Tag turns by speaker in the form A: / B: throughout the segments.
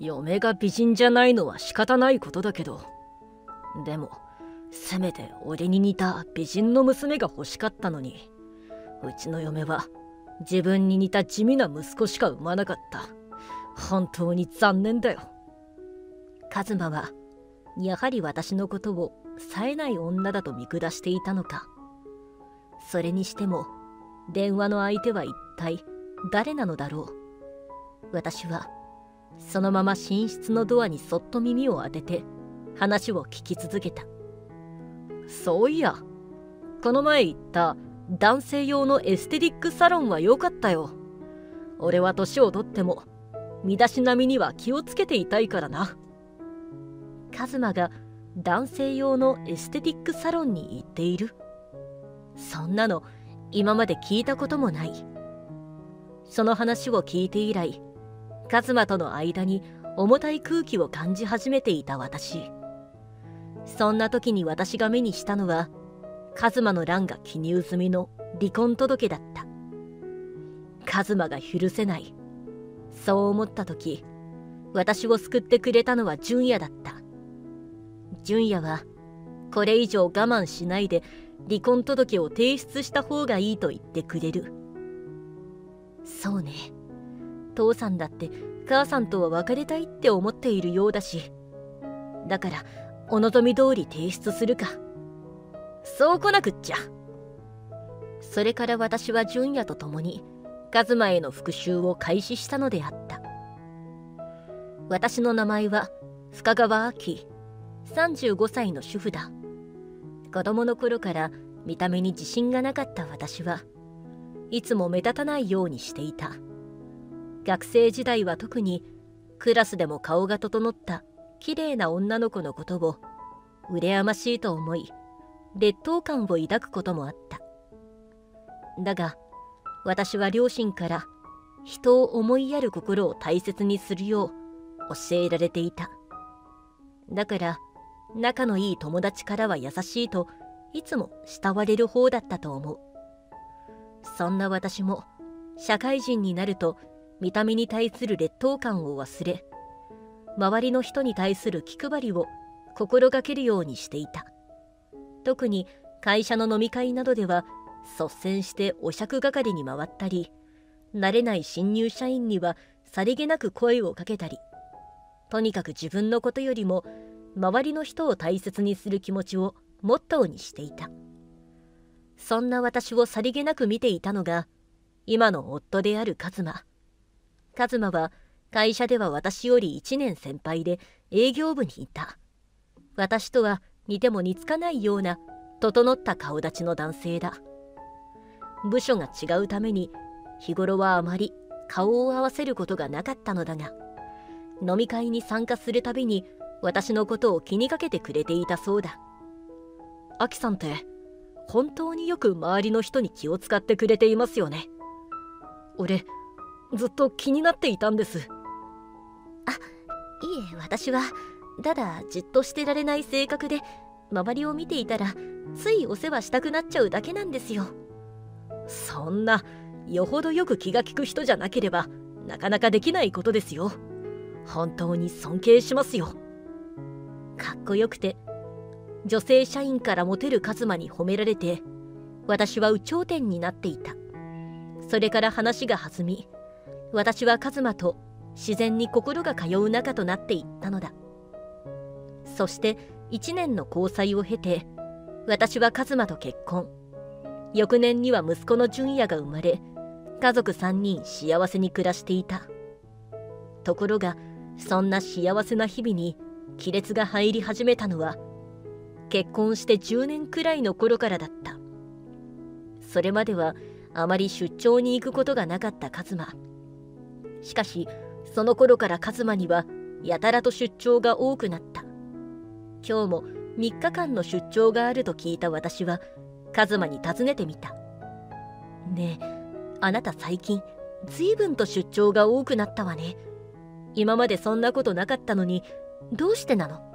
A: 嫁が美人じゃないのは仕方ないことだけど、でもせめて俺に似た美人の娘が欲しかったのに、うちの嫁は自分に似た地味な息子しか産まなかった。本当に残念だよ。カズマはやはり私のことを冴えない女だと見下していたのか。それにしても電話の相手は一体誰なのだろう。私はそのまま寝室のドアにそっと耳を当てて話を聞き続けた。そういや、この前言った男性用のエステティックサロンは良かったよ。俺は年をとっても身だしなみには気をつけていたいからな。カズマが男性用のエステティックサロンに行っている。そんなの今まで聞いたこともない。その話を聞いて以来、カズマとの間に重たい空気を感じ始めていた私。そんな時に私が目にしたのは、カズマの欄が記入済みの離婚届だった。カズマが許せない。そう思った時、私を救ってくれたのは純也だった。純也はこれ以上我慢しないで離婚届を提出した方がいいと言ってくれる。そうね、父さんだって母さんとは別れたいって思っているようだし、だからお望み通り提出するか。そうこなくっちゃ。それから私は純也と共にカズマへの復讐を開始したのであった。私の名前は深川亜希、35歳の主婦だ。子供の頃から見た目に自信がなかった私はいつも目立たないようにしていた。学生時代は特にクラスでも顔が整った綺麗な女の子のことを羨ましいと思い、劣等感を抱くこともあった。だが私は両親から人を思いやる心を大切にするよう教えられていた。だから仲のいい友達からは優しいといつも慕われる方だったと思う。そんな私も社会人になると見た目に対する劣等感を忘れ、周りの人に対する気配りを心がけるようにしていた。特に会社の飲み会などでは率先してお酌係に回ったり、慣れない新入社員にはさりげなく声をかけたり、とにかく自分のことよりも周りの人を大切にする気持ちをモットーにしていた。そんな私をさりげなく見ていたのが今の夫であるカズマ。カズマは会社では私より1年先輩で営業部にいた。私とは似ても似つかないような整った顔立ちの男性だ。部署が違うために日頃はあまり顔を合わせることがなかったのだが、飲み会に参加するたびに私のことを気にかけてくれていたそうだ。アキさんって本当によく周りの人に気を使ってくれていますよね。俺ずっと気になっていたんです。あ、いえ、私はただじっとしてられない性格で、周りを見ていたらついお世話したくなっちゃうだけなんですよ。そんなよほどよく気が利く人じゃなければなかなかできないことですよ。本当に尊敬しますよ。かっこよくて女性社員からモテるカズマに褒められて、私は有頂天になっていた。それから話が弾み、私はカズマと自然に心が通う仲となっていったのだ。そして1年の交際を経て、私はカズマと結婚。翌年には息子の純也が生まれ、家族3人幸せに暮らしていた。ところがそんな幸せな日々に亀裂が入り始めたのは結婚して10年くらいの頃からだった。それまではあまり出張に行くことがなかったカズマ。しかしその頃からカズマにはやたらと出張が多くなった。今日も3日間の出張があると聞いた私はカズマに尋ねてみた。ねえ、あなた最近随分と出張が多くなったわね。今までそんなことなかったのにどうしてなの？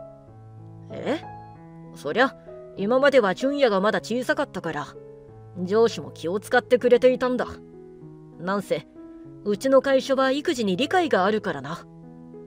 A: そりゃ今までは純也がまだ小さかったから上司も気を使ってくれていたんだ。なんせうちの会社は育児に理解があるからな。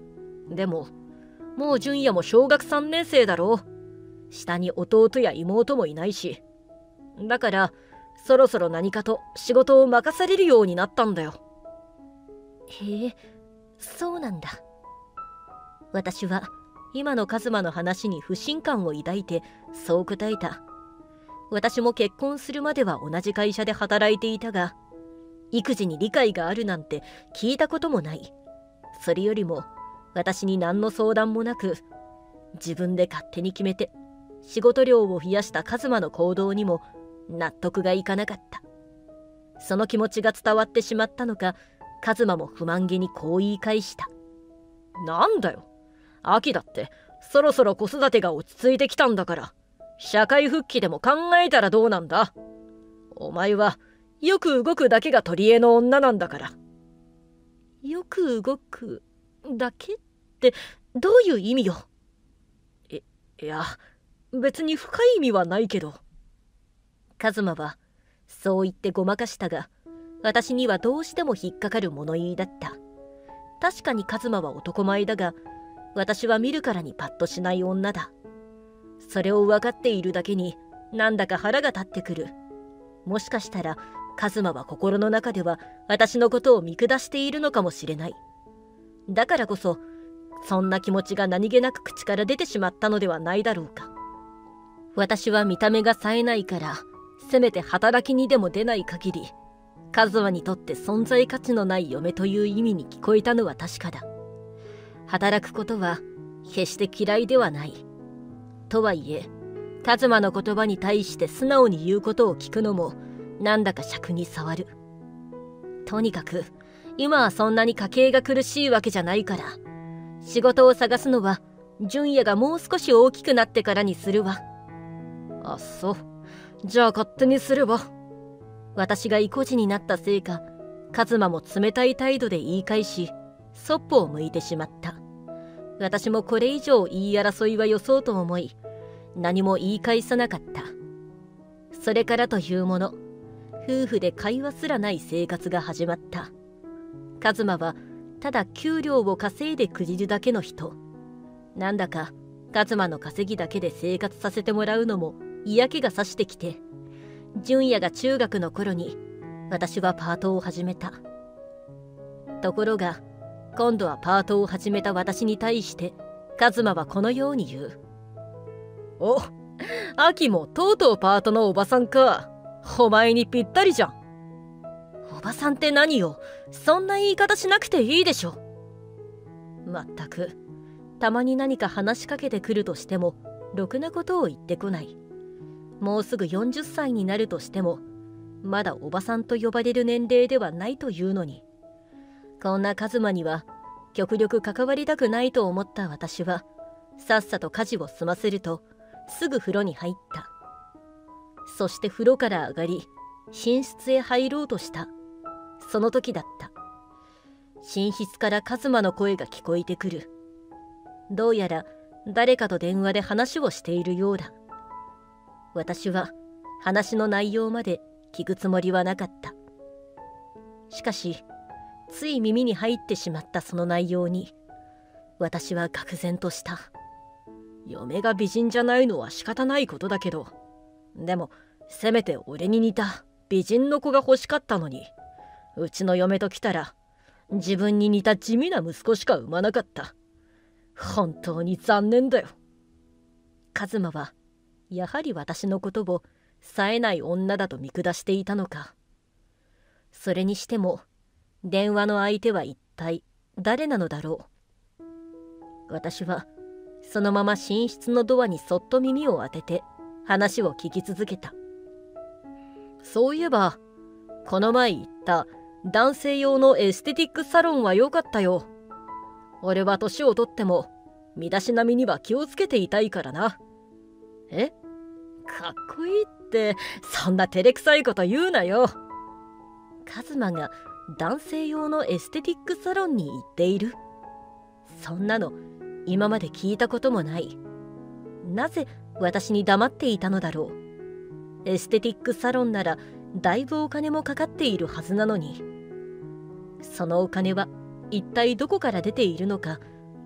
A: でももう純也も小学3年生だろう。下に弟や妹もいないし。だからそろそろ何かと仕事を任されるようになったんだよ。
B: へえ、そうなんだ。私は今のカズマの話に不信感を抱いてそう答えた。私も結婚するまでは同じ会社で働いていたが、育児に理解があるなんて聞いたこともない。それよりも私に何の相談もなく、自分で勝手に決めて仕事量を増やしたカズマの行動にも納得がいかなかった。その気持ちが伝わってしまったのか、カズマも不満げにこう言い返した。
A: なんだよ、秋だってそろそろ子育てが落ち着いてきたんだから、社会復帰でも考えたらどうなんだ。お前はよく動くだけが取り柄の女なんだから。
B: よく動くだけってどういう意味よ。
A: いや、別に深い意味はないけど。
B: カズマはそう言ってごまかしたが、私にはどうしても引っかかる物言いだった。確かにカズマは男前だが、私は見るからにパッとしない女だ。それを分かっているだけになんだか腹が立ってくる。もしかしたらカズマは心の中では私のことを見下しているのかもしれない。だからこそそんな気持ちが何気なく口から出てしまったのではないだろうか。私は見た目が冴えないから、せめて働きにでも出ない限りカズマにとって存在価値のない嫁という意味に聞こえたのは確かだ。働くことは決して嫌いではない。とはいえカズマの言葉に対して素直に言うことを聞くのもなんだか癪に障る。とにかく今はそんなに家計が苦しいわけじゃないから、仕事を探すのは純也がもう少し大きくなってからにするわ。
A: あっそう、じゃあ勝手にすれば。
B: 私が意固地になったせいか、カズマも冷たい態度で言い返し、そっぽを向いてしまった。私もこれ以上言い争いはよそうと思い、何も言い返さなかった。それからというもの、夫婦で会話すらない生活が始まった。カズマはただ給料を稼いでくじるだけの人。なんだかカズマの稼ぎだけで生活させてもらうのも嫌気がさしてきて、純也が中学の頃に私はパートを始めた。ところが今度はパートを始めた私に対してカズマはこのように言う。
A: お、秋もとうとうパートのおばさんか。お前にぴったりじゃん。
B: おばさんって何よ、そんな言い方しなくていいでしょ。まったく、たまに何か話しかけてくるとしてもろくなことを言ってこない。もうすぐ40歳になるとしてもまだおばさんと呼ばれる年齢ではないというのに、こんなカズマには極力関わりたくないと思った私は、さっさと家事を済ませるとすぐ風呂に入った。そして風呂から上がり寝室へ入ろうとしたその時だった。寝室からカズマの声が聞こえてくる。どうやら誰かと電話で話をしているようだ。私は話の内容まで聞くつもりはなかった。しかしつい耳に入ってしまったその内容に私は愕然とした。
A: 嫁が美人じゃないのは仕方ないことだけど、でもせめて俺に似た美人の子が欲しかったのに、うちの嫁と来たら自分に似た地味な息子しか産まなかった。本当に残念だよ。
B: カズマはやはり私のことを冴えない女だと見下していたのか。それにしても電話の相手は一体誰なのだろう。私はそのまま寝室のドアにそっと耳を当てて話を聞き続けた。
A: そういえばこの前言った男性用のエステティックサロンは良かったよ。俺は年をとっても身だしなみには気をつけていたいからな。え？かっこいいってそんな照れくさいこと言うなよ。
B: カズマが男性用のエステティックサロンに行っている。そんなの今まで聞いたこともない。なぜ私に黙っていたのだろう。エステティックサロンならだいぶお金もかかっているはずなのに、そのお金は一体どこから出ているのか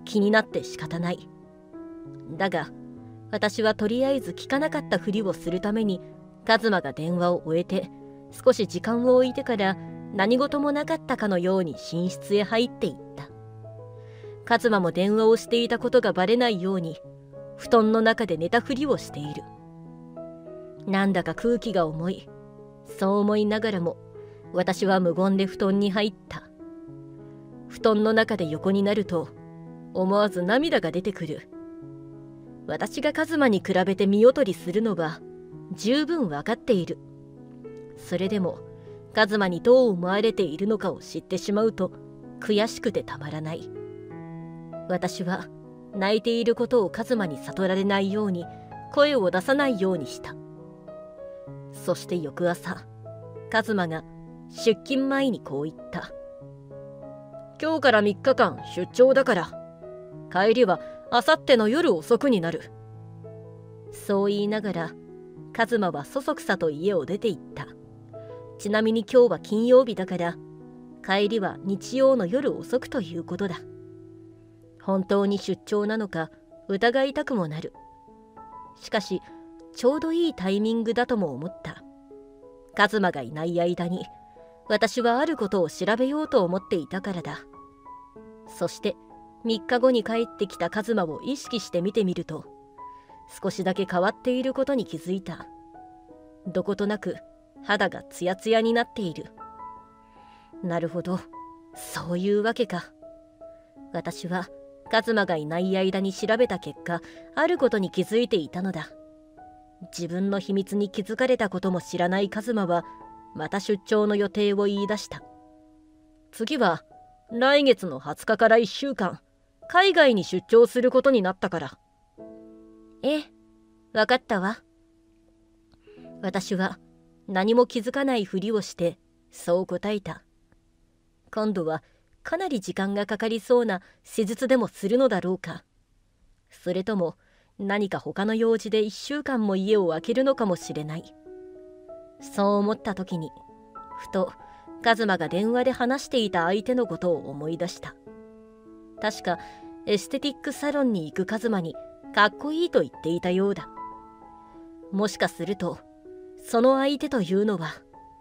B: 気になって仕方ない。だが私はとりあえず聞かなかったふりをするためにカズマが電話を終えて少し時間を置いてから何事もなかったかのように寝室へ入っていった。カズマも電話をしていたことがバレないように布団の中で寝たふりをしている。なんだか空気が重い。そう思いながらも私は無言で布団に入った。布団の中で横になると思わず涙が出てくる。私がカズマに比べて見劣りするのは十分わかっている。それでもカズマにどう思われているのかを知ってしまうと悔しくてたまらない。私は泣いていることをカズマに悟られないように声を出さないようにした。そして翌朝、カズマが出勤前にこう言った。今日から3日間出張だから、帰りはあさっての夜遅くになる。そう言いながら、カズマはそそくさと家を出て行った。ちなみに今日は金曜日だから、帰りは日曜の夜遅くということだ。本当に出張なのか疑いたくもなる。しかし、ちょうどいいタイミングだとも思った。カズマがいない間に、私はあることを調べようと思っていたからだ。そして、3日後に帰ってきたカズマを意識して見てみると、少しだけ変わっていることに気づいた。どことなく肌がツヤツヤになっている。なるほど、そういうわけか。私はカズマがいない間に調べた結果、あることに気づいていたのだ。自分の秘密に気づかれたことも知らないカズマは、また出張の予定を言い出した。次は来月の20日から1週間、海外に出張することになったから。ええ、わかったわ。私は何も気づかないふりをしてそう答えた。今度はかなり時間がかかりそうな施術でもするのだろうか。それとも何か他の用事で1週間も家を空けるのかもしれない。そう思った時にふとカズマが電話で話していた相手のことを思い出した。確かエステティックサロンに行くカズマにかっこいいと言っていたようだ。もしかするとその相手というのは。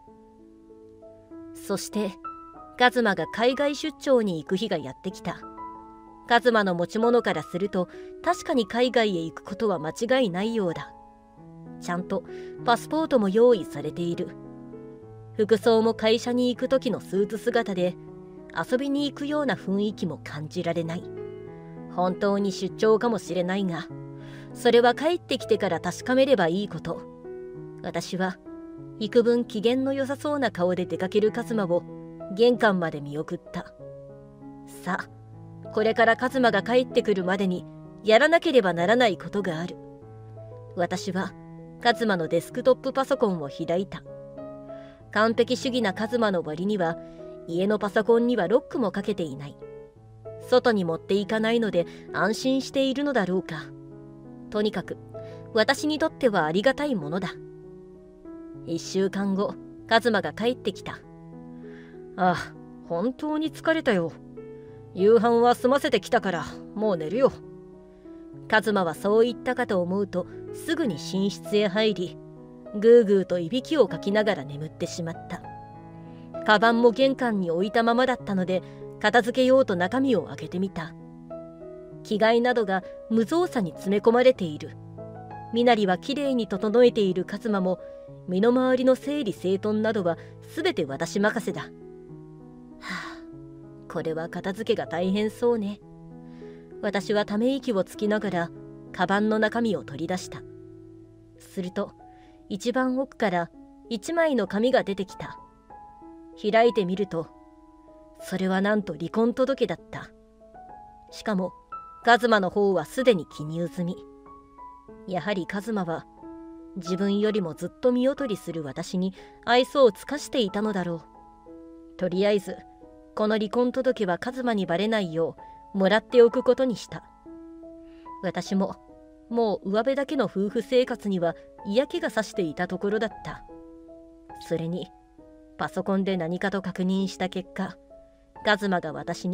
B: そしてカズマが海外出張に行く日がやってきた。カズマの持ち物からすると確かに海外へ行くことは間違いないようだ。ちゃんとパスポートも用意されている。服装も会社に行く時のスーツ姿で遊びに行くような雰囲気も感じられない。本当に出張かもしれないが、それは帰ってきてから確かめればいいこと。私は幾分機嫌の良さそうな顔で出かけるカズマを玄関まで見送った。さあ、これからカズマが帰ってくるまでにやらなければならないことがある。私はカズマのデスクトップパソコンを開いた。完璧主義なカズマの割には家のパソコンにはロックもかけていない。外に持っていかないので安心しているのだろうか。とにかく私にとってはありがたいものだ。1週間後、カズマが帰ってきた。ああ、本当に疲れたよ。夕飯は済ませてきたからもう寝るよ。カズマはそう言ったかと思うとすぐに寝室へ入り、ぐーぐーといびきをかきながら眠ってしまった。カバンも玄関に置いたままだったので片付けようと中身を開けてみた。着替えなどが無造作に詰め込まれている。身なりはきれいに整えているカズマも身の回りの整理整頓などはすべて私任せだ。はあ、これは片付けが大変そうね。私はため息をつきながらカバンの中身を取り出した。すると一番奥から一枚の紙が出てきた。開いてみると、それはなんと離婚届だった。しかもカズマの方はすでに記入済み。やはりカズマは自分よりもずっと見劣りする私に愛想を尽かしていたのだろう。とりあえずこの離婚届はカズマにバレないようもらっておくことにした。私ももう上辺だけの夫婦生活には嫌気がさしていたところだった。それにパソコンで何かと確認した結果、カズマが私に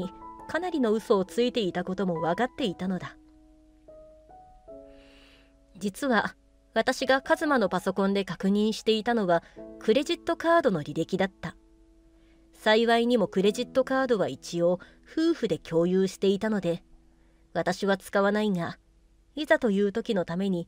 B: かなりの嘘をついていたことも分かっていたのだ。実は私がカズマのパソコンで確認していたのはクレジットカードの履歴だった。幸いにもクレジットカードは一応夫婦で共有していたので、私は使わないが、いざという時のために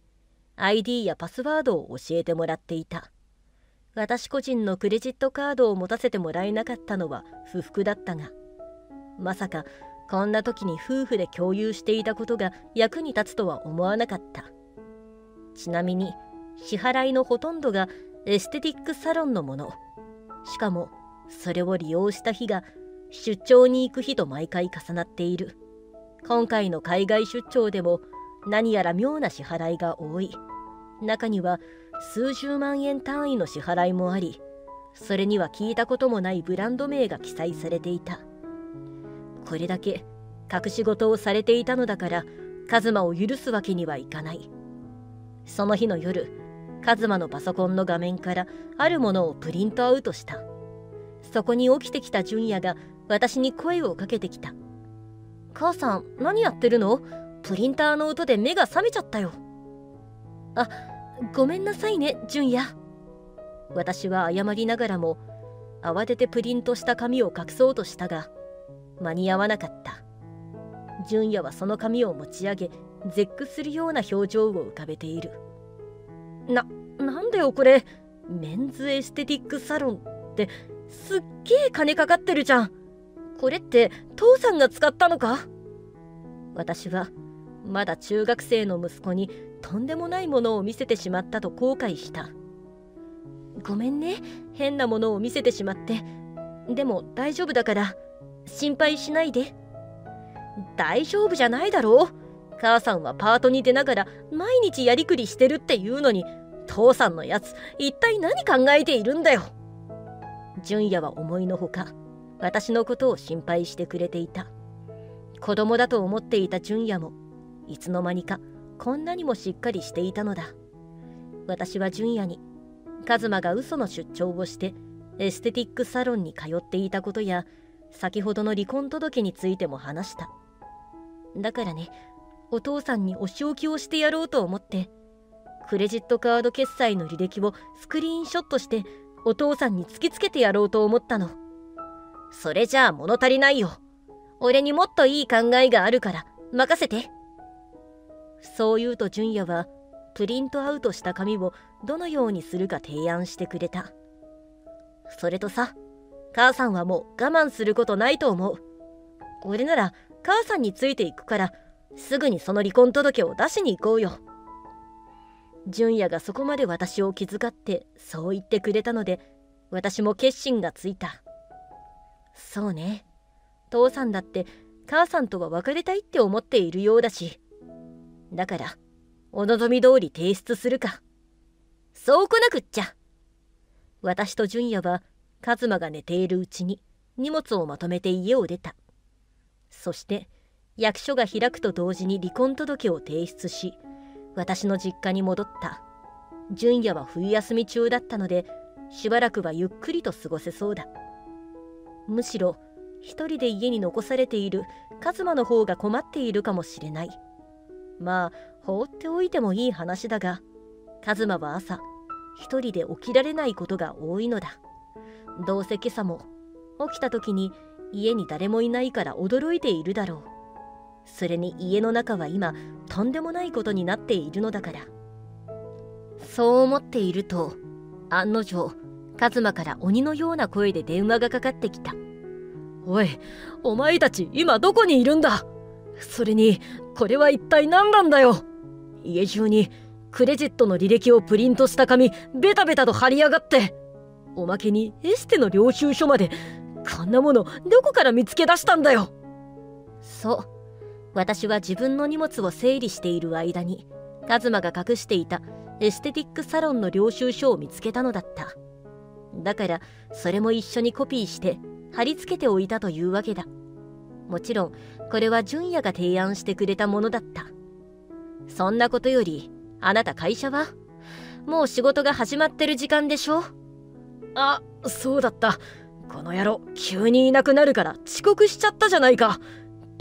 B: ID やパスワードを教えてもらっていた。私個人のクレジットカードを持たせてもらえなかったのは不服だったが、まさかこんな時に夫婦で共有していたことが役に立つとは思わなかった。ちなみに支払いのほとんどがエステティックサロンのもの。しかもそれを利用した日が出張に行く日と毎回重なっている。今回の海外出張でも何やら妙な支払いが多い。中には数十万円単位の支払いもあり、それには聞いたこともないブランド名が記載されていた。これだけ隠し事をされていたのだから、カズマを許すわけにはいかない。その日の夜、カズマのパソコンの画面からあるものをプリントアウトした。そこに起きてきた純也が私に声をかけてきた。母さん、何やってるの？プリンターの音で目が覚めちゃったよ。あ、ごめんなさいね、純也。私は謝りながらも慌ててプリントした紙を隠そうとしたが、間に合わなかった。純也はその紙を持ち上げ、絶句するような表情を浮かべている。なんだよこれ、メンズエステティックサロンってすっげえ金かかってるじゃん。これって父さんが使ったのか？私はまだ中学生の息子にとんでもないものを見せてしまったと後悔した。ごめんね、変なものを見せてしまって。でも大丈夫だから心配しないで。大丈夫じゃないだろう。母さんはパートに出ながら毎日やりくりしてるっていうのに、父さんのやつ一体何考えているんだよ。純也は思いのほか私のことを心配してくれていた。子供だと思っていた純也もいつの間にかこんなにもしっかりしていたのだ。私は純也にカズマが嘘の出張をしてエステティックサロンに通っていたことや、先ほどの離婚届についても話した。だからね、お父さんにお仕置きをしてやろうと思って、クレジットカード決済の履歴をスクリーンショットしてお父さんに突きつけてやろうと思ったの。それじゃあ物足りないよ。俺にもっといい考えがあるから任せて。そう言うと純也はプリントアウトした紙をどのようにするか提案してくれた。それとさ、母さんはもう我慢することないと思う。俺なら母さんについていくから、すぐにその離婚届を出しに行こうよ。純也がそこまで私を気遣ってそう言ってくれたので、私も決心がついた。そうね、父さんだって母さんとは別れたいって思っているようだし、だからお望み通り提出するか。そうこなくっちゃ。私と純也はカズマが寝ているうちに荷物をまとめて家を出た。そして役所が開くと同時に離婚届を提出し、私の実家に戻った。純也は冬休み中だったので、しばらくはゆっくりと過ごせそうだ。むしろ一人で家に残されているカズマの方が困っているかもしれない。まあ放っておいてもいい話だが、カズマは朝一人で起きられないことが多いのだ。どうせ今朝も起きた時に家に誰もいないから驚いているだろう。それに家の中は今とんでもないことになっているのだから。そう思っていると、案の定カズマから鬼のような声で電話がかかってきた。おい、お前たち今どこにいるんだ。それにこれは一体何なんだよ。家中にクレジットの履歴をプリントした紙ベタベタと貼りやがって、おまけにエステの領収書まで。こんなものどこから見つけ出したんだよ。そう、私は自分の荷物を整理している間にカズマが隠していたエステティックサロンの領収書を見つけたのだった。だからそれも一緒にコピーして貼り付けておいたというわけだ。もちろんこれは純也が提案してくれたものだった。そんなことより、あなた会社はもう仕事が始まってる時間でしょ。あ、そうだった。この野郎急にいなくなるから遅刻しちゃったじゃないか。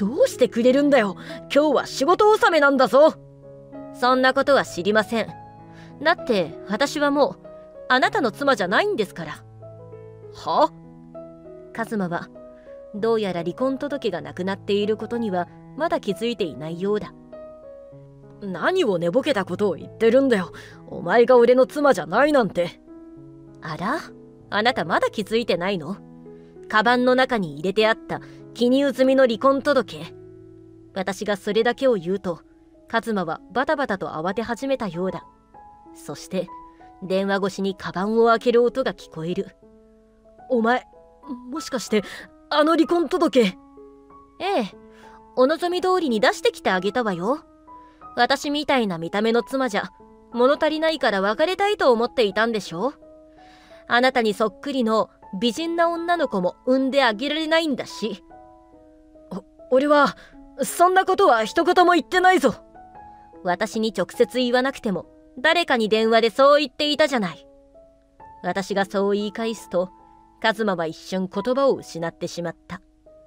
A: どうしてくれるんだよ。今日は仕事納めなんだぞ。
B: そんなことは知りません。だって私はもうあなたの妻じゃないんですから。
A: は？
B: カズマはどうやら離婚届がなくなっていることにはまだ気づいていないようだ。
A: 何を寝ぼけたことを言ってるんだよ。お前が俺の妻じゃないなんて。
B: あら、あなたまだ気づいてないの？カバンの中に入れてあった記入済みの離婚届。私がそれだけを言うと、カズマはバタバタと慌て始めたようだ。そして電話越しにカバンを開ける音が聞こえる。
A: お前、もしかしてあの離婚届？
B: ええ、お望み通りに出してきてあげたわよ。私みたいな見た目の妻じゃ物足りないから別れたいと思っていたんでしょ。あなたにそっくりの美人な女の子も産んであげられないんだし。
A: 俺はそんなことは一言も言ってないぞ。
B: 私に直接言わなくても誰かに電話でそう言っていたじゃない。私がそう言い返すと、カズマは一瞬言葉を失ってしまった。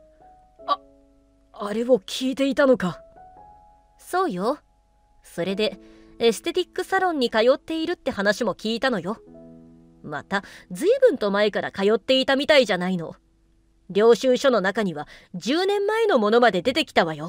A: あれを聞いていたのか。
B: そうよ。それでエステティックサロンに通っているって話も聞いたのよ。また随分と前から通っていたみたいじゃないの。領収書の中には10年前のものまで出てきたわよ。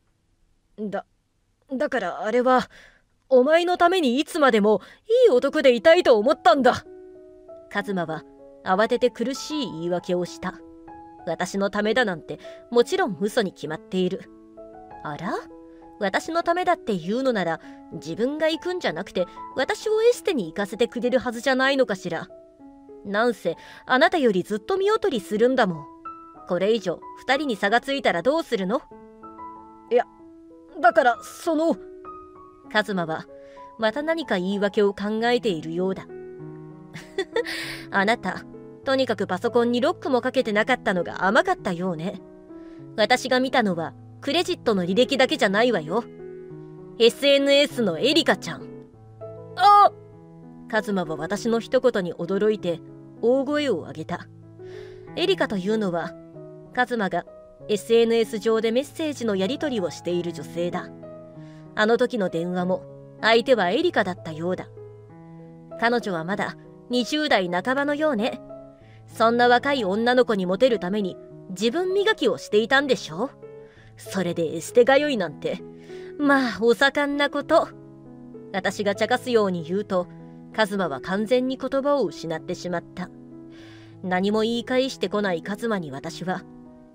A: だからあれはお前のためにいつまでもいい男でいたいと思ったんだ。
B: カズマは慌てて苦しい言い訳をした。私のためだなんてもちろん嘘に決まっている。あら、私のためだって言うのなら自分が行くんじゃなくて私をエステに行かせてくれるはずじゃないのかしら。なんせあなたよりずっと見劣りするんだもん。これ以上2人に差がついたらどうするの？
A: いや、だから
B: カズマはまた何か言い訳を考えているようだ。あなた、とにかくパソコンにロックもかけてなかったのが甘かったようね。私が見たのはクレジットの履歴だけじゃないわよ。SNS のエリカちゃん。
A: あ！
B: カズマは私の一言に驚いて大声を上げた。エリカというのはカズマが SNS 上でメッセージのやり取りをしている女性だ。あの時の電話も相手はエリカだったようだ。彼女はまだ20代半ばのようね。そんな若い女の子にモテるために自分磨きをしていたんでしょ。それでエステ通いなんて、まあお盛んなこと。私が茶化すように言うと、カズマは完全に言葉を失ってしまった。何も言い返してこないカズマに私は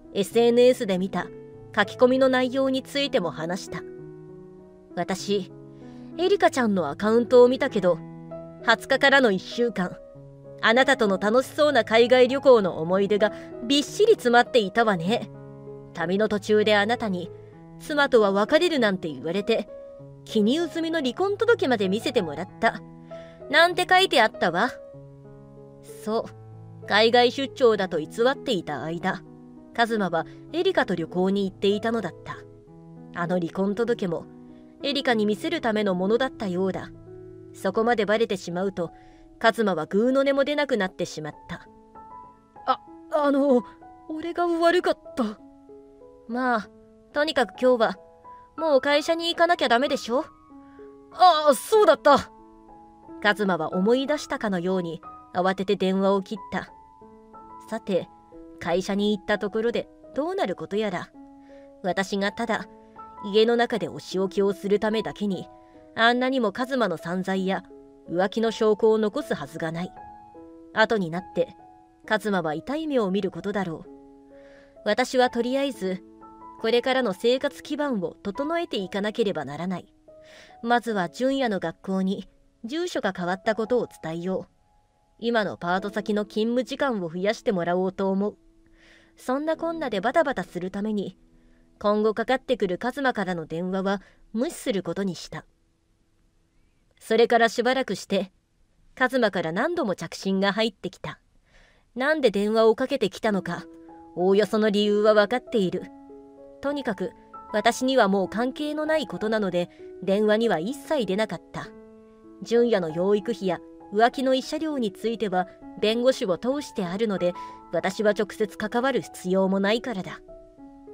B: SNS で見た書き込みの内容についても話した。私、エリカちゃんのアカウントを見たけど、20日からの1週間、あなたとの楽しそうな海外旅行の思い出がびっしり詰まっていたわね。旅の途中であなたに妻とは別れるなんて言われて、記入済みの離婚届まで見せてもらった。なんて書いてあったわ。そう、海外出張だと偽っていた間、カズマはエリカと旅行に行っていたのだった。あの離婚届もエリカに見せるためのものだったようだ。そこまでバレてしまうと、カズマはグーの音も出なくなってしまった。
A: 俺が悪かった。
B: まあ、とにかく今日はもう会社に行かなきゃダメでしょ。
A: ああ、そうだった。
B: カズマは思い出したかのように慌てて電話を切った。さて、会社に行ったところでどうなることやら。私がただ家の中でお仕置きをするためだけに、あんなにもカズマの散財や浮気の証拠を残すはずがない。後になってカズマは痛い目を見ることだろう。私はとりあえずこれからの生活基盤を整えていかなければならない。まずは純也の学校に住所が変わったことを伝えよう。今のパート先の勤務時間を増やしてもらおうと思う。そんなこんなでバタバタするために、今後かかってくるカズマからの電話は無視することにした。それからしばらくしてカズマから何度も着信が入ってきた。なんで電話をかけてきたのか、おおよその理由は分かっている。とにかく私にはもう関係のないことなので、電話には一切出なかった。純也の養育費や浮気の慰謝料については弁護士を通してあるので、私は直接関わる必要もないからだ。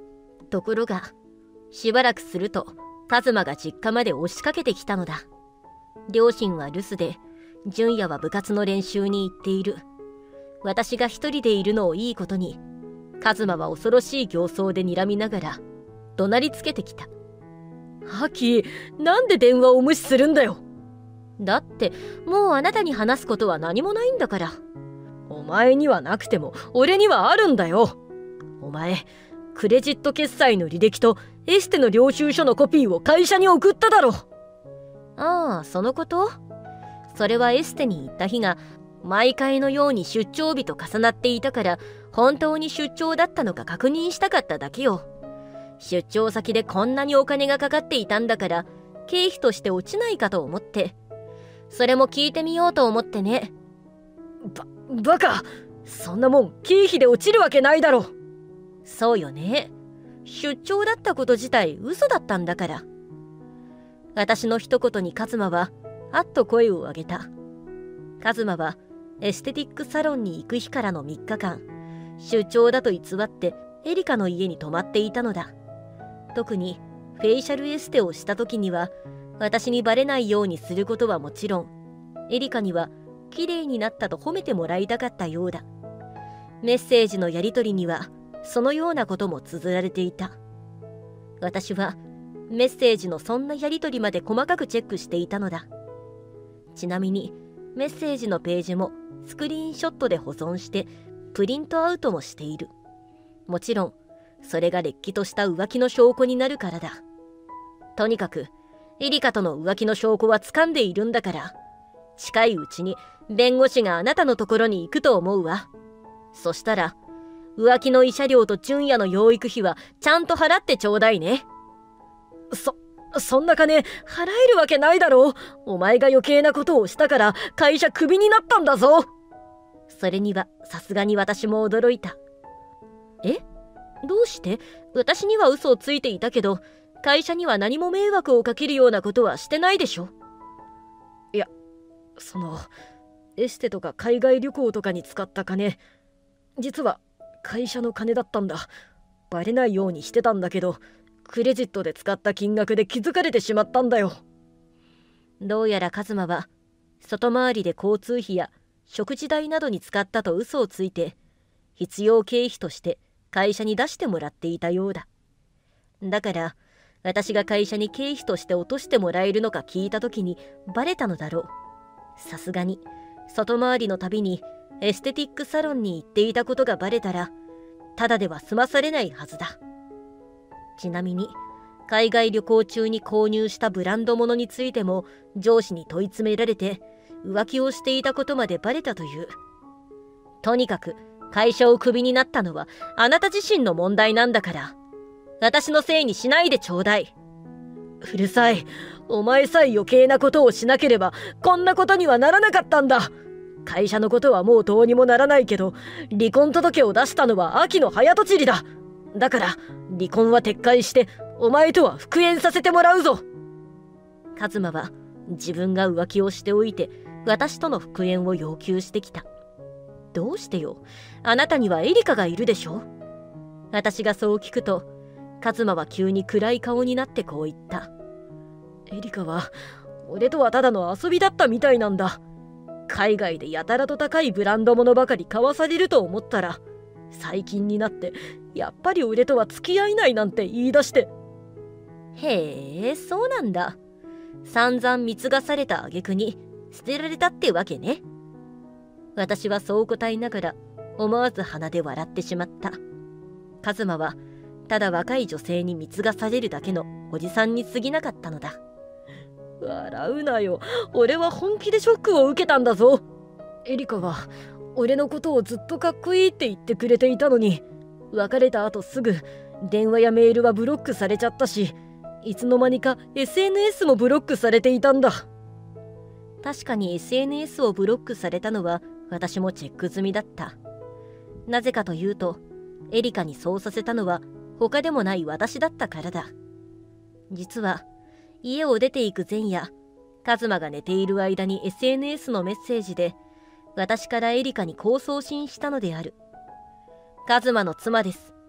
B: ところがしばらくするとカズマが実家まで押しかけてきたのだ。両親は留守で、純也は部活の練習に行っている。私が一人でいるのをいいことに、カズマは恐ろしい形相で睨みながら怒鳴りつけてきた。
A: アキ、なんで電話を無視するんだよ。
B: だってもうあなたに話すことは何もないんだから。
A: お前にはなくても俺にはあるんだよ。お前、クレジット決済の履歴とエステの領収書のコピーを会社に送っただろ。
B: ああ、そのこと？それはエステに行った日が毎回のように出張日と重なっていたから、本当に出張だったのか確認したかっただけよ。出張先でこんなにお金がかかっていたんだから、経費として落ちないかと思って、それも聞いてみようと思ってね。
A: バカ、そんなもん経費で落ちるわけないだろ。
B: そうよね。出張だったこと自体嘘だったんだから。私の一言にカズマはあっと声を上げた。カズマはエステティックサロンに行く日からの3日間、出張だと偽ってエリカの家に泊まっていたのだ。特にフェイシャルエステをした時には、私にバレないようにすることはもちろん、エリカには綺麗になったと褒めてもらいたかったようだ。メッセージのやり取りにはそのようなことも綴られていた。私はメッセージのそんなやり取りまで細かくチェックしていたのだ。ちなみにメッセージのページもスクリーンショットで保存してプリントアウトもしている。もちろんそれがれっきとした浮気の証拠になるからだ。とにかくエリカとの浮気の証拠は掴んでいるんだから、近いうちに弁護士があなたのところに行くと思うわ。そしたら浮気の慰謝料と純也の養育費はちゃんと払ってちょうだいね。
A: そんな金払えるわけないだろう。お前が余計なことをしたから会社クビになったんだぞ。
B: それにはさすがに私も驚いた。え？どうして？私には嘘をついていたけど、会社には何も迷惑をかけるようなことはしてないでしょ。
A: いや、エステとか海外旅行とかに使った金、実は会社の金だったんだ。バレないようにしてたんだけど、クレジットで使った金額で気づかれてしまったんだよ。
B: どうやらカズマは外回りで交通費や食事代などに使ったと嘘をついて、必要経費として会社に出してもらっていたようだ。だから私が会社に経費として落としてもらえるのか聞いた時にバレたのだろう。さすがに外回りのたびにエステティックサロンに行っていたことがバレたら、ただでは済まされないはずだ。ちなみに海外旅行中に購入したブランド物についても上司に問い詰められて、浮気をしていたことまでバレたという。とにかく会社をクビになったのはあなた自身の問題なんだから、私のせいにしないでちょうだい。
A: うるさい。お前さえ余計なことをしなければこんなことにはならなかったんだ。会社のことはもうどうにもならないけど、離婚届を出したのは秋の早とちりだ。だから離婚は撤回してお前とは復縁させてもらうぞ。
B: カズマは自分が浮気をしておいて私との復縁を要求してきた。どうしてよ。あなたにはエリカがいるでしょ。私がそう聞くとカズマは急に暗い顔になってこう言った。
A: エリカは俺とはただの遊びだったみたいなんだ。海外でやたらと高いブランド物ばかり買わされると思ったら、最近になってやっぱり俺とは付き合いないなんて言い出して。
B: へえ、そうなんだ。散々貢がされた挙句に捨てられたってわけね。私はそう答えながら思わず鼻で笑ってしまった。カズマはただ若い女性に貢がされるだけのおじさんに過ぎなかったのだ。
A: 笑うなよ。俺は本気でショックを受けたんだぞ。エリカは俺のことをずっとかっこいいって言ってくれていたのに、別れた後すぐ電話やメールはブロックされちゃったし、いつの間にか SNS もブロックされていたんだ。
B: 確かに SNS をブロックされたのは私もチェック済みだった。なぜかというと、エリカにそうさせたのは他でもない私だったからだ。実は家を出ていく前夜、カズマが寝ている間に SNS のメッセージで私からエリカにこう送信したのである。カズマの妻です。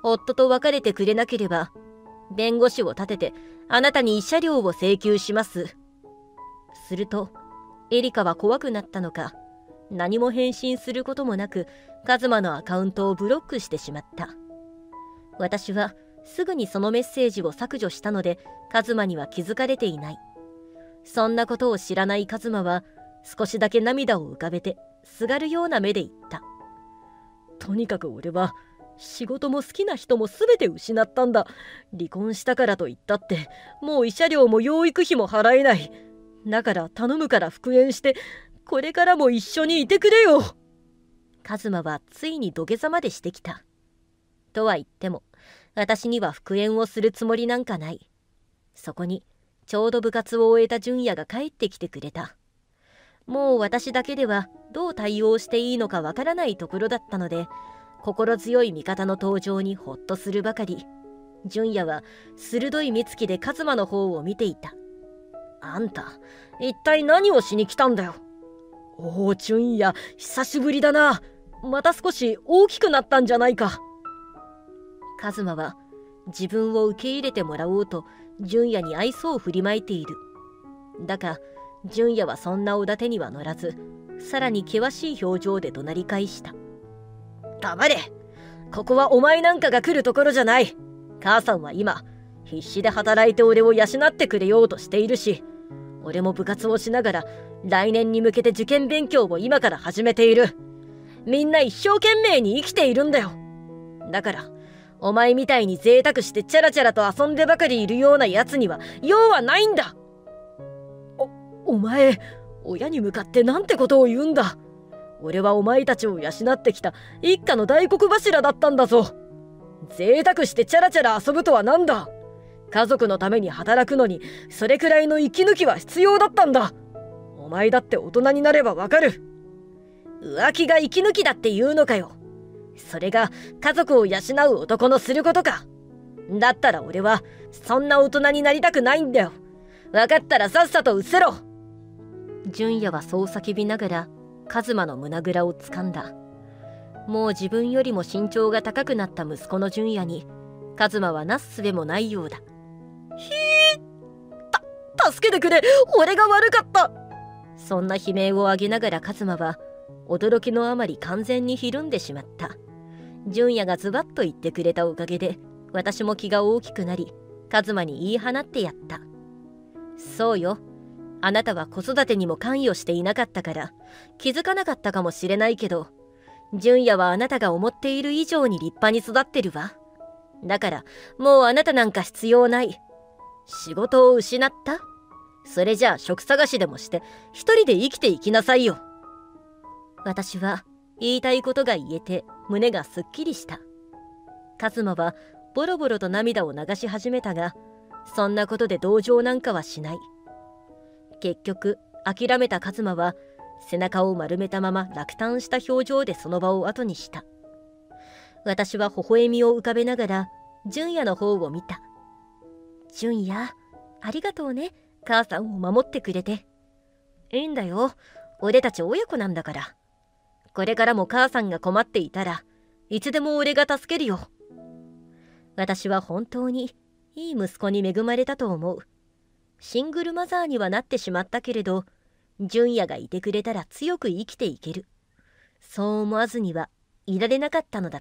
B: 夫と別れてくれなければ弁護士を立ててあなたに慰謝料を請求します。するとエリカは怖くなったのか、何も返信することもなくカズマのアカウントをブロックしてしまった。私はすぐにそのメッセージを削除したので、カズマには気づかれていない。そんなことを知らないカズマは少しだけ涙を浮かべてすがるような目で言った。とにかく俺は仕事も好きな人も全て失ったんだ。離婚したからといったってもう慰謝料も養育費も払えない。だから頼むから復縁してこれからも一緒にいてくれよ。カズマはついに土下座までしてきた。とは言っても私には復縁をするつもりなんかない。そこにちょうど部活を終えた純也が帰ってきてくれた。もう私だけではどう対応していいのかわからないところだったので、心強い味方の登場にほっとするばかり。純也は鋭い目つきでカズマの方を見ていた。あんた一体何をしに来たんだよ。おお、純也久しぶりだな。また少し大きくなったんじゃないか。カズマは自分を受け入れてもらおうと純也に愛想を振りまいている。だが純也はそんなおだてには乗らず、さらに険しい表情で怒鳴り返した。黙れ。ここはお前なんかが来るところじゃない。母さんは今必死で働いて俺を養ってくれようとしているし、俺も部活をしながら来年に向けて受験勉強を今から始めている。みんな一生懸命に生きているんだよ。だからお前みたいに贅沢してチャラチャラと遊んでばかりいるようなやつには用はないんだ。お前、親に向かってなんてことを言うんだ。俺はお前たちを養ってきた一家の大黒柱だったんだぞ。贅沢してチャラチャラ遊ぶとはなんだ。家族のために働くのにそれくらいの息抜きは必要だったんだ。お前だって大人になればわかる。浮気が息抜きだって言うのかよ。それが家族を養う男のすることか。だったら俺はそんな大人になりたくないんだよ。わかったらさっさと失せろ。純也はそう叫びながらカズマの胸ぐらを掴んだ。もう自分よりも身長が高くなった息子の純也にカズマはなすすべもないようだ。助けてくれ。俺が悪かった。そんな悲鳴を上げながらカズマは驚きのあまり完全にひるんでしまった。純也がズバッと言ってくれたおかげで私も気が大きくなり、カズマに言い放ってやった。そうよ。あなたは子育てにも関与していなかったから気づかなかったかもしれないけど、純也はあなたが思っている以上に立派に育ってるわ。だからもうあなたなんか必要ない。仕事を失った？それじゃあ職探しでもして一人で生きていきなさいよ。私は言いたいことが言えて胸がすっきりした。カズマはボロボロと涙を流し始めたが、そんなことで同情なんかはしない。結局諦めたカズマは背中を丸めたまま落胆した表情でその場を後にした。私は微笑みを浮かべながら純也の方を見た。純也、ありがとうね。母さんを守ってくれて。いいんだよ。俺たち親子なんだから。これからも母さんが困っていたらいつでも俺が助けるよ。私は本当にいい息子に恵まれたと思う。シングルマザーにはなってしまったけれど、純也がいてくれたら強く生きていける。そう思わずにはいられなかったのだった。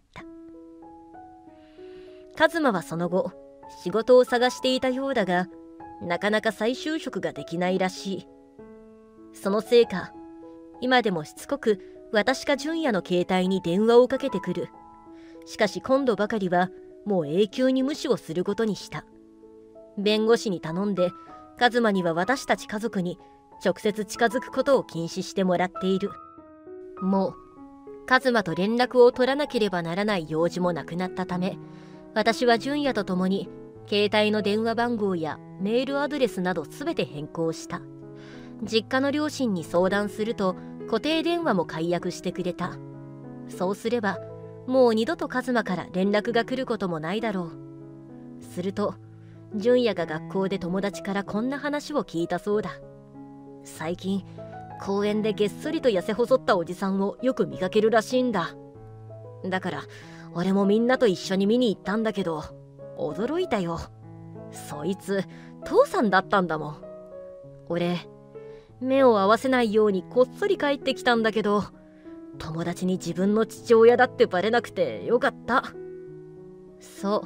B: カズマはその後仕事を探していたようだが、なかなか再就職ができないらしい。そのせいか今でもしつこく私か純也の携帯に電話をかけてくる。しかし今度ばかりはもう永久に無視をすることにした。弁護士に頼んでカズマには私たち家族に直接近づくことを禁止してもらっている。もうカズマと連絡を取らなければならない用事もなくなったため、私は純也と共に携帯の電話番号やメールアドレスなどすべて変更した。実家の両親に相談すると固定電話も解約してくれた。そうすればもう二度とカズマから連絡が来ることもないだろう。すると純也が学校で友達からこんな話を聞いたそうだ。最近公園でげっそりと痩せ細ったおじさんをよく見かけるらしいんだ。だから
A: 俺もみんなと一緒に見に行ったんだけど、驚いたよ。そいつ父さんだったんだもん。俺目を合わせないようにこっそり帰ってきたんだけど、友達に自分の父親だってバレなくてよかった。そう、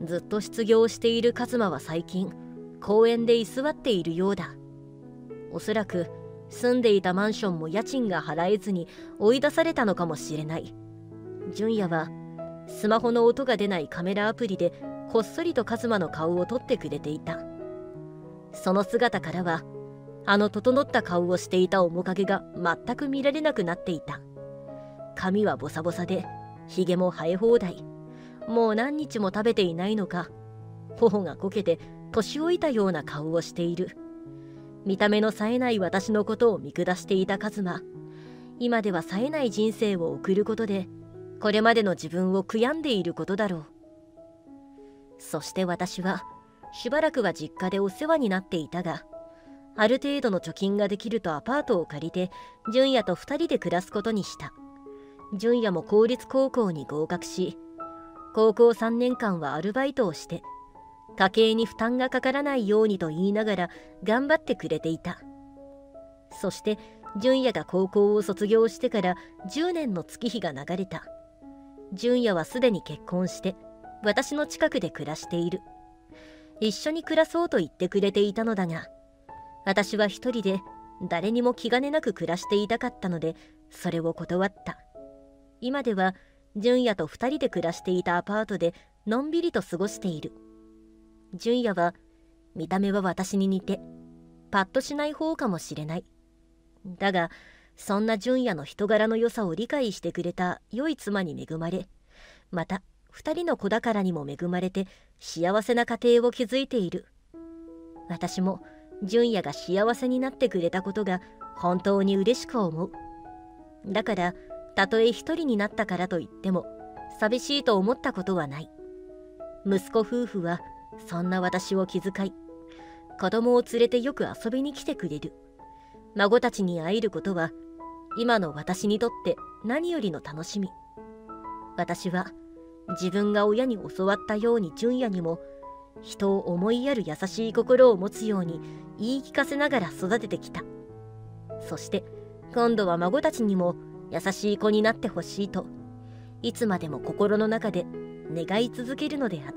A: ずっと失業しているカズマは最近公園で居座っているようだ。おそらく住んでいたマンションも家賃が払えずに追い出されたのかもしれない。純也はスマホの音が出ないカメラアプリでこっそりとカズマの顔を撮ってくれていた。その姿からはあの整った顔をしていた面影が全く見られなくなっていた。髪はボサボサでひげも生え放題。もう何日も食べていないのか、頬がこけて年老いたような顔をしている。見た目の冴えない私のことを見下していたカズマ。今では冴えない人生を送ることでこれまでの自分を悔やんでいることだろう。そして私はしばらくは実家でお世話になっていたが、ある程度の貯金ができるとアパートを借りて純也と2人で暮らすことにした。純也も公立高校に合格し、高校3年間はアルバイトをして家計に負担がかからないようにと言いながら頑張ってくれていた。そして純也が高校を卒業してから10年の月日が流れた。純也はすでに結婚して私の近くで暮らしている。一緒に暮らそうと言ってくれていたのだが、私は一人で誰にも気兼ねなく暮らしていたかったのでそれを断った。今では純也と2人で暮らしていたアパートでのんびりと過ごしている。純也は見た目は私に似てパッとしない方かもしれない。だがそんな純也の人柄の良さを理解してくれた良い妻に恵まれ、また2人の子宝にも恵まれて幸せな家庭を築いている。私も純也が幸せになってくれたことが本当に嬉しく思う。だからたとえ一人になったからといっても寂しいと思ったことはない。息子夫婦はそんな私を気遣い、子供を連れてよく遊びに来てくれる。孫たちに会えることは今の私にとって何よりの楽しみ。私は自分が親に教わったように純也にも人を思いやる優しい心を持つように言い聞かせながら育ててきた。そして今度は孫たちにも優しい子になってほしいといつまでも心の中で願い続けるのであった。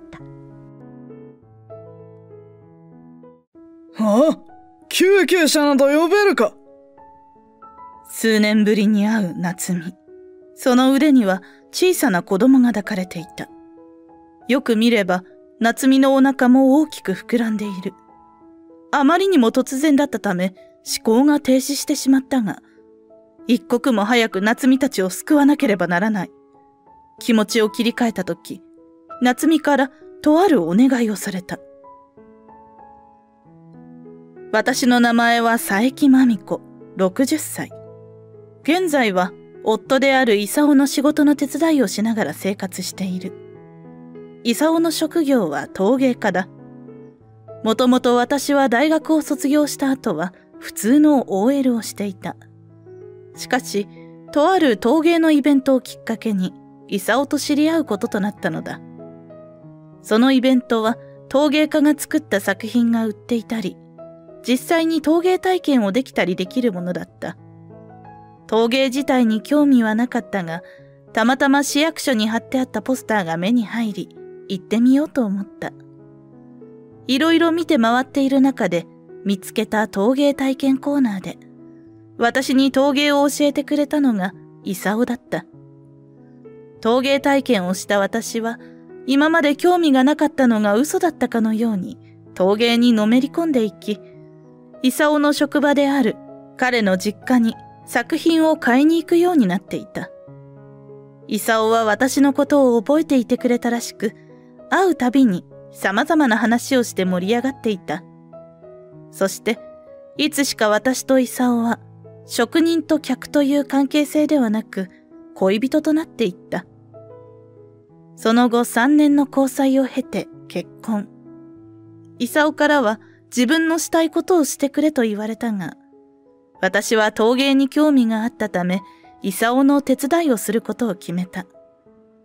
C: ああ、救急車など呼べるか。
D: 数年ぶりに会う夏美。その腕には小さな子供が抱かれていた。よく見れば夏美のお腹も大きく膨らんでいる。あまりにも突然だったため思考が停止してしまったが、一刻も早く夏美たちを救わなければならない。気持ちを切り替えたとき、夏美からとあるお願いをされた。私の名前は佐伯真美子、60歳。現在は夫である勲の仕事の手伝いをしながら生活している。勲の職業は陶芸家だ。もともと私は大学を卒業した後は普通の OL をしていた。しかし、とある陶芸のイベントをきっかけに勲と知り合うこととなったのだ。そのイベントは陶芸家が作った作品が売っていたり、実際に陶芸体験をできたりできるものだった。陶芸自体に興味はなかったが、たまたま市役所に貼ってあったポスターが目に入り、行ってみようと思った。いろいろ見て回っている中で見つけた陶芸体験コーナーで、私に陶芸を教えてくれたのが勲だった。陶芸体験をした私は、今まで興味がなかったのが嘘だったかのように陶芸にのめり込んでいき、勲の職場である彼の実家に作品を買いに行くようになっていた。勲は私のことを覚えていてくれたらしく、会うたびに様々な話をして盛り上がっていた。そして、いつしか私と勲は、職人と客という関係性ではなく、恋人となっていった。その後3年の交際を経て結婚。勲からは自分のしたいことをしてくれと言われたが、私は陶芸に興味があったため、勲の手伝いをすることを決めた。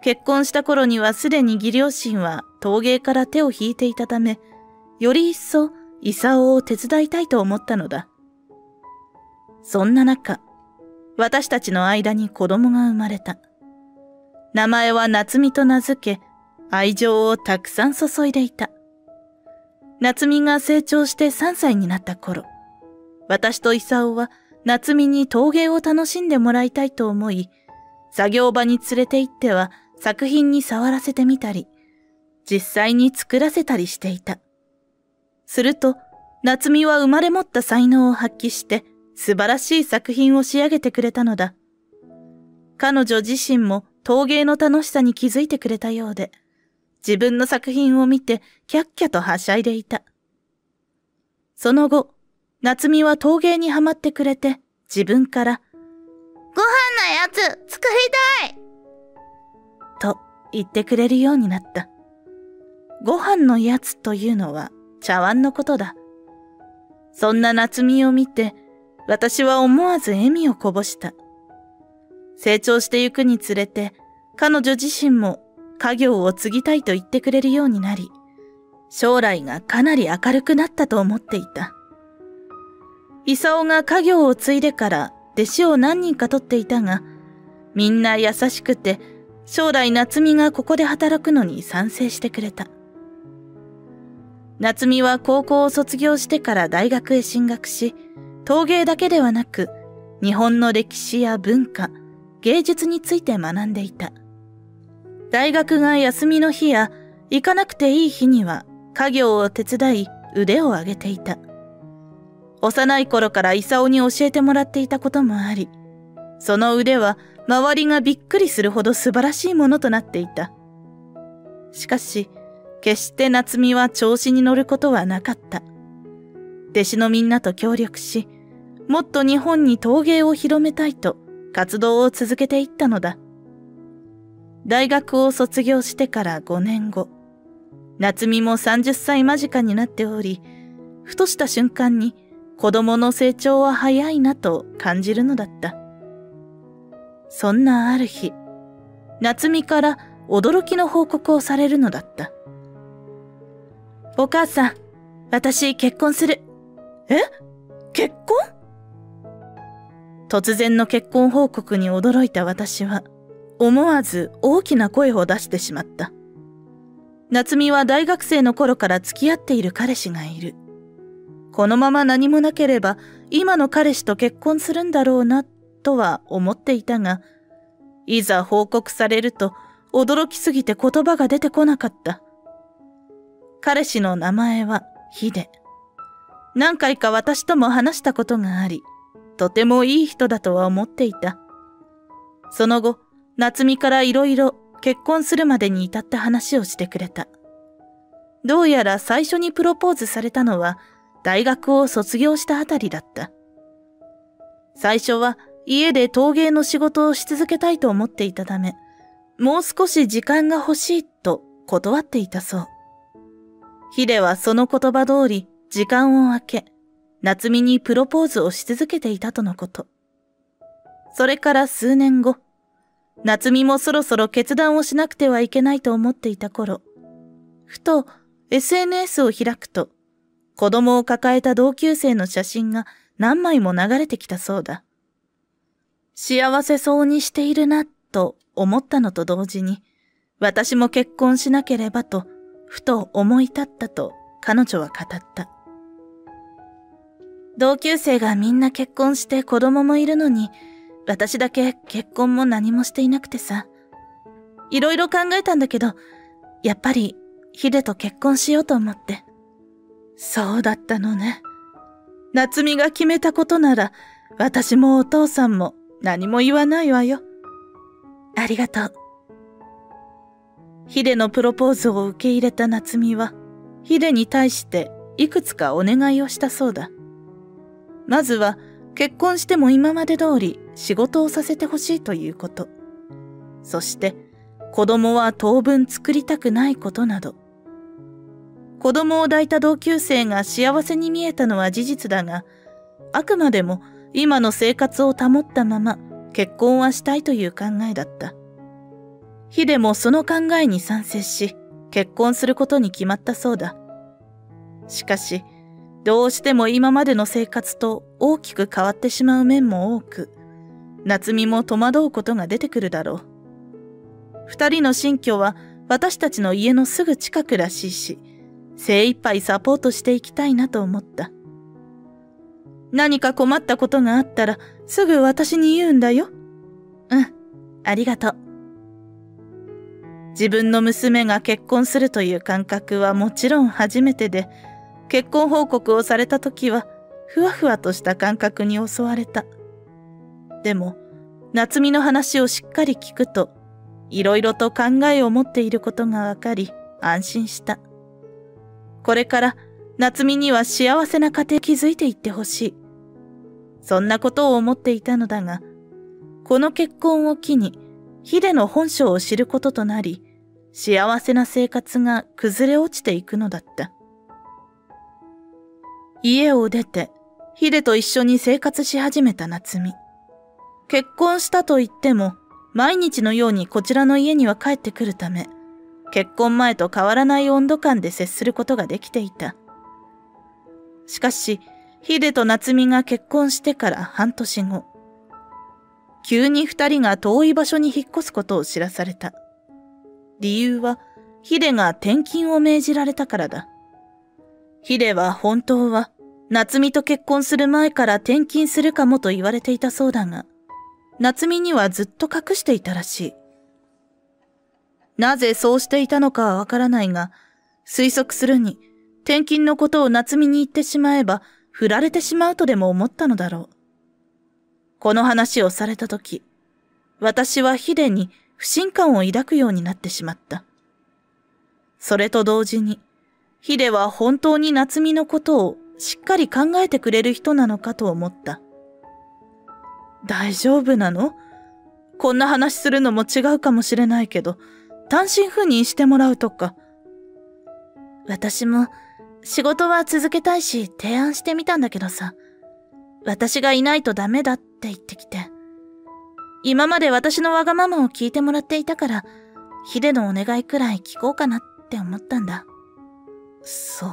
D: 結婚した頃にはすでに義両親は陶芸から手を引いていたため、より一層功を手伝いたいと思ったのだ。そんな中、私たちの間に子供が生まれた。名前は夏美と名付け、愛情をたくさん注いでいた。夏美が成長して3歳になった頃、私と功は夏美に陶芸を楽しんでもらいたいと思い、作業場に連れて行っては作品に触らせてみたり、実際に作らせたりしていた。すると、夏美は生まれ持った才能を発揮して素晴らしい作品を仕上げてくれたのだ。彼女自身も陶芸の楽しさに気づいてくれたようで、自分の作品を見てキャッキャとはしゃいでいた。その後、夏美は陶芸にはまってくれて、自分から、ご飯のやつ作りたいと言ってくれるようになった。ご飯のやつというのは茶碗のことだ。そんな夏美を見て、私は思わず笑みをこぼした。成長してゆくにつれて、彼女自身も家業を継ぎたいと言ってくれるようになり、将来がかなり明るくなったと思っていた。功が家業を継いでから弟子を何人か取っていたが、みんな優しくて、将来夏美がここで働くのに賛成してくれた。夏美は高校を卒業してから大学へ進学し、陶芸だけではなく、日本の歴史や文化、芸術について学んでいた。大学が休みの日や行かなくていい日には家業を手伝い腕を上げていた。幼い頃から功に教えてもらっていたこともあり、その腕は周りがびっくりするほど素晴らしいものとなっていた。しかし、決して夏美は調子に乗ることはなかった。弟子のみんなと協力し、もっと日本に陶芸を広めたいと活動を続けていったのだ。大学を卒業してから5年後、夏美も30歳間近になっており、ふとした瞬間に子供の成長は早いなと感じるのだった。そんなある日、夏美から驚きの報告をされるのだった。お母さん、私結婚する。え？結婚？突然の結婚報告に驚いた私は、思わず大きな声を出してしまった。夏美は大学生の頃から付き合っている彼氏がいる。このまま何もなければ、今の彼氏と結婚するんだろうな、とは思っていたが、いざ報告されると、驚きすぎて言葉が出てこなかった。彼氏の名前はヒデ。何回か私とも話したことがあり、とてもいい人だとは思っていた。その後、夏美からいろいろ結婚するまでに至った話をしてくれた。どうやら最初にプロポーズされたのは大学を卒業したあたりだった。最初は家で陶芸の仕事をし続けたいと思っていたため、もう少し時間が欲しいと断っていたそう。ヒデはその言葉通り時間を空け、夏美にプロポーズをし続けていたとのこと。それから数年後、夏美もそろそろ決断をしなくてはいけないと思っていた頃、ふと SNS を開くと、子供を抱えた同級生の写真が何枚も流れてきたそうだ。幸せそうにしているなと思ったのと同時に、私も結婚しなければと、ふと思い立ったと彼女は語った。同級生がみんな結婚して子供もいるのに、私だけ結婚も何もしていなくてさ。いろいろ考えたんだけど、やっぱりヒデと結婚しようと思って。そうだったのね。夏美が決めたことなら、私もお父さんも何も言わないわよ。ありがとう。ヒデのプロポーズを受け入れた夏美は、ヒデに対していくつかお願いをしたそうだ。まずは、結婚しても今まで通り仕事をさせてほしいということ。そして、子供は当分作りたくないことなど。子供を抱いた同級生が幸せに見えたのは事実だが、あくまでも今の生活を保ったまま結婚はしたいという考えだった。 ヒデもその考えに賛成し、結婚することに決まったそうだ。しかし、どうしても今までの生活と大きく変わってしまう面も多く、夏美も戸惑うことが出てくるだろう。二人の新居は私たちの家のすぐ近くらしいし、精一杯サポートしていきたいなと思った。何か困ったことがあったらすぐ私に言うんだよ。うん、ありがとう。自分の娘が結婚するという感覚はもちろん初めてで、結婚報告をされた時はふわふわとした感覚に襲われた。でも、夏美の話をしっかり聞くと、いろいろと考えを持っていることがわかり、安心した。これから夏美には幸せな家庭を築いていってほしい。そんなことを思っていたのだが、この結婚を機に、ヒデの本性を知ることとなり、幸せな生活が崩れ落ちていくのだった。家を出て、ヒデと一緒に生活し始めた夏美。結婚したと言っても、毎日のようにこちらの家には帰ってくるため、結婚前と変わらない温度感で接することができていた。しかし、ヒデと夏美が結婚してから半年後、急に二人が遠い場所に引っ越すことを知らされた。理由は、ヒデが転勤を命じられたからだ。ヒデは本当は、夏美と結婚する前から転勤するかもと言われていたそうだが、夏美にはずっと隠していたらしい。なぜそうしていたのかはわからないが、推測するに、転勤のことを夏美に言ってしまえば、振られてしまうとでも思ったのだろう。この話をされたとき、私はヒデに不信感を抱くようになってしまった。それと同時に、ヒデは本当に夏美のことをしっかり考えてくれる人なのかと思った。大丈夫なの？こんな話するのも違うかもしれないけど、単身赴任してもらうとか。私も仕事は続けたいし提案してみたんだけどさ、私がいないとダメだって言ってきて。今まで私のわがままを聞いてもらっていたから、ヒデのお願いくらい聞こうかなって思ったんだ。そう。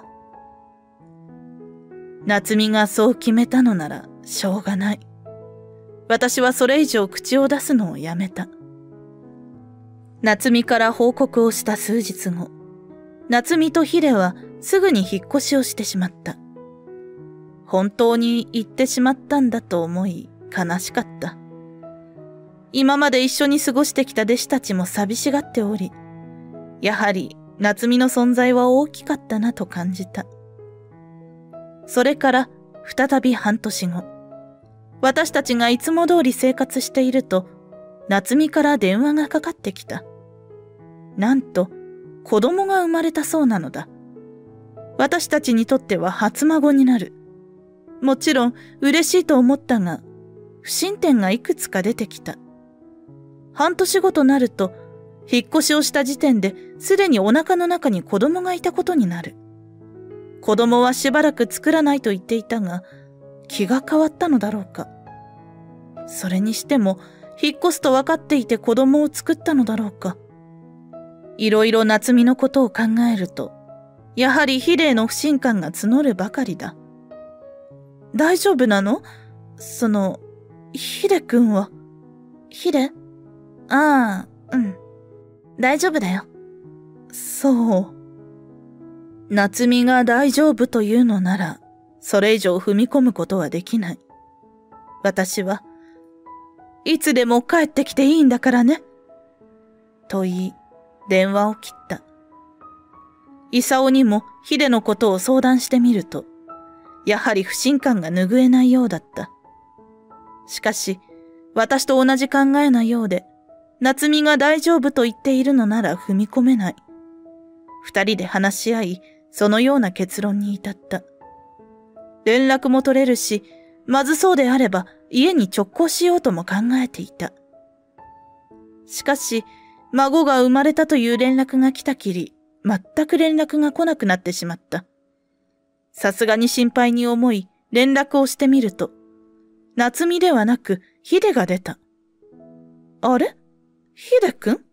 D: 夏美がそう決めたのならしょうがない。私はそれ以上口を出すのをやめた。夏美から報告をした数日後、夏美とヒデはすぐに引っ越しをしてしまった。本当に行ってしまったんだと思い悲しかった。今まで一緒に過ごしてきた弟子たちも寂しがっており、やはり夏美の存在は大きかったなと感じた。それから再び半年後、私たちがいつも通り生活していると、夏美から電話がかかってきた。なんと子供が生まれたそうなのだ。私たちにとっては初孫になる。もちろん嬉しいと思ったが、不審点がいくつか出てきた。半年後となると、引っ越しをした時点ですでにお腹の中に子供がいたことになる。子供はしばらく作らないと言っていたが、気が変わったのだろうか。それにしても、引っ越すと分かっていて子供を作ったのだろうか。いろいろ夏美のことを考えると、やはりヒデへの不信感が募るばかりだ。大丈夫なの？ヒデ君は。ヒデ？ああ、うん。大丈夫だよ。そう。夏美が大丈夫というのなら、それ以上踏み込むことはできない。私は、いつでも帰ってきていいんだからね。と言い、電話を切った。勲にもヒデのことを相談してみると、やはり不信感が拭えないようだった。しかし、私と同じ考えなようで、夏美が大丈夫と言っているのなら踏み込めない。二人で話し合い、そのような結論に至った。連絡も取れるし、まずそうであれば家に直行しようとも考えていた。しかし、孫が生まれたという連絡が来たきり、全く連絡が来なくなってしまった。さすがに心配に思い、連絡をしてみると、夏美ではなく、ヒデが出た。あれ？ヒデ君？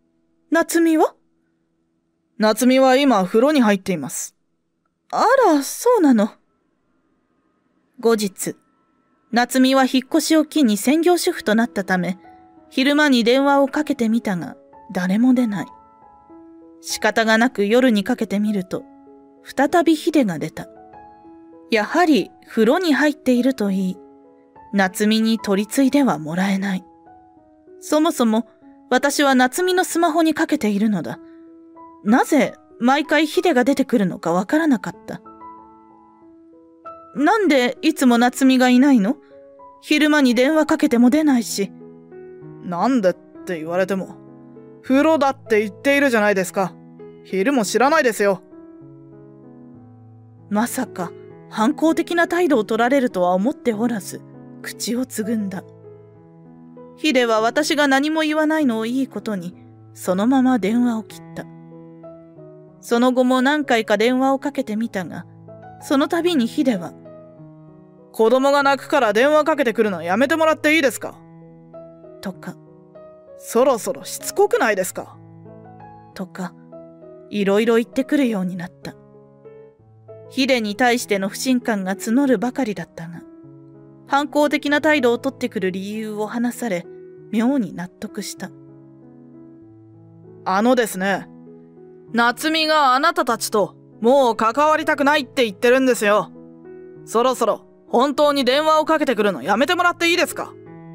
D: 夏美は？
C: 夏美は今風呂に入っています。
D: あら、そうなの。後日、夏美は引っ越しを機に専業主婦となったため、昼間に電話をかけてみたが、誰も出ない。仕方がなく夜にかけてみると、再びヒデが出た。やはり風呂に入っているといい、夏美に取り次いではもらえない。そもそも私は夏美のスマホにかけているのだ。なぜ毎回ヒデが出てくるのかわからなかった。なんでいつも夏美がいないの？昼間に電話かけても出ないし。
C: なんでって言われても、風呂だって言っているじゃないですか。昼も知らないですよ。
D: まさか反抗的な態度を取られるとは思っておらず、口をつぐんだ。ヒデは私が何も言わないのをいいことに、そのまま電話を切った。その後も何回か電話をかけてみたが、その度にヒデは、
C: 子供が泣くから電話かけてくるのやめてもらっていいですか？
D: とか、
C: そろそろしつこくないですか？
D: とか、いろいろ言ってくるようになった。ヒデに対しての不信感が募るばかりだったが、反抗的な態度を取ってくる理由を話され、妙に納得した。
C: ですね、夏美があなたたちともう関わりたくないって言ってるんですよ。そろそろ本当に電話をかけてくるのやめてもらっていいですか？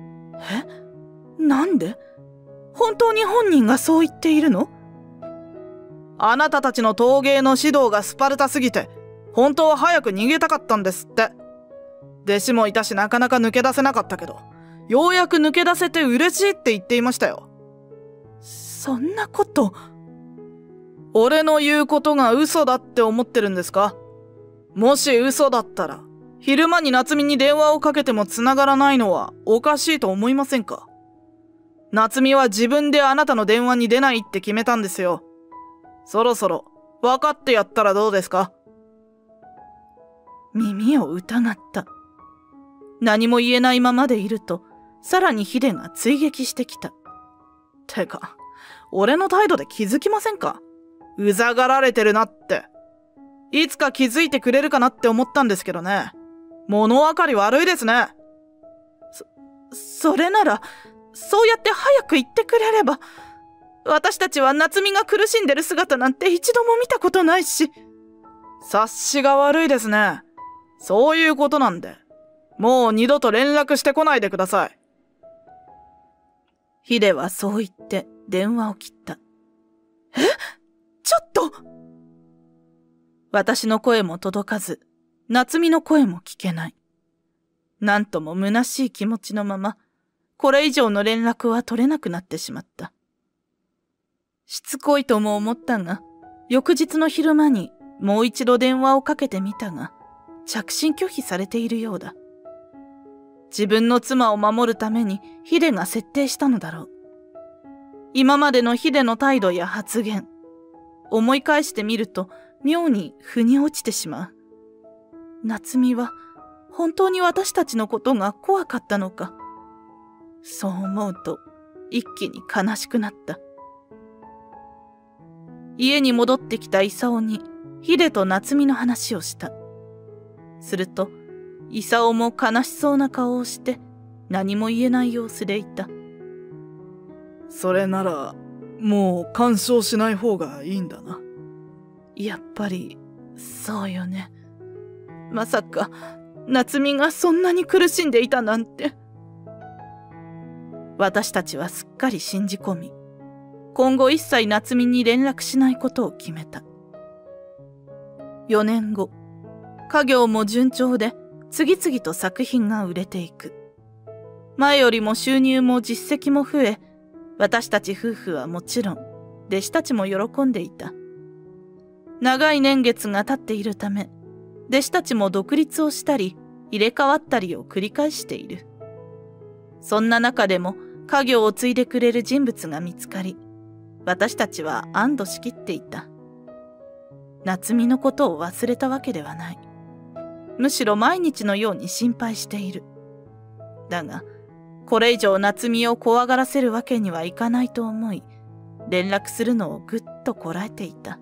D: なんで？本当に本人がそう言っているの？
C: あなたたちの陶芸の指導がスパルタすぎて、本当は早く逃げたかったんですって。弟子もいたしなかなか抜け出せなかったけど、ようやく抜け出せて嬉しいって言っていましたよ。
D: そんなこと。
C: 俺の言うことが嘘だって思ってるんですか？もし嘘だったら、昼間に夏美に電話をかけても繋がらないのはおかしいと思いませんか？夏美は自分であなたの電話に出ないって決めたんですよ。そろそろ分かってやったらどうですか？
D: 耳を疑った。何も言えないままでいると、さらにヒデが追撃してきた。
C: てか、俺の態度で気づきませんか？うざがられてるなって。いつか気づいてくれるかなって思ったんですけどね。物分かり悪いですね。
D: それなら、そうやって早く言ってくれれば。私たちは夏美が苦しんでる姿なんて一度も見たことないし。
C: 察しが悪いですね。そういうことなんで、もう二度と連絡してこないでください。
D: ヒデはそう言って電話を切った。ちょっと！私の声も届かず、夏美の声も聞けない。なんとも虚しい気持ちのまま、これ以上の連絡は取れなくなってしまった。しつこいとも思ったが、翌日の昼間にもう一度電話をかけてみたが、着信拒否されているようだ。自分の妻を守るためにヒデが設定したのだろう。今までのヒデの態度や発言、思い返してみると妙に腑に落ちてしまう。夏美は本当に私たちのことが怖かったのか。そう思うと一気に悲しくなった。家に戻ってきた勲にヒデと夏美の話をした。すると勲も悲しそうな顔をして何も言えない様子でいた。
C: それならもう干渉しない方がいいんだな。
D: やっぱりそうよね。まさか夏美がそんなに苦しんでいたなんて。私たちはすっかり信じ込み、今後一切夏美に連絡しないことを決めた。4年後、家業も順調で次々と作品が売れていく。前よりも収入も実績も増え、私たち夫婦はもちろん弟子たちも喜んでいた。長い年月が経っているため、弟子たちも独立をしたり入れ替わったりを繰り返している。そんな中でも家業を継いでくれる人物が見つかり、私たちは安堵しきっていた。夏美のことを忘れたわけではない。むしろ毎日のように心配している。だが、これ以上夏美を怖がらせるわけにはいかないと思い、 連絡するのをぐっとこらえていた。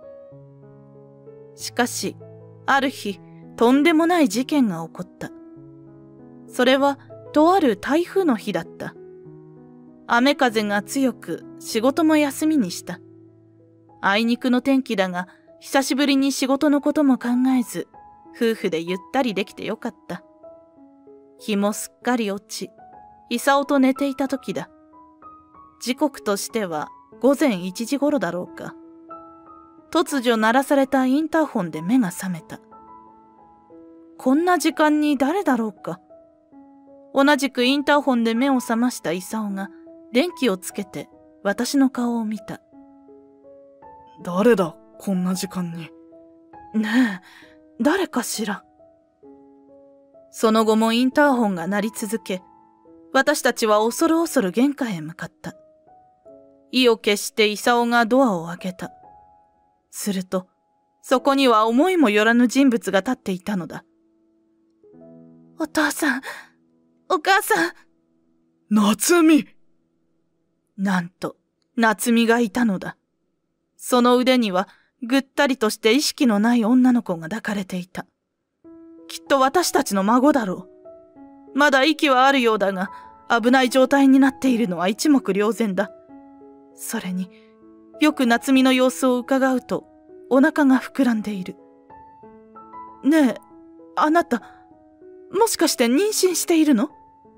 D: しかし、ある日、とんでもない事件が起こった。それは、とある台風の日だった。雨風が強く、仕事も休みにした。あいにくの天気だが、久しぶりに仕事のことも考えず、夫婦でゆったりできてよかった。日もすっかり落ち、功と寝ていた時だ。時刻としては午前1時頃だろうか。突如鳴らされたインターホンで目が覚めた。こんな時間に誰だろうか。同じくインターホンで目を覚ました功が電気をつけて私の顔を見た。
C: 誰だ、こんな時間に。
D: ねえ、誰かしら。その後もインターホンが鳴り続け、私たちは恐る恐る玄関へ向かった。意を決して功がドアを開けた。すると、そこには思いもよらぬ人物が立っていたのだ。お父さん、お母さん。
C: 夏美。
D: なんと、夏美がいたのだ。その腕には、ぐったりとして意識のない女の子が抱かれていた。きっと私たちの孫だろう。まだ息はあるようだが、危ない状態になっているのは一目瞭然だ。それに、よく夏美の様子を伺うと、お腹が膨らんでいる。ねえ、あなた、もしかして妊娠しているの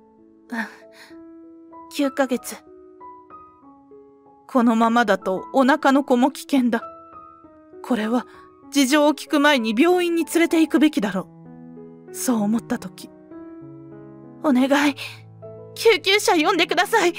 D: ？9ヶ月。このままだとお腹の子も危険だ。これは事情を聞く前に病院に連れて行くべきだろう。そう思ったとき、お願い、救急車呼んでください。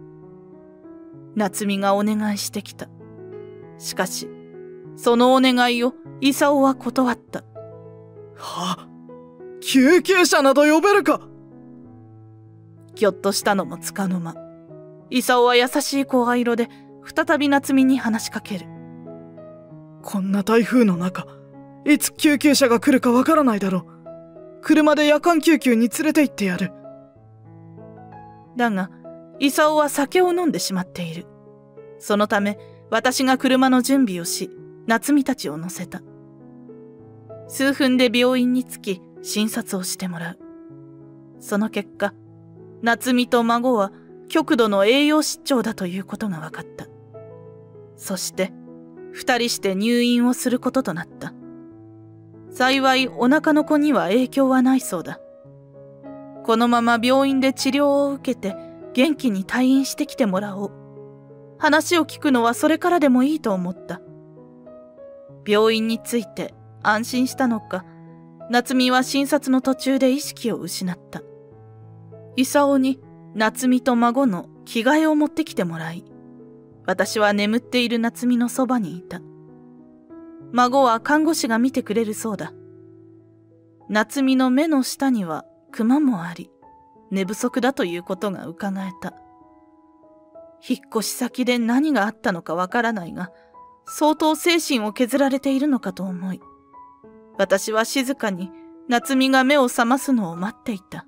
D: 夏美がお願いしてきた。しかし、そのお願いを功は断った。
C: は？救急車など呼べるか？
D: ぎょっとしたのもつかの間、功は優しい声色で再び夏美に話しかける。
C: こんな台風の中、いつ救急車が来るかわからないだろう。車で夜間救急に連れて行ってやる。
D: だが、功は酒を飲んでしまっている。そのため、私が車の準備をし、夏美たちを乗せた。数分で病院に着き、診察をしてもらう。その結果、夏美と孫は極度の栄養失調だということが分かった。そして、二人して入院をすることとなった。幸いお腹の子には影響はないそうだ。このまま病院で治療を受けて元気に退院してきてもらおう。話を聞くのはそれからでもいいと思った。病院に着いて安心したのか、夏美は診察の途中で意識を失った。功に夏美と孫の着替えを持ってきてもらい、私は眠っている夏美のそばにいた。孫は看護師が見てくれるそうだ。夏美の目の下にはクマもあり、寝不足だということがうかがえた。引っ越し先で何があったのかわからないが、相当精神を削られているのかと思い、私は静かに夏美が目を覚ますのを待っていた。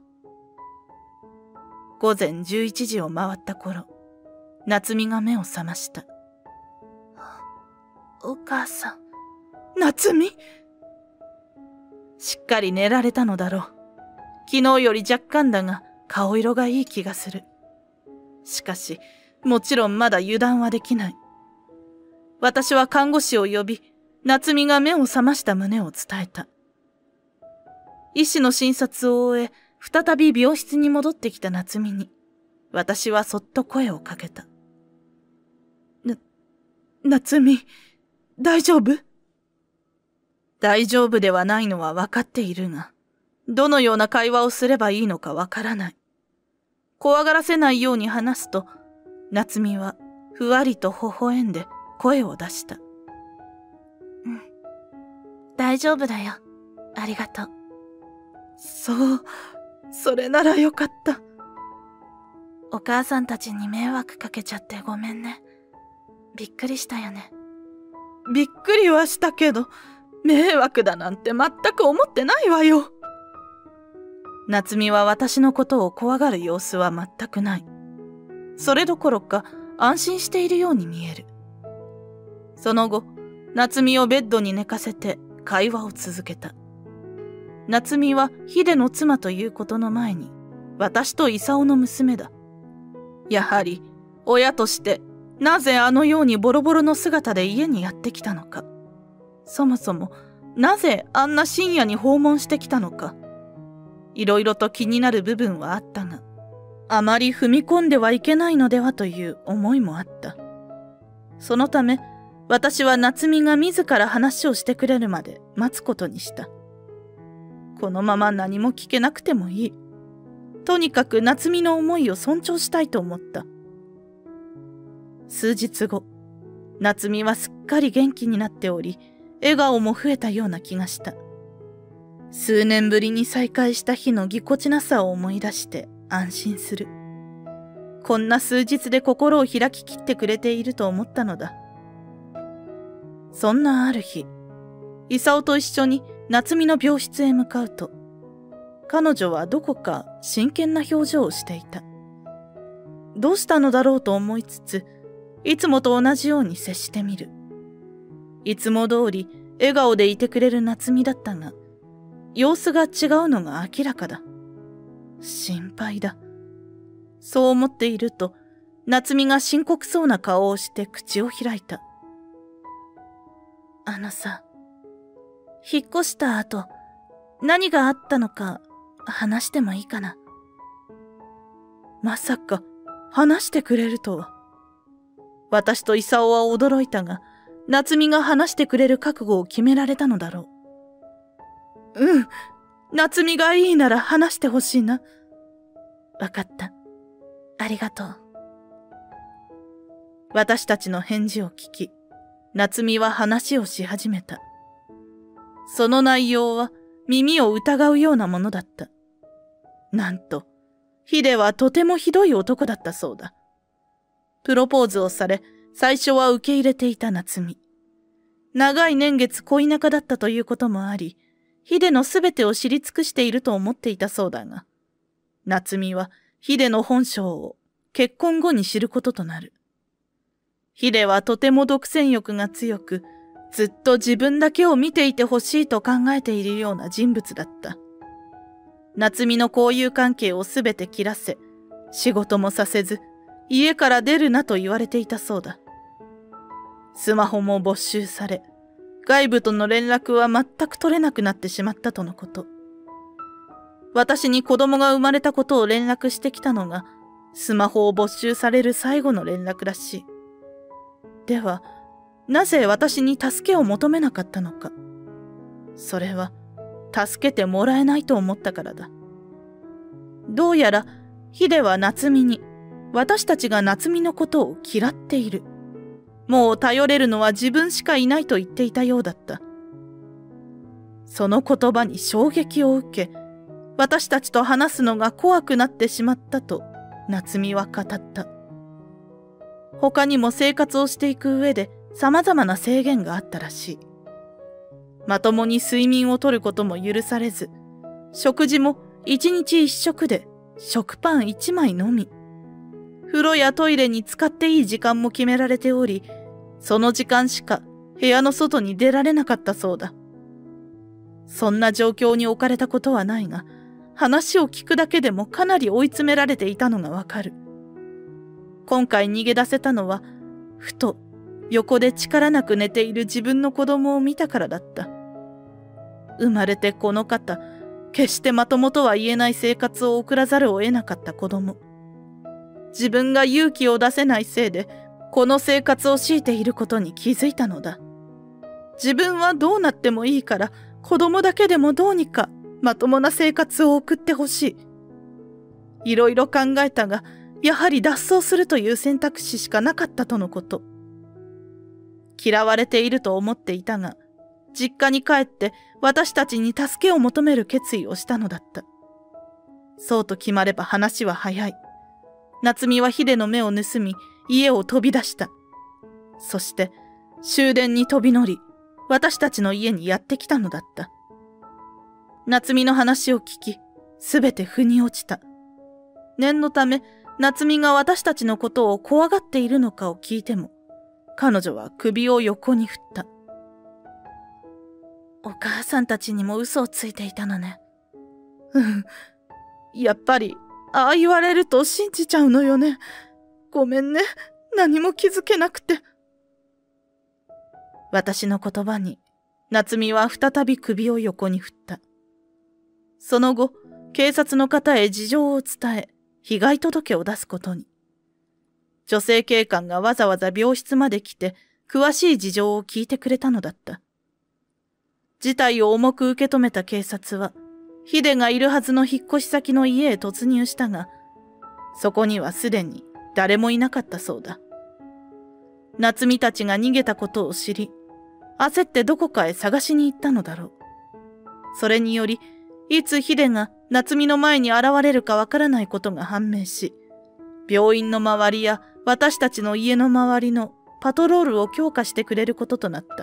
D: 午前11時を回った頃、夏美が目を覚ました。お母さん。夏美？しっかり寝られたのだろう。昨日より若干だが顔色がいい気がする。しかし、もちろんまだ油断はできない。私は看護師を呼び、夏美が目を覚ました旨を伝えた。医師の診察を終え、再び病室に戻ってきた夏美に、私はそっと声をかけた。夏美、大丈夫？大丈夫ではないのは分かっているが、どのような会話をすればいいのか分からない。怖がらせないように話すと、夏美はふわりと微笑んで声を出した。大丈夫だよ。ありがとう。そう、それならよかった。お母さんたちに迷惑かけちゃってごめんね。びっくりしたよね。びっくりはしたけど、迷惑だなんて全く思ってないわよ。夏美は私のことを怖がる様子は全くない。それどころか、 安心しているように見える。その後、夏美をベッドに寝かせて会話を続けた。夏美は秀の妻ということの前に、私と勲の娘だ。やはり、親として、なぜあのようにボロボロの姿で家にやってきたのか。そもそも、なぜあんな深夜に訪問してきたのか。いろいろと気になる部分はあったが、あまり踏み込んではいけないのではという思いもあった。そのため、私は夏美が自ら話をしてくれるまで待つことにした。このまま何も聞けなくてもいい。とにかく夏美の思いを尊重したいと思った。数日後、夏美はすっかり元気になっており、笑顔も増えたような気がした。数年ぶりに再会した日のぎこちなさを思い出して安心する。こんな数日で心を開ききってくれていると思ったのだ。そんなある日、勲と一緒に夏美の病室へ向かうと、彼女はどこか真剣な表情をしていた。どうしたのだろうと思いつつ、いつもと同じように接してみる。いつも通り笑顔でいてくれる夏美だったが、様子が違うのが明らかだ。心配だ。そう思っていると、夏美が深刻そうな顔をして口を開いた。あのさ、引っ越した後、何があったのか話してもいいかな。まさか話してくれるとは。私と勲は驚いたが、夏美が話してくれる覚悟を決められたのだろう。うん、夏美がいいなら話してほしいな。わかった。ありがとう。私たちの返事を聞き、夏美は話をし始めた。その内容は耳を疑うようなものだった。なんと、秀はとてもひどい男だったそうだ。プロポーズをされ、最初は受け入れていた夏美。長い年月恋仲だったということもあり、秀のすべてを知り尽くしていると思っていたそうだが、夏美は秀の本性を結婚後に知ることとなる。秀はとても独占欲が強く、ずっと自分だけを見ていてほしいと考えているような人物だった。夏美の交友関係をすべて切らせ、仕事もさせず、家から出るなと言われていたそうだ。スマホも没収され、外部との連絡は全く取れなくなってしまったとのこと。私に子供が生まれたことを連絡してきたのが、スマホを没収される最後の連絡らしい。では、なぜ私に助けを求めなかったのか。それは、助けてもらえないと思ったからだ。どうやら、秀は夏美に、私たちが夏美のことを嫌っている。もう頼れるのは自分しかいないと言っていたようだった。その言葉に衝撃を受け、私たちと話すのが怖くなってしまったと、夏美は語った。他にも生活をしていく上で様々な制限があったらしい。まともに睡眠をとることも許されず、食事も一日一食で食パン一枚のみ。風呂やトイレに使っていい時間も決められており、その時間しか部屋の外に出られなかったそうだ。そんな状況に置かれたことはないが、話を聞くだけでもかなり追い詰められていたのがわかる。今回逃げ出せたのは、ふと横で力なく寝ている自分の子供を見たからだった。生まれてこの方、決してまともとは言えない生活を送らざるを得なかった子供。自分が勇気を出せないせいで、この生活を強いていることに気づいたのだ。自分はどうなってもいいから、子供だけでもどうにかまともな生活を送ってほしい。いろいろ考えたが、やはり脱走するという選択肢しかなかったとのこと。嫌われていると思っていたが、実家に帰って私たちに助けを求める決意をしたのだった。そうと決まれば話は早い。夏美は秀の目を盗み、家を飛び出した。そして、終電に飛び乗り、私たちの家にやってきたのだった。夏美の話を聞き、すべて腑に落ちた。念のため、 夏美が私たちのことを怖がっているのかを聞いても、彼女は首を横に振った。お母さんたちにも嘘をついていたのね。やっぱり、ああ言われると信じちゃうのよね。ごめんね。何も気づけなくて。私の言葉に、夏美は再び首を横に振った。その後、警察の方へ事情を伝え、被害届を出すことに。女性警官がわざわざ病室まで来て、詳しい事情を聞いてくれたのだった。事態を重く受け止めた警察は、ヒデがいるはずの引っ越し先の家へ突入したが、そこにはすでに誰もいなかったそうだ。夏美たちが逃げたことを知り、焦ってどこかへ探しに行ったのだろう。それにより、いつヒデが夏美の前に現れるかわからないことが判明し、病院の周りや私たちの家の周りのパトロールを強化してくれることとなった。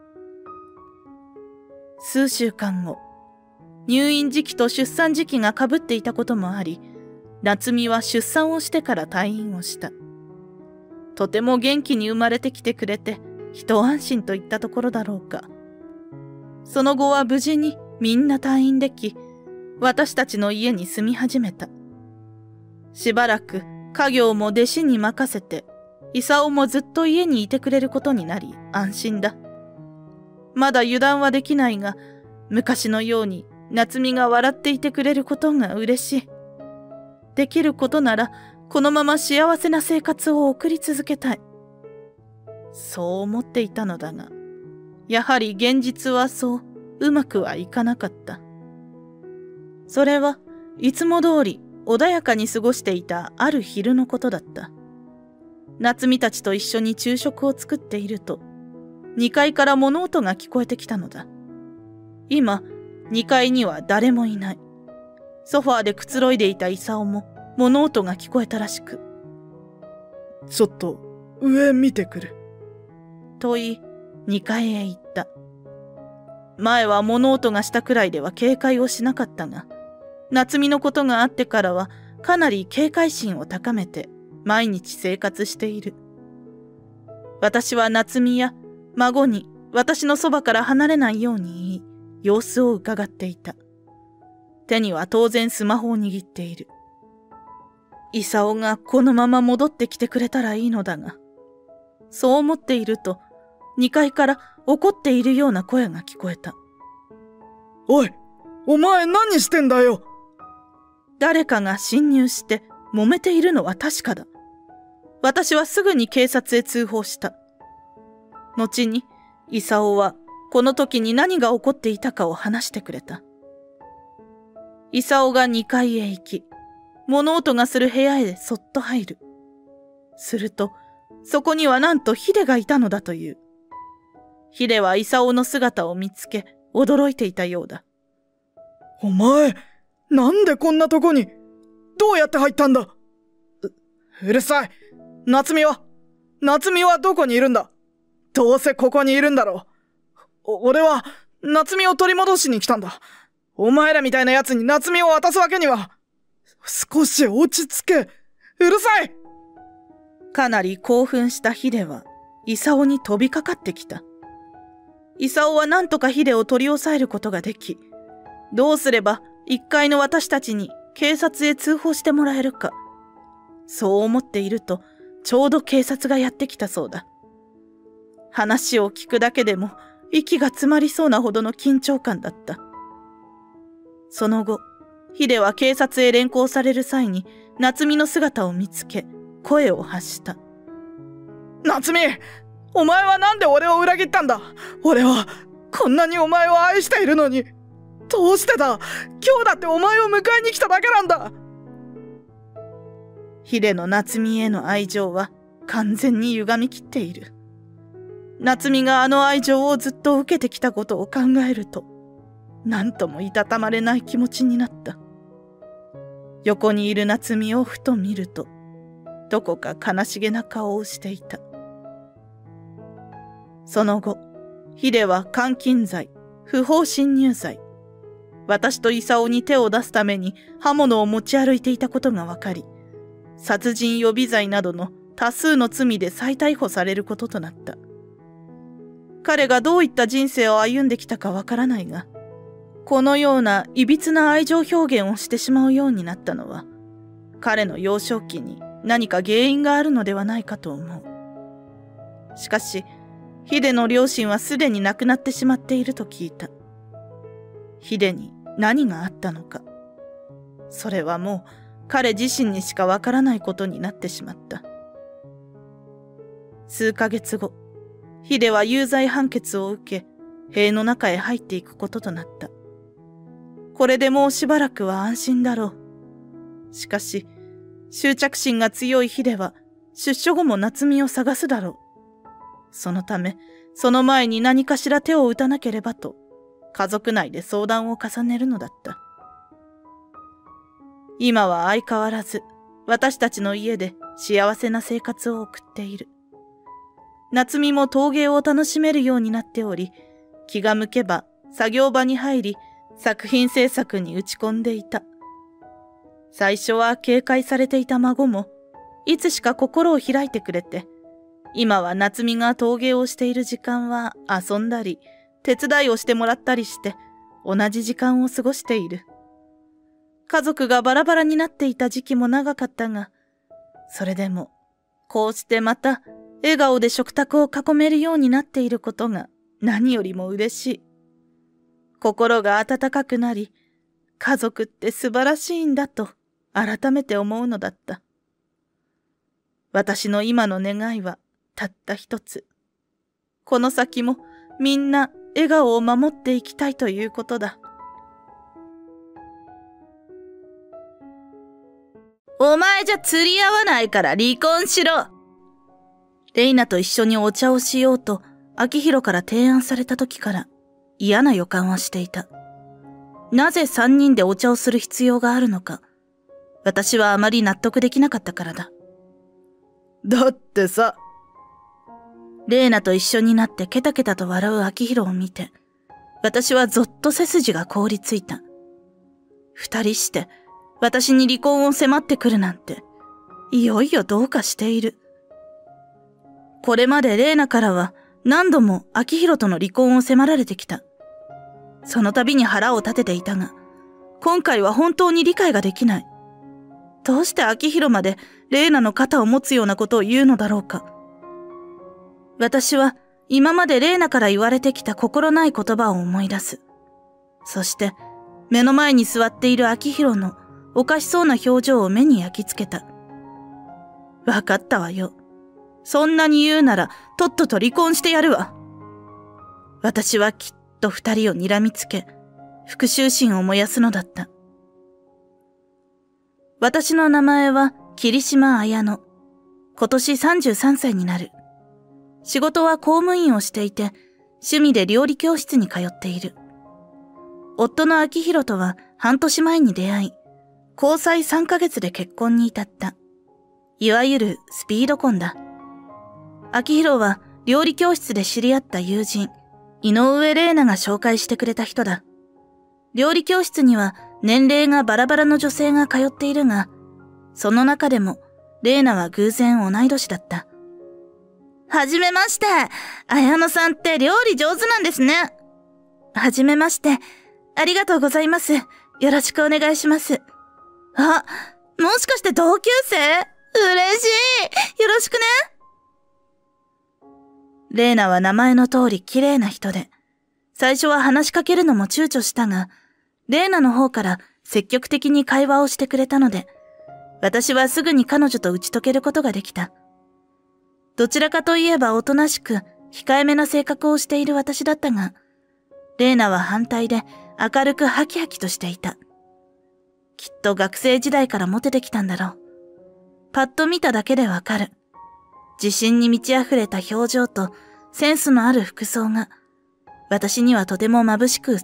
D: 数週間後、入院時期と出産時期がかぶっていたこともあり、夏美は出産をしてから退院をした。とても元気に生まれてきてくれて、一安心といったところだろうか。その後は無事にみんな退院でき、私たちの家に住み始めた。しばらく家業も弟子に任せて、勲もずっと家にいてくれることになり安心だ。まだ油断はできないが、昔のように夏美が笑っていてくれることが嬉しい。できることなら、このまま幸せな生活を送り続けたい。そう思っていたのだが、やはり現実はそううまくはいかなかった。それはいつも通り穏やかに過ごしていたある昼のことだった。夏美たちと一緒に昼食を作っていると、2階から物音が聞こえてきたのだ。今、2階には誰もいない。ソファーでくつろいでいた勲も物音が聞こえたらしく。
C: ちょっと上見てくる。
D: と言い、2階へ行った。前は物音がしたくらいでは警戒をしなかったが、夏美のことがあってからはかなり警戒心を高めて毎日生活している。私は夏美や孫に私のそばから離れないように言い、様子を伺っていた。手には当然スマホを握っている。勲がこのまま戻ってきてくれたらいいのだが、そう思っていると、2階から怒っているような声が聞こえた。
C: おい、お前何してんだよ。
D: 誰かが侵入して揉めているのは確かだ。私はすぐに警察へ通報した。後に、勲はこの時に何が起こっていたかを話してくれた。勲が2階へ行き、物音がする部屋へそっと入る。すると、そこにはなんとヒデがいたのだという。ヒデは勲の姿を見つけ、驚いていたようだ。
C: お前、なんでこんなとこに、どうやって入ったんだ。うるさい。夏美はどこにいるんだ。どうせここにいるんだろう。俺は、夏美を取り戻しに来たんだ。お前らみたいな奴に夏美を渡すわけには。少し落ち着け。うるさい。
D: かなり興奮したヒデは、勲に飛びかかってきた。勲は何とかヒデを取り押さえることができ、どうすれば1階の私たちに警察へ通報してもらえるか。そう思っていると、ちょうど警察がやってきたそうだ。話を聞くだけでも息が詰まりそうなほどの緊張感だった。その後、ヒデは警察へ連行される際に夏美の姿を見つけ、声を発した。
C: 夏美、お前はなんで俺を裏切ったんだ。俺はこんなにお前を愛しているのに。どうしてだ。今日だってお前を迎えに来ただけなんだ。
D: ヒデの夏美への愛情は完全に歪みきっている。夏美があの愛情をずっと受けてきたことを考えると、なんともいたたまれない気持ちになった。横にいる夏美をふと見ると、どこか悲しげな顔をしていた。その後、ヒデは監禁罪、不法侵入罪、私と勲に手を出すために刃物を持ち歩いていたことが分かり、 殺人予備罪などの多数の罪で再逮捕されることとなった。彼がどういった人生を歩んできたかわからないが、このようないびつな愛情表現をしてしまうようになったのは、彼の幼少期に何か原因があるのではないかと思う。しかし、ヒデの両親はすでに亡くなってしまっていると聞いた。ヒデに何があったのか。それはもう彼自身にしかわからないことになってしまった。数ヶ月後、ヒデは有罪判決を受け、塀の中へ入っていくこととなった。これでもうしばらくは安心だろう。しかし、執着心が強いヒデは、出所後も夏美を探すだろう。そのため、その前に何かしら手を打たなければと、家族内で相談を重ねるのだった。今は相変わらず、私たちの家で幸せな生活を送っている。夏美も陶芸を楽しめるようになっており、気が向けば作業場に入り、作品制作に打ち込んでいた。最初は警戒されていた孫も、いつしか心を開いてくれて、今は夏美が陶芸をしている時間は遊んだり、手伝いをしてもらったりして、同じ時間を過ごしている。家族がバラバラになっていた時期も長かったが、それでも、こうしてまた、笑顔で食卓を囲めるようになっていることが何よりも嬉しい。心が温かくなり、家族って素晴らしいんだと改めて思うのだった。私の今の願いはたった一つ。この先もみんな笑顔を守っていきたいということだ。お前じゃ釣り合わないから離婚しろ。レイナと一緒にお茶をしようと、秋広から提案された時から嫌な予感はしていた。なぜ3人でお茶をする必要があるのか、私はあまり納得できなかったからだ。
C: だってさ。
D: レイナと一緒になってケタケタと笑う秋広を見て、私はぞっと背筋が凍りついた。2人して、私に離婚を迫ってくるなんて、いよいよどうかしている。これまでレイナからは何度も秋広との離婚を迫られてきた。その度に腹を立てていたが、今回は本当に理解ができない。どうして秋広までレイナの肩を持つようなことを言うのだろうか。私は今までレイナから言われてきた心ない言葉を思い出す。そして目の前に座っている秋広のおかしそうな表情を目に焼き付けた。わかったわよ。そんなに言うならとっとと離婚してやるわ。私はきっと2人を睨みつけ、復讐心を燃やすのだった。私の名前は桐島綾乃。今年33歳になる。仕事は公務員をしていて、趣味で料理教室に通っている。夫の秋広とは半年前に出会い、交際3ヶ月で結婚に至った。いわゆるスピード婚だ。秋広は料理教室で知り合った友人、井上玲奈が紹介してくれた人だ。料理教室には年齢がバラバラの女性が通っているが、その中でも玲奈は偶然同い年だった。はじめまして。綾乃さんって料理上手なんですね。はじめまして。ありがとうございます。よろしくお願いします。あ、もしかして同級生？嬉しい。よろしくね。レイナは名前の通り綺麗な人で、最初は話しかけるのも躊躇したが、レイナの方から積極的に会話をしてくれたので、私はすぐに彼女と打ち解けることができた。どちらかといえばおとなしく、控えめな性格をしている私だったが、レイナは反対で明るくハキハキとしていた。きっと学生時代からモテてきたんだろう。パッと見ただけでわかる。自信に満ち溢れた表情とセンスのある服装が私にはとても眩しく映った。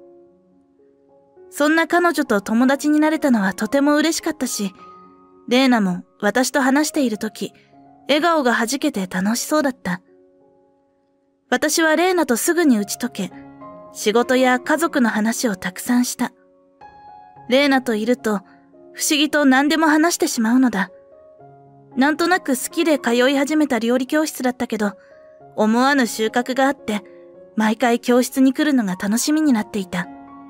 D: そんな彼女と友達になれたのはとても嬉しかったし、レイナも私と話しているとき、笑顔がはじけて楽しそうだった。私はレイナとすぐに打ち解け、仕事や家族の話をたくさんした。レイナといると不思議と何でも話してしまうのだ。なんとなく好きで通い始めた料理教室だったけど、思わぬ収穫があって、毎回教室に来るのが楽しみになっていた。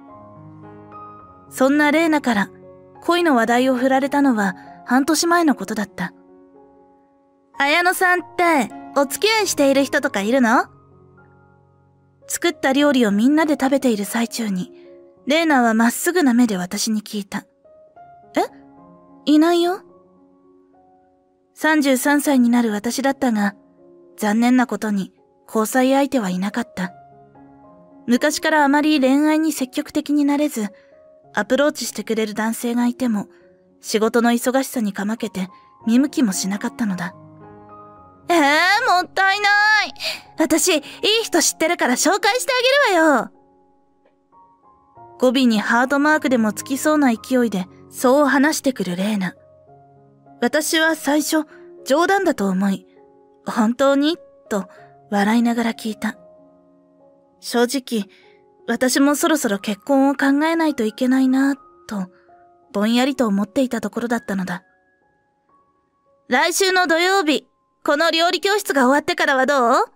D: そんなレイナから恋の話題を振られたのは半年前のことだった。綾乃さんってお付き合いしている人とかいるの？作った料理をみんなで食べている最中に、レイナはまっすぐな目で私に聞いた。え？いないよ。33歳になる私だったが、残念なことに交際相手はいなかった。昔からあまり恋愛に積極的になれず、アプローチしてくれる男性がいても、仕事の忙しさにかまけて見向きもしなかったのだ。もったいない。私、いい人知ってるから紹介してあげるわよ。語尾にハートマークでもつきそうな勢いで、そう話してくるレイナ。私は最初、冗談だと思い、本当に？と笑いながら聞いた。正直、私もそろそろ結婚を考えないといけないな、と、ぼんやりと思っていたところだったのだ。来週の土曜日、この料理教室が終わってからはどう？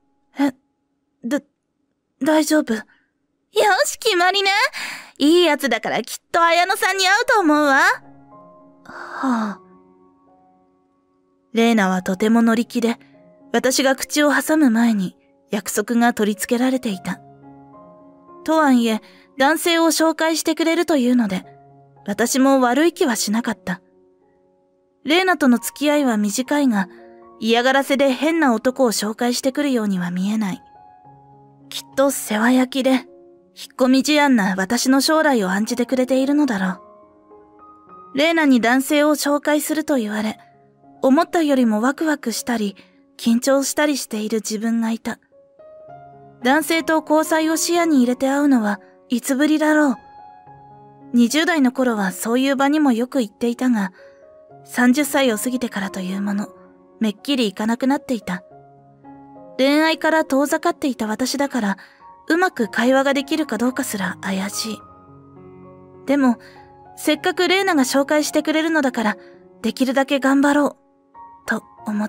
D: 大丈夫。よし、決まりね。いいやつだからきっと綾乃さんに会うと思うわ。はあ。レイナはとても乗り気で、私が口を挟む前に約束が取り付けられていた。とはいえ、男性を紹介してくれるというので、私も悪い気はしなかった。レイナとの付き合いは短いが、嫌がらせで変な男を紹介してくるようには見えない。きっと世話焼きで、引っ込み思案な私の将来を案じてくれているのだろう。レイナに男性を紹介すると言われ、思ったよりもワクワクしたり、緊張したりしている自分がいた。男性と交際を視野に入れて会うのはいつぶりだろう。20代の頃はそういう場にもよく行っていたが、30歳を過ぎてからというもの、めっきり行かなくなっていた。恋愛から遠ざかっていた私だから、うまく会話ができるかどうかすら怪しい。でも、せっかくレイナが紹介してくれるのだから、できるだけ頑張ろう、と思った。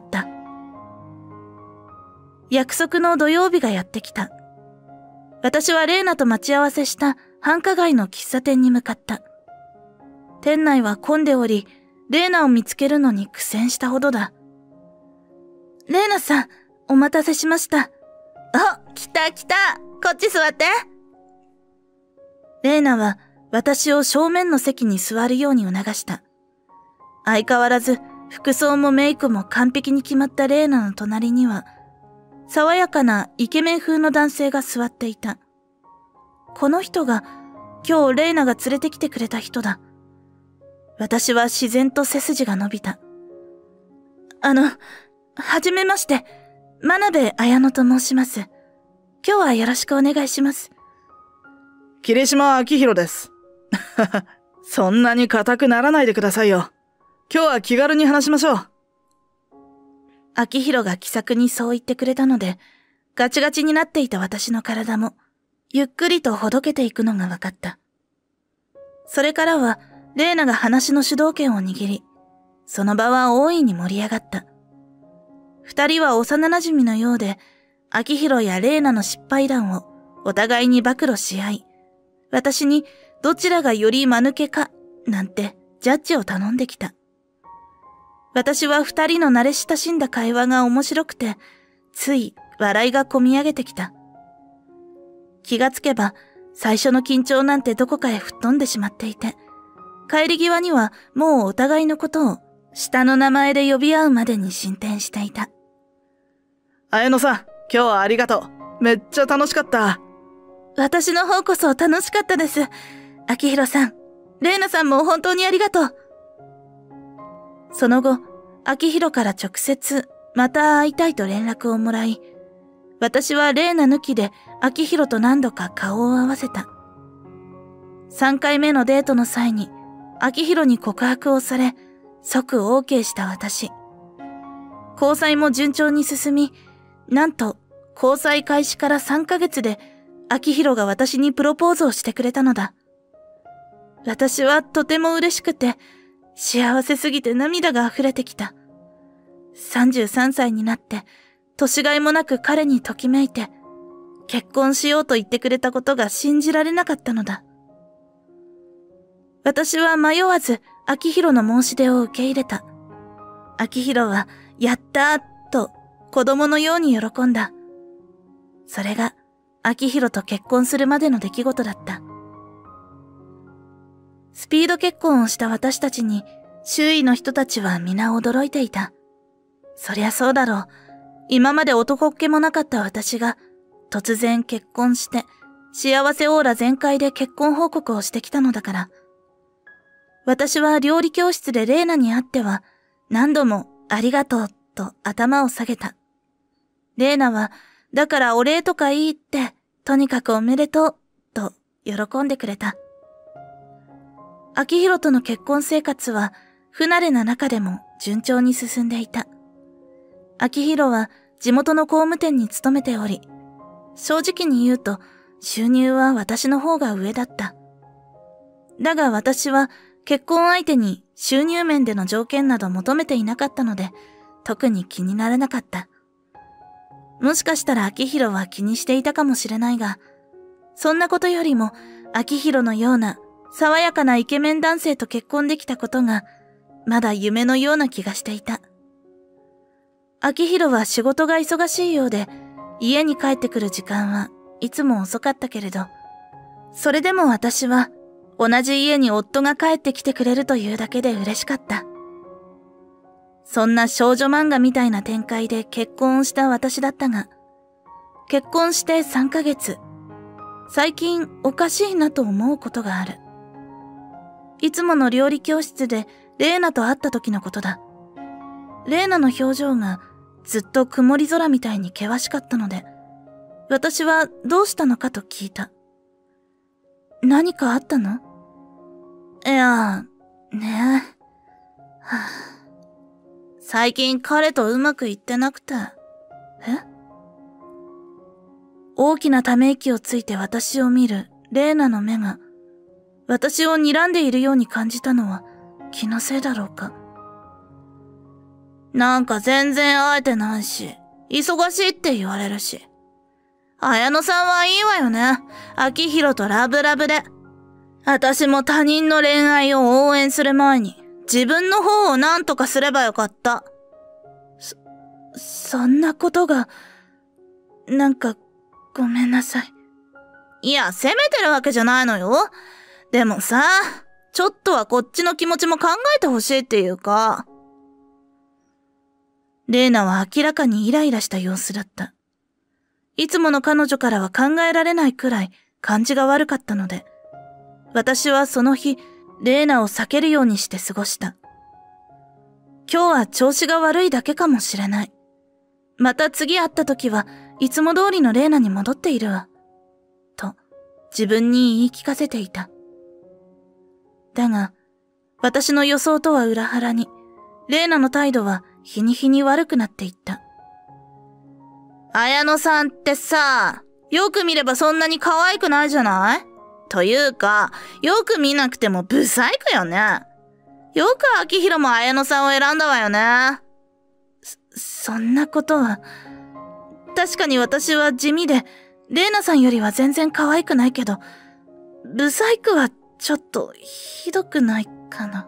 D: 約束の土曜日がやってきた。私はレイナと待ち合わせした繁華街の喫茶店に向かった。店内は混んでおり、レイナを見つけるのに苦戦したほどだ。レイナさん、お待たせしました。来た来た。こっち座って。レイナは私を正面の席に座るように促した。相変わらず服装もメイクも完璧に決まったレイナの隣には、爽やかなイケメン風の男性が座っていた。この人が今日レイナが連れてきてくれた人だ。私は自然と背筋が伸びた。はじめまして、真鍋綾乃と申します。今日はよろしくお願いします。
C: 桐島明宏です。そんなに固くならないでくださいよ。今日は気軽に話しましょう。
D: 明宏が気さくにそう言ってくれたので、ガチガチになっていた私の体も、ゆっくりとほどけていくのが分かった。それからは、レイナが話の主導権を握り、その場は大いに盛り上がった。二人は幼馴染のようで、明宏やレイナの失敗談をお互いに暴露し合い、私にどちらがより間抜けか、なんてジャッジを頼んできた。私は二人の慣れ親しんだ会話が面白くて、つい笑いがこみ上げてきた。気がつけば、最初の緊張なんてどこかへ吹っ飛んでしまっていて、帰り際にはもうお互いのことを下の名前で呼び合うまでに進展していた。
C: 綾乃さん、今日はありがとう。めっちゃ楽しかった。
D: 私の方こそ楽しかったです。明宏さん、レイナさんも本当にありがとう。その後、明宏から直接、また会いたいと連絡をもらい、私はレイナ抜きで明宏と何度か顔を合わせた。3回目のデートの際に、明宏に告白をされ、即 OK した私。交際も順調に進み、なんと、交際開始から3ヶ月で、明宏が私にプロポーズをしてくれたのだ。 私はとても嬉しくて、幸せすぎて涙が溢れてきた。33歳になって、年がいもなく彼にときめいて、結婚しようと言ってくれたことが信じられなかったのだ。私は迷わず、秋広の申し出を受け入れた。秋広は、やったーと、子供のように喜んだ。それが、秋広と結婚するまでの出来事だった。スピード結婚をした私たちに、周囲の人たちは皆驚いていた。そりゃそうだろう。今まで男っ気もなかった私が、突然結婚して、幸せオーラ全開で結婚報告をしてきたのだから。私は料理教室でレイナに会っては、何度もありがとうと頭を下げた。レイナは、だからお礼とかいいって、とにかくおめでとう、と喜んでくれた。秋広との結婚生活は、不慣れな中でも順調に進んでいた。秋広は地元の工務店に勤めており、正直に言うと収入は私の方が上だった。だが私は結婚相手に収入面での条件など求めていなかったので、特に気にならなかった。もしかしたら秋広は気にしていたかもしれないが、そんなことよりも秋広のような爽やかなイケメン男性と結婚できたことが、まだ夢のような気がしていた。秋広は仕事が忙しいようで、家に帰ってくる時間はいつも遅かったけれど、それでも私は同じ家に夫が帰ってきてくれるというだけで嬉しかった。そんな少女漫画みたいな展開で結婚をした私だったが、結婚して3ヶ月、最近おかしいなと思うことがある。いつもの料理教室でレーナと会った時のことだ。レーナの表情がずっと曇り空みたいに険しかったので、私はどうしたのかと聞いた。何かあったの？いや、ねえ。最近彼とうまくいってなくて。大きなため息をついて私を見るレーナの目が、私を睨んでいるように感じたのは気のせいだろうか。なんか全然会えてないし、忙しいって言われるし。綾野さんはいいわよね。秋広とラブラブで。私も他人の恋愛を応援する前に、自分の方を何とかすればよかった。そんなことが、なんか、ごめんなさい。いや、責めてるわけじゃないのよ。でもさ、ちょっとはこっちの気持ちも考えてほしいっていうか。レイナは明らかにイライラした様子だった。いつもの彼女からは考えられないくらい感じが悪かったので、私はその日、レイナを避けるようにして過ごした。今日は調子が悪いだけかもしれない。また次会った時はいつも通りのレイナに戻っているわ。と、自分に言い聞かせていた。だが、私の予想とは裏腹に、レイナの態度は日に日に悪くなっていった。綾野さんってさ、よく見ればそんなに可愛くないじゃない？というか、よく見なくてもブサイクよね。よく秋広も綾野さんを選んだわよね。そんなことは。確かに私は地味で、レイナさんよりは全然可愛くないけど、ブサイクはちょっとひどくないかな。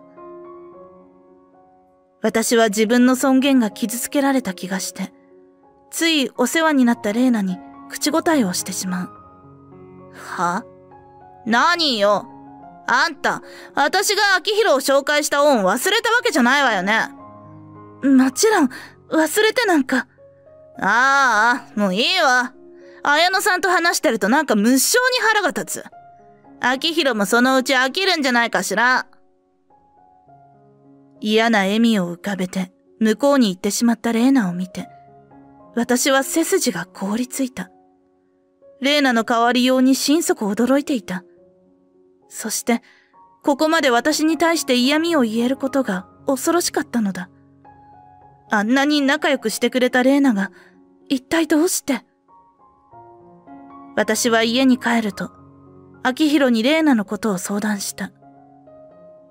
D: 私は自分の尊厳が傷つけられた気がして、ついお世話になったレイナに口答えをしてしまう。は？何よ。あんた、私が秋広を紹介した恩忘れたわけじゃないわよね。もちろん、忘れてなんか。ああ、もういいわ。綾野さんと話してるとなんか無性に腹が立つ。秋広もそのうち飽きるんじゃないかしら。嫌な笑みを浮かべて、向こうに行ってしまったレイナを見て、私は背筋が凍りついた。レイナの変わりように心底驚いていた。そして、ここまで私に対して嫌味を言えることが恐ろしかったのだ。あんなに仲良くしてくれたレイナが、一体どうして？私は家に帰ると、秋広にレイナのことを相談した。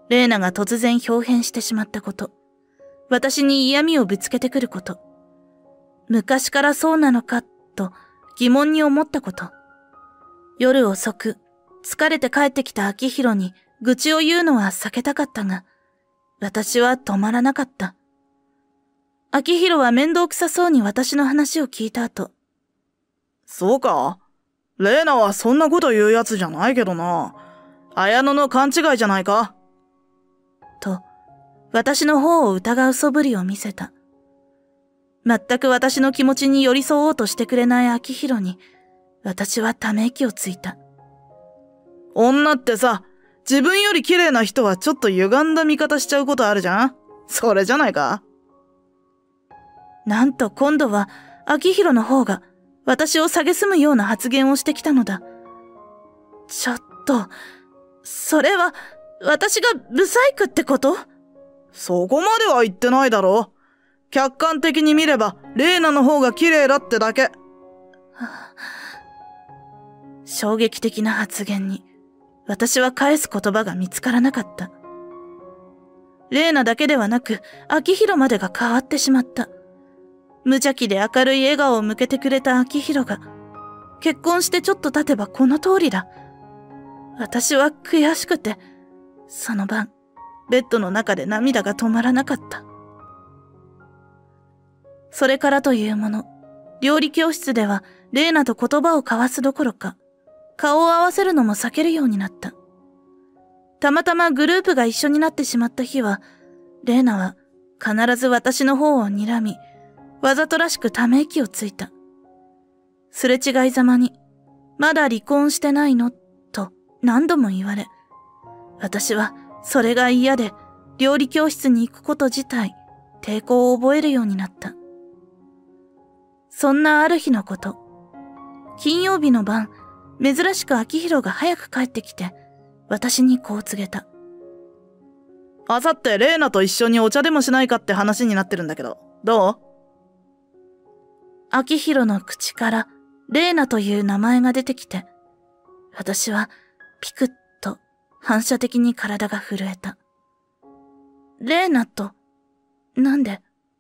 D: レーナが突然表変してしまったこと。私に嫌味をぶつけてくること。昔からそうなのか、と疑問に思ったこと。夜遅く、疲れて帰ってきた秋広に愚痴を言うのは避けたかったが、私は止まらなかった。秋広は面倒くさそうに私の話を聞いた後。
C: そうか？レイナはそんなこと言うやつじゃないけどな。綾乃の勘違いじゃないか？
D: と、私の方を疑う素振りを見せた。全く私の気持ちに寄り添おうとしてくれない秋広に、私はため息をついた。
C: 女ってさ、自分より綺麗な人はちょっと歪んだ見方しちゃうことあるじゃん？それじゃないか？
D: なんと今度は秋広の方が私を蔑むような発言をしてきたのだ。ちょっと、それは私がブサイクってこと？
C: そこまでは言ってないだろ。客観的に見ればレイナの方が綺麗だってだけ。
D: 衝撃的な発言に私は返す言葉が見つからなかった。レイナだけではなく秋広までが変わってしまった。無邪気で明るい笑顔を向けてくれた秋広が結婚してちょっと経てばこの通りだ。私は悔しくてその晩ベッドの中で涙が止まらなかった。それからというもの、料理教室ではレイナと言葉を交わすどころか顔を合わせるのも避けるようになった。たまたまグループが一緒になってしまった日は、レイナは必ず私の方を睨み、わざとらしくため息をついた。すれ違いざまに、まだ離婚してないのと何度も言われ、私はそれが嫌で料理教室に行くこと自体、抵抗を覚えるようになった。そんなある日のこと、金曜日の晩、珍しく秋広が早く帰ってきて、私にこう告げた。
C: あさってレイナと一緒にお茶でもしないかって話になってるんだけど、どう？
D: 秋広の口からレイナという名前が出てきて、私はピクッと反射的に体が震えた。レイナと、なんで？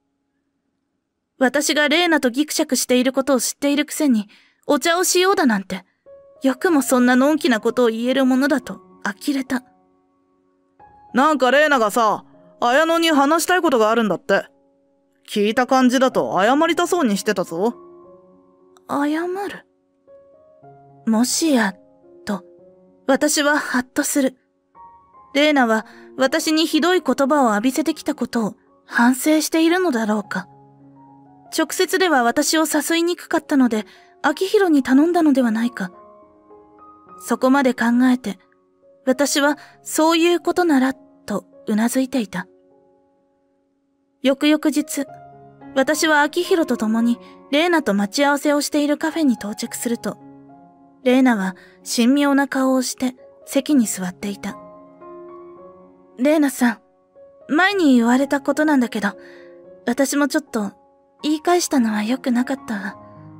D: 私がレイナとギクシャクしていることを知っているくせに、お茶をしようだなんて、よくもそんなのんきなことを言えるものだと呆れた。
C: なんかレイナがさ、綾乃に話したいことがあるんだって。聞いた感じだと謝りたそうにしてたぞ。
D: 謝る？もしや、と、私はハッとする。レイナは私にひどい言葉を浴びせてきたことを反省しているのだろうか。直接では私を誘いにくかったので、秋広に頼んだのではないか。そこまで考えて、私はそういうことなら、とうなずいていた。翌々日、私は秋広と共にレイナと待ち合わせをしているカフェに到着すると、レイナは神妙な顔をして席に座っていた。レイナさん、前に言われたことなんだけど、私もちょっと言い返したのは良くなかったわ。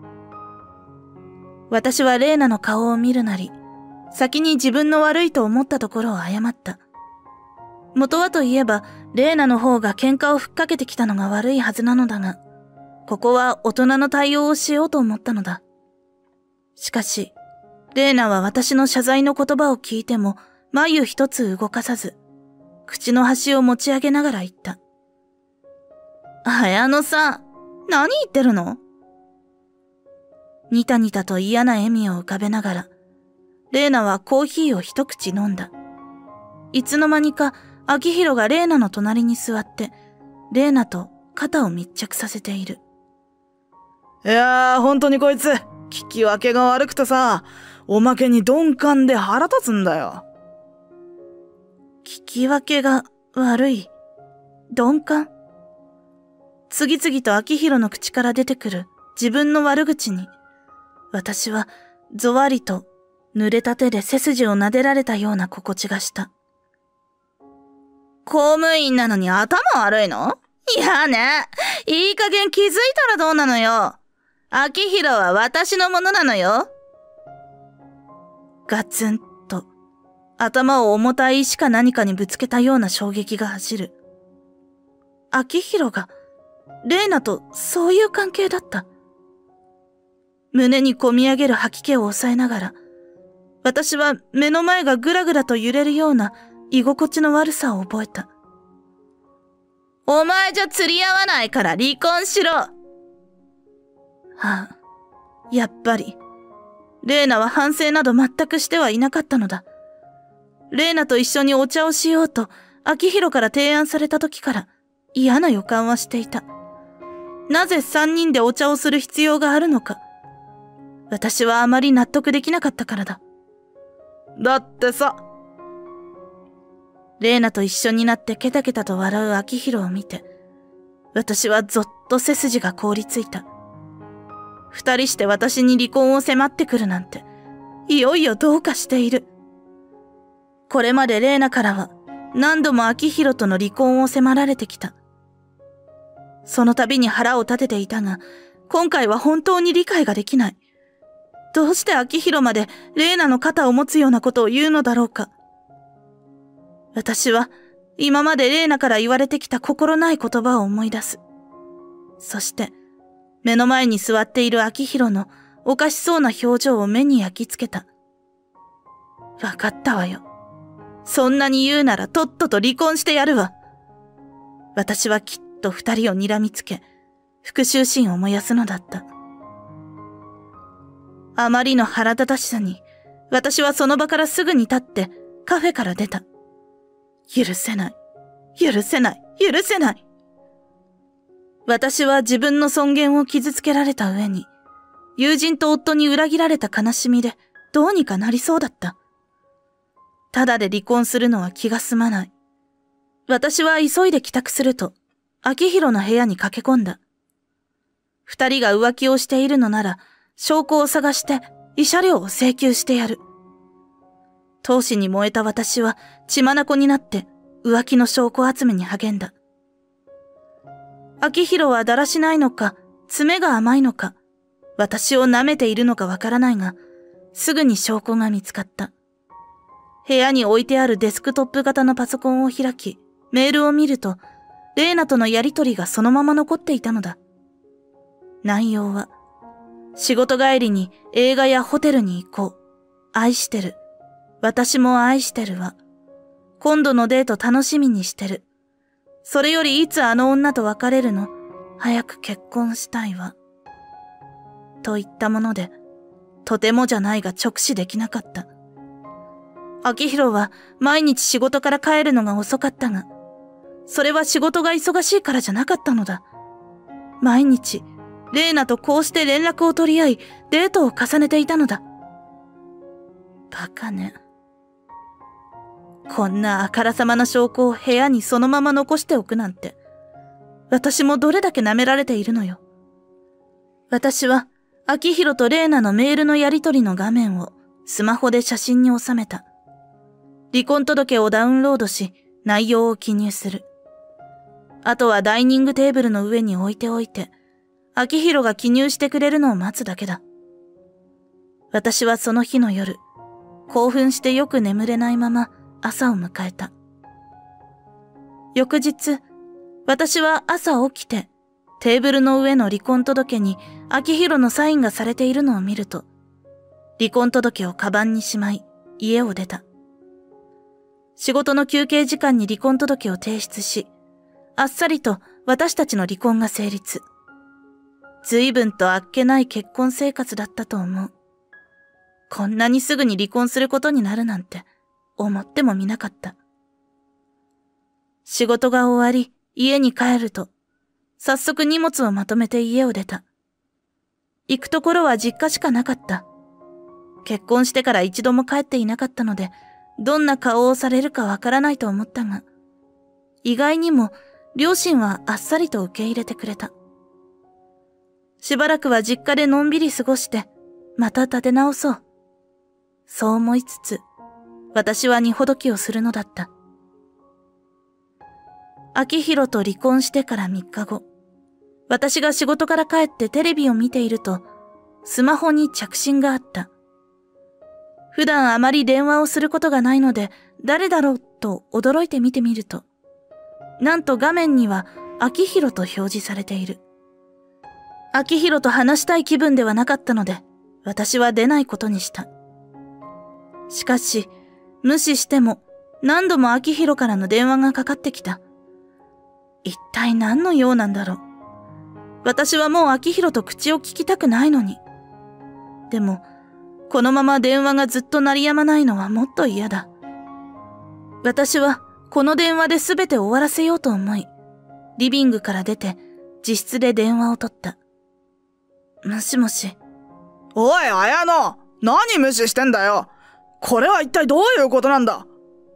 D: 私はレイナの顔を見るなり、先に自分の悪いと思ったところを謝った。元はといえば、レイナの方が喧嘩をふっかけてきたのが悪いはずなのだが、ここは大人の対応をしようと思ったのだ。しかし、レイナは私の謝罪の言葉を聞いても、眉一つ動かさず、口の端を持ち上げながら言った。綾乃さん、何言ってるの？ニタニタと嫌な笑みを浮かべながら、レイナはコーヒーを一口飲んだ。いつの間にか、秋広がレイナの隣に座って、レイナと肩を密着させている。
C: いやー、本当にこいつ、聞き分けが悪くてさ、おまけに鈍感で腹立つんだよ。
D: 聞き分けが悪い。鈍感？次々と秋広の口から出てくる自分の悪口に、私はぞわりと濡れた手で背筋を撫でられたような心地がした。公務員なのに頭悪いの？いやね、いい加減気づいたらどうなのよ。秋広は私のものなのよ。ガツンと頭を重たい石か何かにぶつけたような衝撃が走る。明宏が、レイナとそういう関係だった。胸にこみ上げる吐き気を抑えながら、私は目の前がぐらぐらと揺れるような居心地の悪さを覚えた。お前じゃ釣り合わないから離婚しろ。はあ、やっぱり、レイナは反省など全くしてはいなかったのだ。レイナと一緒にお茶をしようと、明宏から提案された時から嫌な予感はしていた。なぜ三人でお茶をする必要があるのか。私はあまり納得できなかったからだ。
C: だってさ。
D: レイナと一緒になってケタケタと笑う明宏を見て、私はぞっと背筋が凍りついた。二人して私に離婚を迫ってくるなんて、いよいよどうかしている。これまでレイナからは何度も明宏との離婚を迫られてきた。その度に腹を立てていたが、今回は本当に理解ができない。どうして明宏までレイナの肩を持つようなことを言うのだろうか。私は今までレイナから言われてきた心ない言葉を思い出す。そして目の前に座っている明宏のおかしそうな表情を目に焼き付けた。わかったわよ。そんなに言うならとっとと離婚してやるわ。私はきっと二人を睨みつけ、復讐心を燃やすのだった。あまりの腹立たしさに、私はその場からすぐに立ってカフェから出た。許せない。許せない。許せない。私は自分の尊厳を傷つけられた上に、友人と夫に裏切られた悲しみでどうにかなりそうだった。ただで離婚するのは気が済まない。私は急いで帰宅すると、明宏の部屋に駆け込んだ。二人が浮気をしているのなら、証拠を探して慰謝料を請求してやる。闘志に燃えた私は血眼になって浮気の証拠集めに励んだ。明宏はだらしないのか、爪が甘いのか、私を舐めているのかわからないが、すぐに証拠が見つかった。部屋に置いてあるデスクトップ型のパソコンを開き、メールを見ると、レイナとのやりとりがそのまま残っていたのだ。内容は、仕事帰りに映画やホテルに行こう。愛してる。私も愛してるわ。今度のデート楽しみにしてる。それよりいつあの女と別れるの？早く結婚したいわ。といったもので、とてもじゃないが直視できなかった。明宏は毎日仕事から帰るのが遅かったが、それは仕事が忙しいからじゃなかったのだ。毎日、レイナとこうして連絡を取り合い、デートを重ねていたのだ。バカね。こんなあからさまな証拠を部屋にそのまま残しておくなんて、私もどれだけ舐められているのよ。私は、明宏とレイナのメールのやり取りの画面をスマホで写真に収めた。離婚届をダウンロードし、内容を記入する。あとはダイニングテーブルの上に置いておいて、明宏が記入してくれるのを待つだけだ。私はその日の夜、興奮してよく眠れないまま朝を迎えた。翌日、私は朝起きて、テーブルの上の離婚届に明宏のサインがされているのを見ると、離婚届をカバンにしまい、家を出た。仕事の休憩時間に離婚届を提出し、あっさりと私たちの離婚が成立。随分とあっけない結婚生活だったと思う。こんなにすぐに離婚することになるなんて思ってもみなかった。仕事が終わり家に帰ると、早速荷物をまとめて家を出た。行くところは実家しかなかった。結婚してから一度も帰っていなかったので、どんな顔をされるかわからないと思ったが、意外にも両親はあっさりと受け入れてくれた。しばらくは実家でのんびり過ごして、また立て直そう。そう思いつつ、私は荷ほどきをするのだった。明宏と離婚してから3日後、私が仕事から帰ってテレビを見ていると、スマホに着信があった。 普段あまり電話をすることがないので、誰だろうと驚いて見てみると、なんと画面には秋広と表示されている。秋広と話したい気分ではなかったので、私は出ないことにした。しかし、無視しても何度も秋広からの電話がかかってきた。一体何の用なんだろう。私はもう秋広と口を聞きたくないのに。でも、このまま電話がずっと鳴りやまないのはもっと嫌だ。私はこの電話で全て終わらせようと思い、リビングから出て自室で電話を取った。もしもし。
C: おい、綾乃、何無視してんだよ。これは一体どういうことなんだ。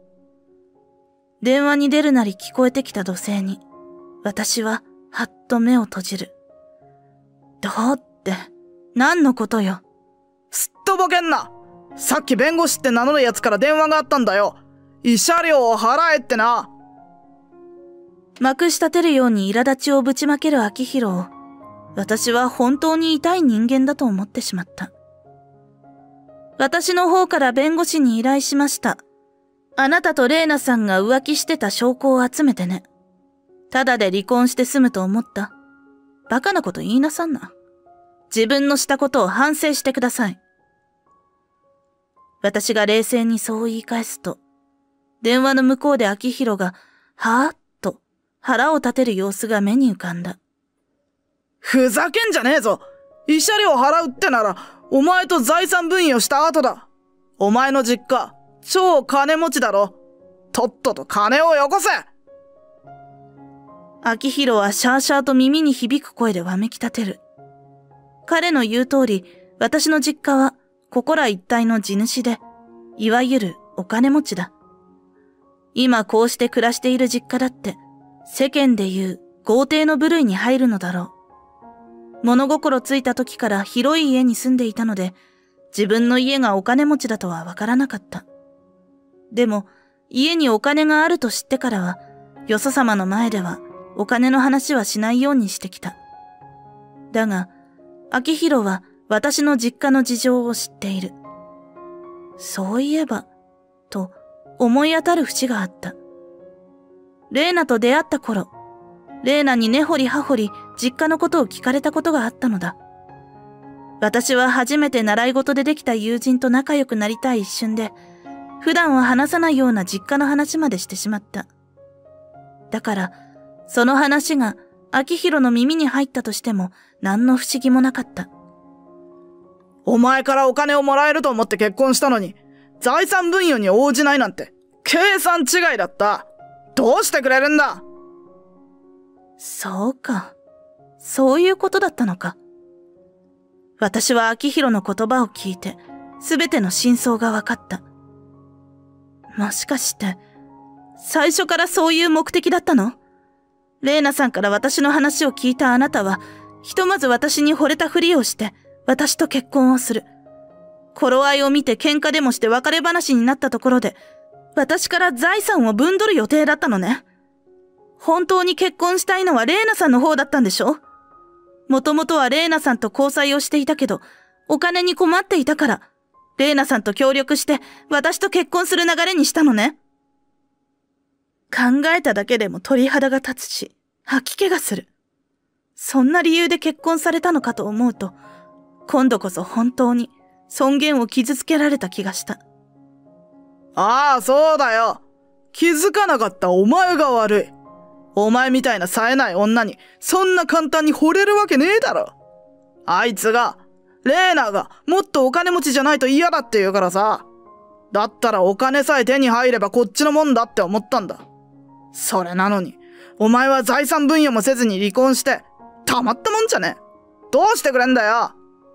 D: 電話に出るなり聞こえてきた怒声に、私ははっと目を閉じる。どうって、何のことよ。
C: すっとぼけんな。さっき弁護士って名乗るやつから電話があったんだよ。慰謝料を払えってな。
D: まくし立てるように苛立ちをぶちまける秋広を、私は本当に痛い人間だと思ってしまった。私の方から弁護士に依頼しました。あなたと玲奈さんが浮気してた証拠を集めてね。ただで離婚して済むと思った。バカなこと言いなさんな。自分のしたことを反省してください。私が冷静にそう言い返すと、電話の向こうで秋広が、はぁっと腹を立てる様子が目に浮かんだ。
C: ふざけんじゃねえぞ。慰謝料払うってなら、お前と財産分与した後だ。お前の実家、超金持ちだろ。とっとと金をよこせ。
D: 秋広はシャーシャーと耳に響く声でわめき立てる。彼の言う通り、私の実家は、ここら一帯の地主で、いわゆるお金持ちだ。今こうして暮らしている実家だって、世間でいう豪邸の部類に入るのだろう。物心ついた時から広い家に住んでいたので、自分の家がお金持ちだとはわからなかった。でも、家にお金があると知ってからは、よそ様の前ではお金の話はしないようにしてきた。だが、秋広は私の実家の事情を知っている。そういえば、と思い当たる節があった。玲奈と出会った頃、玲奈に根掘り葉掘り実家のことを聞かれたことがあったのだ。私は初めて習い事でできた友人と仲良くなりたい一瞬で、普段は話さないような実家の話までしてしまった。だから、その話が秋広の耳に入ったとしても何の不思議もなかった。
C: お前からお金をもらえると思って結婚したのに、財産分与に応じないなんて、計算違いだった。どうしてくれるんだ。
D: そうか。そういうことだったのか。私は秋広の言葉を聞いて、すべての真相が分かった。もしかして、最初からそういう目的だったの？玲奈さんから私の話を聞いたあなたは、ひとまず私に惚れたふりをして、私と結婚をする。頃合いを見て喧嘩でもして別れ話になったところで、私から財産を分取る予定だったのね。本当に結婚したいのは玲奈さんの方だったんでしょ？もともとは玲奈さんと交際をしていたけど、お金に困っていたから、玲奈さんと協力して私と結婚する流れにしたのね。考えただけでも鳥肌が立つし、吐き気がする。そんな理由で結婚されたのかと思うと、今度こそ本当に尊厳を傷つけられた気がした。
C: ああ、そうだよ。気づかなかったお前が悪い。お前みたいな冴えない女にそんな簡単に惚れるわけねえだろ。あいつが、玲奈がもっとお金持ちじゃないと嫌だって言うからさ。だったらお金さえ手に入ればこっちのもんだって思ったんだ。それなのに、お前は財産分与もせずに離婚して、たまったもんじゃねえ。どうしてくれんだよ。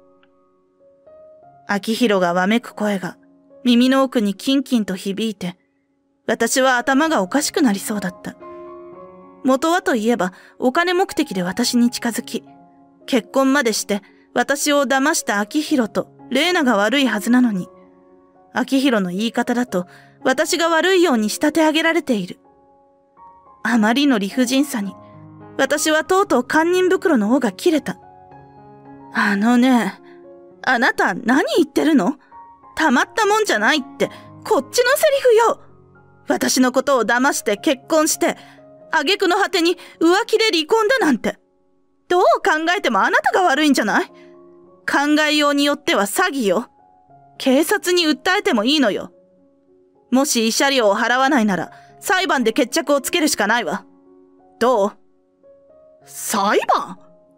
D: 秋広がわめく声が耳の奥にキンキンと響いて、私は頭がおかしくなりそうだった。元はといえばお金目的で私に近づき、結婚までして私を騙した秋広と玲奈が悪いはずなのに、秋広の言い方だと私が悪いように仕立て上げられている。あまりの理不尽さに、私はとうとう堪忍袋の緒が切れた。あのね、あなた何言ってるの？ たまったもんじゃないってこっちのセリフよ。私のことを騙して結婚して、挙句の果てに浮気で離婚だなんて。どう考えてもあなたが悪いんじゃない？考えようによっては詐欺よ。警察に訴えてもいいのよ。もし慰謝料を払わないなら、裁判で決着をつけるしかないわ。どう？
C: 裁判？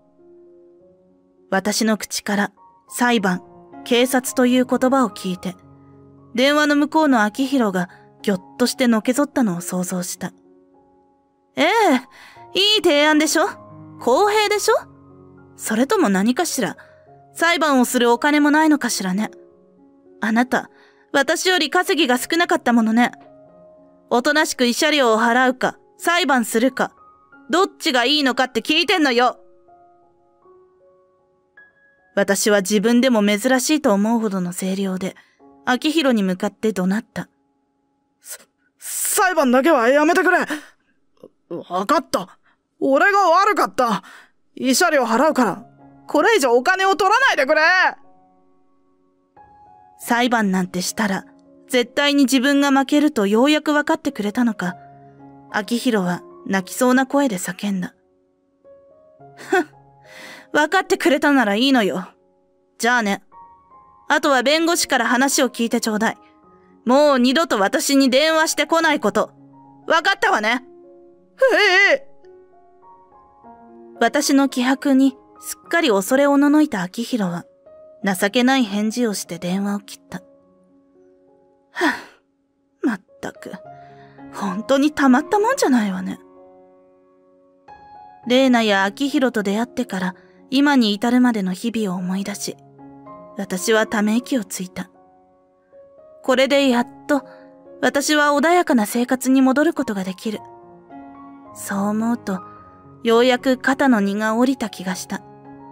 D: 私の口から裁判、警察という言葉を聞いて、電話の向こうの秋広がぎょっとしてのけぞったのを想像した。ええ、いい提案でしょ？公平でしょ？それとも何かしら、裁判をするお金もないのかしらね。あなた、私より稼ぎが少なかったものね。おとなしく慰謝料を払うか、裁判するか、どっちがいいのかって聞いてんのよ。私は自分でも珍しいと思うほどの声量で、秋広に向かって怒鳴った。
C: 裁判だけはやめてくれ。わかった。俺が悪かった。慰謝料払うから、これ以上お金を取らないでくれ。
D: 裁判なんてしたら、絶対に自分が負けるとようやく分かってくれたのか、秋広は泣きそうな声で叫んだ。ふん、分かってくれたならいいのよ。じゃあね。あとは弁護士から話を聞いてちょうだい。もう二度と私に電話してこないこと。分かったわね。私の気迫にすっかり恐れおののいた秋広は、情けない返事をして電話を切った。はぁ、まったく、本当にたまったもんじゃないわね。玲奈や秋広と出会ってから今に至るまでの日々を思い出し、私はため息をついた。これでやっと私は穏やかな生活に戻ることができる。そう思うと、ようやく肩の荷が下りた気がした。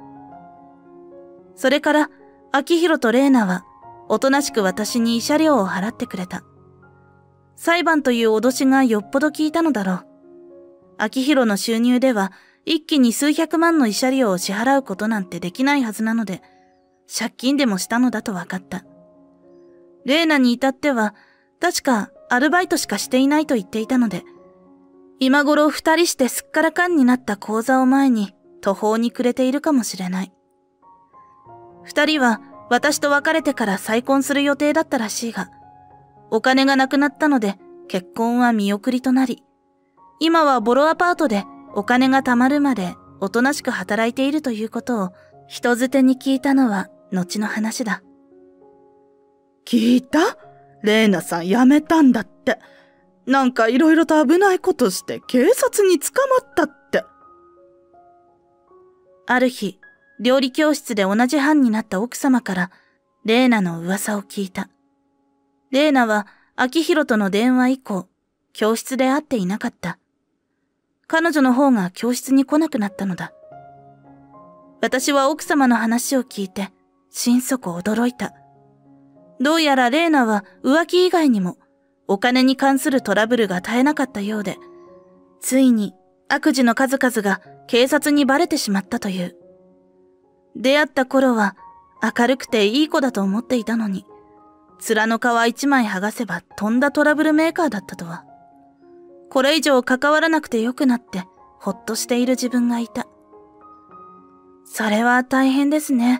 D: それから、秋広と玲奈は、おとなしく私に慰謝料を払ってくれた。裁判という脅しがよっぽど効いたのだろう。秋広の収入では、一気に数百万の慰謝料を支払うことなんてできないはずなので、借金でもしたのだと分かった。玲奈に至っては、確かアルバイトしかしていないと言っていたので、今頃二人してすっからかんになった口座を前に途方に暮れているかもしれない。二人は私と別れてから再婚する予定だったらしいが、お金がなくなったので結婚は見送りとなり、今はボロアパートでお金が貯まるまでおとなしく働いているということを人づてに聞いたのは後の話だ。
C: 聞いた？玲奈さん辞めたんだって。なんかいろいろと危ないことして警察に捕まったって。
D: ある日、料理教室で同じ班になった奥様から玲奈の噂を聞いた。玲奈は秋広との電話以降、教室で会っていなかった。彼女の方が教室に来なくなったのだ。私は奥様の話を聞いて心底驚いた。どうやら玲奈は浮気以外にもお金に関するトラブルが絶えなかったようで、ついに悪事の数々が警察にバレてしまったという。出会った頃は明るくていい子だと思っていたのに、面の皮一枚剥がせばとんだトラブルメーカーだったとは。これ以上関わらなくてよくなってほっとしている自分がいた。それは大変ですね。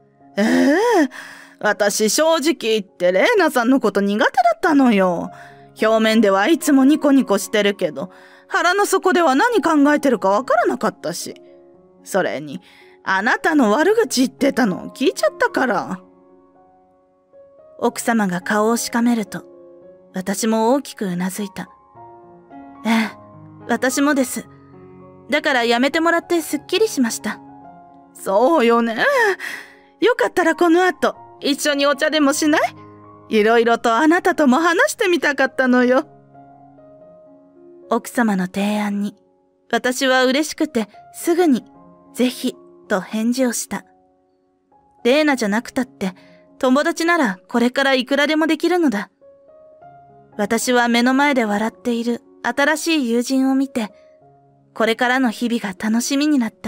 C: 私正直言って玲奈さんのこと苦手だったのよ。表面ではいつもニコニコしてるけど、腹の底では何考えてるかわからなかったし。それに、あなたの悪口言ってたのを聞いちゃったから。
D: 奥様が顔をしかめると、私も大きくうなずいた。ええ、私もです。だからやめてもらってすっきりしました。
C: そうよね。よかったらこの後、一緒にお茶でもしない？いろいろとあなたとも話してみたかったのよ。
D: 奥様の提案に、私は嬉しくてすぐに、ぜひ、と返事をした。玲奈じゃなくたって、友達ならこれからいくらでもできるのだ。私は目の前で笑っている新しい友人を見て、これからの日々が楽しみになった。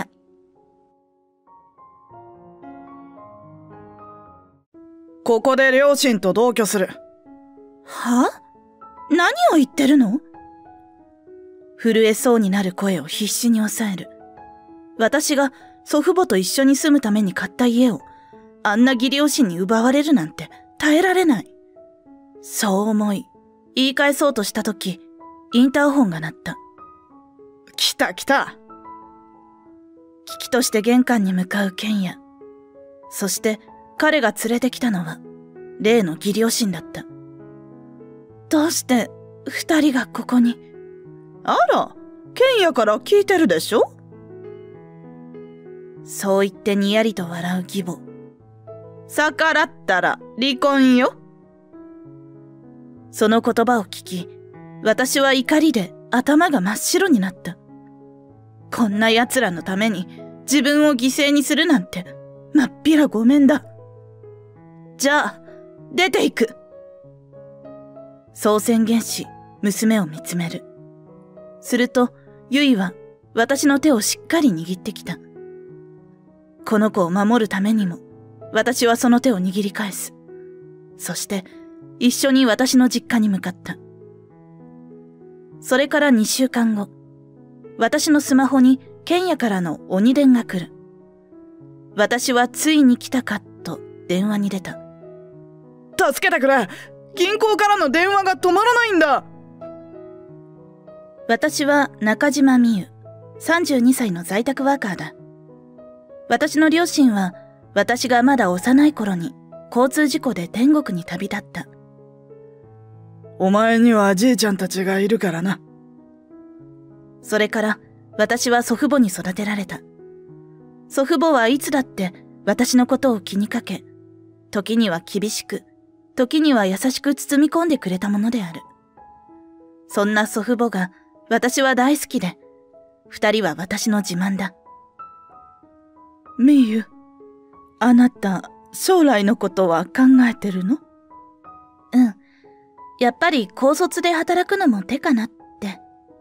C: ここで両親と同居する。
D: は？何を言ってるの？震えそうになる声を必死に抑える。私が祖父母と一緒に住むために買った家を、あんな義両親に奪われるなんて耐えられない。そう思い、言い返そうとしたとき、インターホンが鳴った。
C: 来た来た。
D: 危機として玄関に向かう剣也。そして彼が連れてきたのは、例の義両親だった。どうして二人がここに？
C: あら、剣也から聞いてるでしょ？
D: そう言ってにやりと笑う義母。
C: 逆らったら離婚よ。
D: その言葉を聞き、私は怒りで頭が真っ白になった。こんな奴らのために自分を犠牲にするなんて、まっぴらごめんだ。じゃあ、出ていく。そう宣言し、娘を見つめる。すると、ゆいは私の手をしっかり握ってきた。この子を守るためにも、私はその手を握り返す。そして、一緒に私の実家に向かった。それから2週間後、私のスマホに剣也からの鬼電が来る。私はついに来たかと電話に出た。
C: 助けてくれ！銀行からの電話が止まらないんだ！
D: 私は中島美優、32歳の在宅ワーカーだ。私の両親は、私がまだ幼い頃に交通事故で天国に旅立った。
C: お前にはじいちゃんたちがいるからな。
D: それから私は祖父母に育てられた。祖父母はいつだって私のことを気にかけ、時には厳しく、時には優しく包み込んでくれたものである。そんな祖父母が私は大好きで、二人は私の自慢だ。
C: みゆ、あなた将来のことは考えてるの？
D: うん。やっぱり高卒で働くのも手かなって。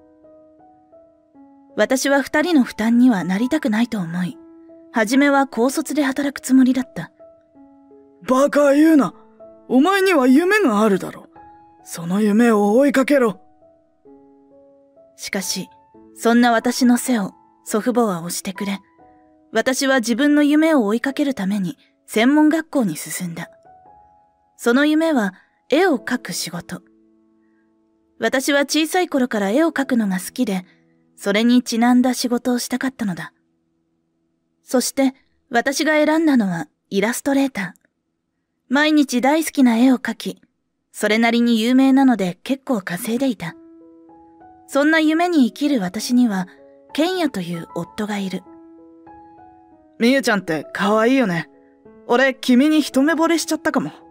D: 私は二人の負担にはなりたくないと思い、初めは高卒で働くつもりだった。
C: バカ言うな。お前には夢があるだろ。その夢を追いかけろ。
D: しかし、そんな私の背を祖父母は押してくれ、私は自分の夢を追いかけるために専門学校に進んだ。その夢は絵を描く仕事。私は小さい頃から絵を描くのが好きで、それにちなんだ仕事をしたかったのだ。そして私が選んだのはイラストレーター。毎日大好きな絵を描き、それなりに有名なので結構稼いでいた。そんな夢に生きる私には、剣也という夫がいる。
C: みゆちゃんって可愛いよね。俺、君に一目惚れしちゃったかも。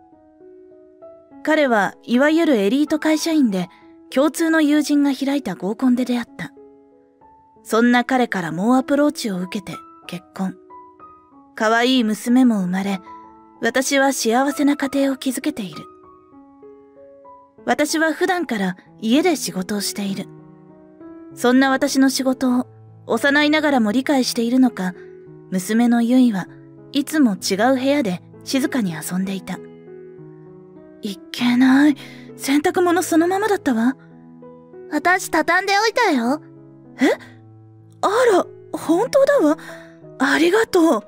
D: 彼はいわゆるエリート会社員で、共通の友人が開いた合コンで出会った。そんな彼から猛アプローチを受けて結婚。可愛い娘も生まれ、私は幸せな家庭を築けている。私は普段から家で仕事をしている。そんな私の仕事を幼いながらも理解しているのか、娘のゆいはいつも違う部屋で静かに遊んでいた。いけない。洗濯物そのままだったわ。
B: 私畳んでおいたよ。
D: え？あら、本当だわ。ありがとう。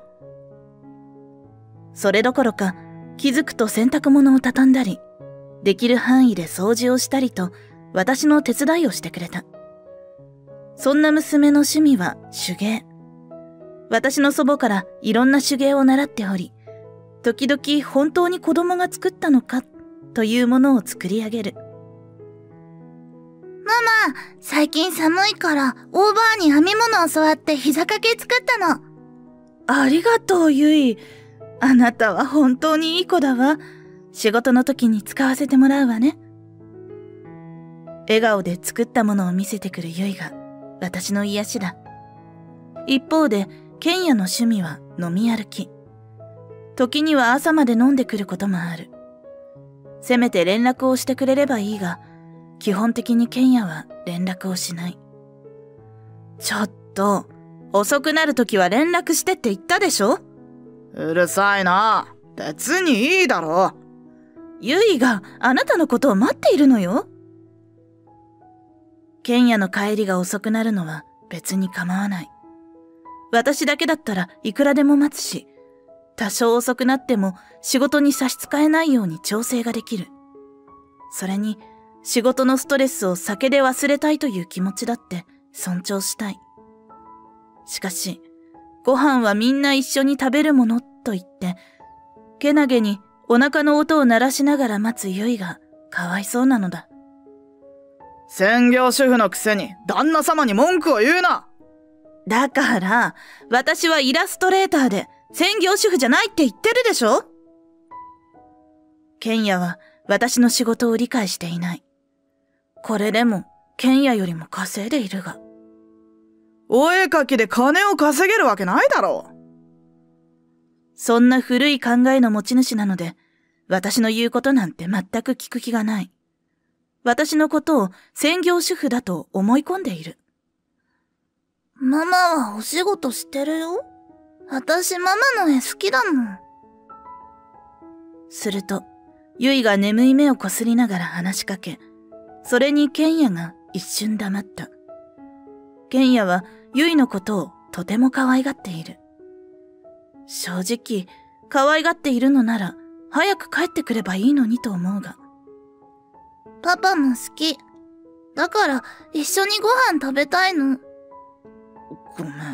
D: それどころか、気づくと洗濯物を畳んだり、できる範囲で掃除をしたりと、私の手伝いをしてくれた。そんな娘の趣味は手芸。私の祖母からいろんな手芸を習っており、時々本当に子供が作ったのかというものを作り上げる。
B: ママ、最近寒いからオーバーに編み物を教わって膝掛け作ったの。
D: ありがとう、ゆい。あなたは本当にいい子だわ。仕事の時に使わせてもらうわね。笑顔で作ったものを見せてくるゆいが私の癒しだ。一方で、剣也の趣味は飲み歩き。時には朝まで飲んでくることもある。せめて連絡をしてくれればいいが、基本的に剣也は連絡をしない。ちょっと、遅くなるときは連絡してって言ったでしょ？
C: うるさいな。 別にいいだろ。
D: ゆいがあなたのことを待っているのよ。ケンヤの帰りが遅くなるのは別に構わない。私だけだったらいくらでも待つし、多少遅くなっても仕事に差し支えないように調整ができる。それに仕事のストレスを酒で忘れたいという気持ちだって尊重したい。しかし、ご飯はみんな一緒に食べるものと言って、けなげにお腹の音を鳴らしながら待つゆいがかわいそうなのだ。
C: 専業主婦のくせに旦那様に文句を言うな。
D: だから、私はイラストレーターで専業主婦じゃないって言ってるでしょ。ケンヤは私の仕事を理解していない。これでも、ケンヤよりも稼いでいるが。
C: お絵かきで金を稼げるわけないだろう。
D: そんな古い考えの持ち主なので、私の言うことなんて全く聞く気がない。私のことを専業主婦だと思い込んでいる。
B: ママはお仕事してるよ。私ママの絵好きだもん。
D: すると、ゆいが眠い目をこすりながら話しかけ、それにケンヤが一瞬黙った。ケンヤはゆいのことをとても可愛がっている。正直、可愛がっているのなら、早く帰ってくればいいのにと思うが。
B: パパも好き。だから一緒にご飯食べたいの。
C: ごめん。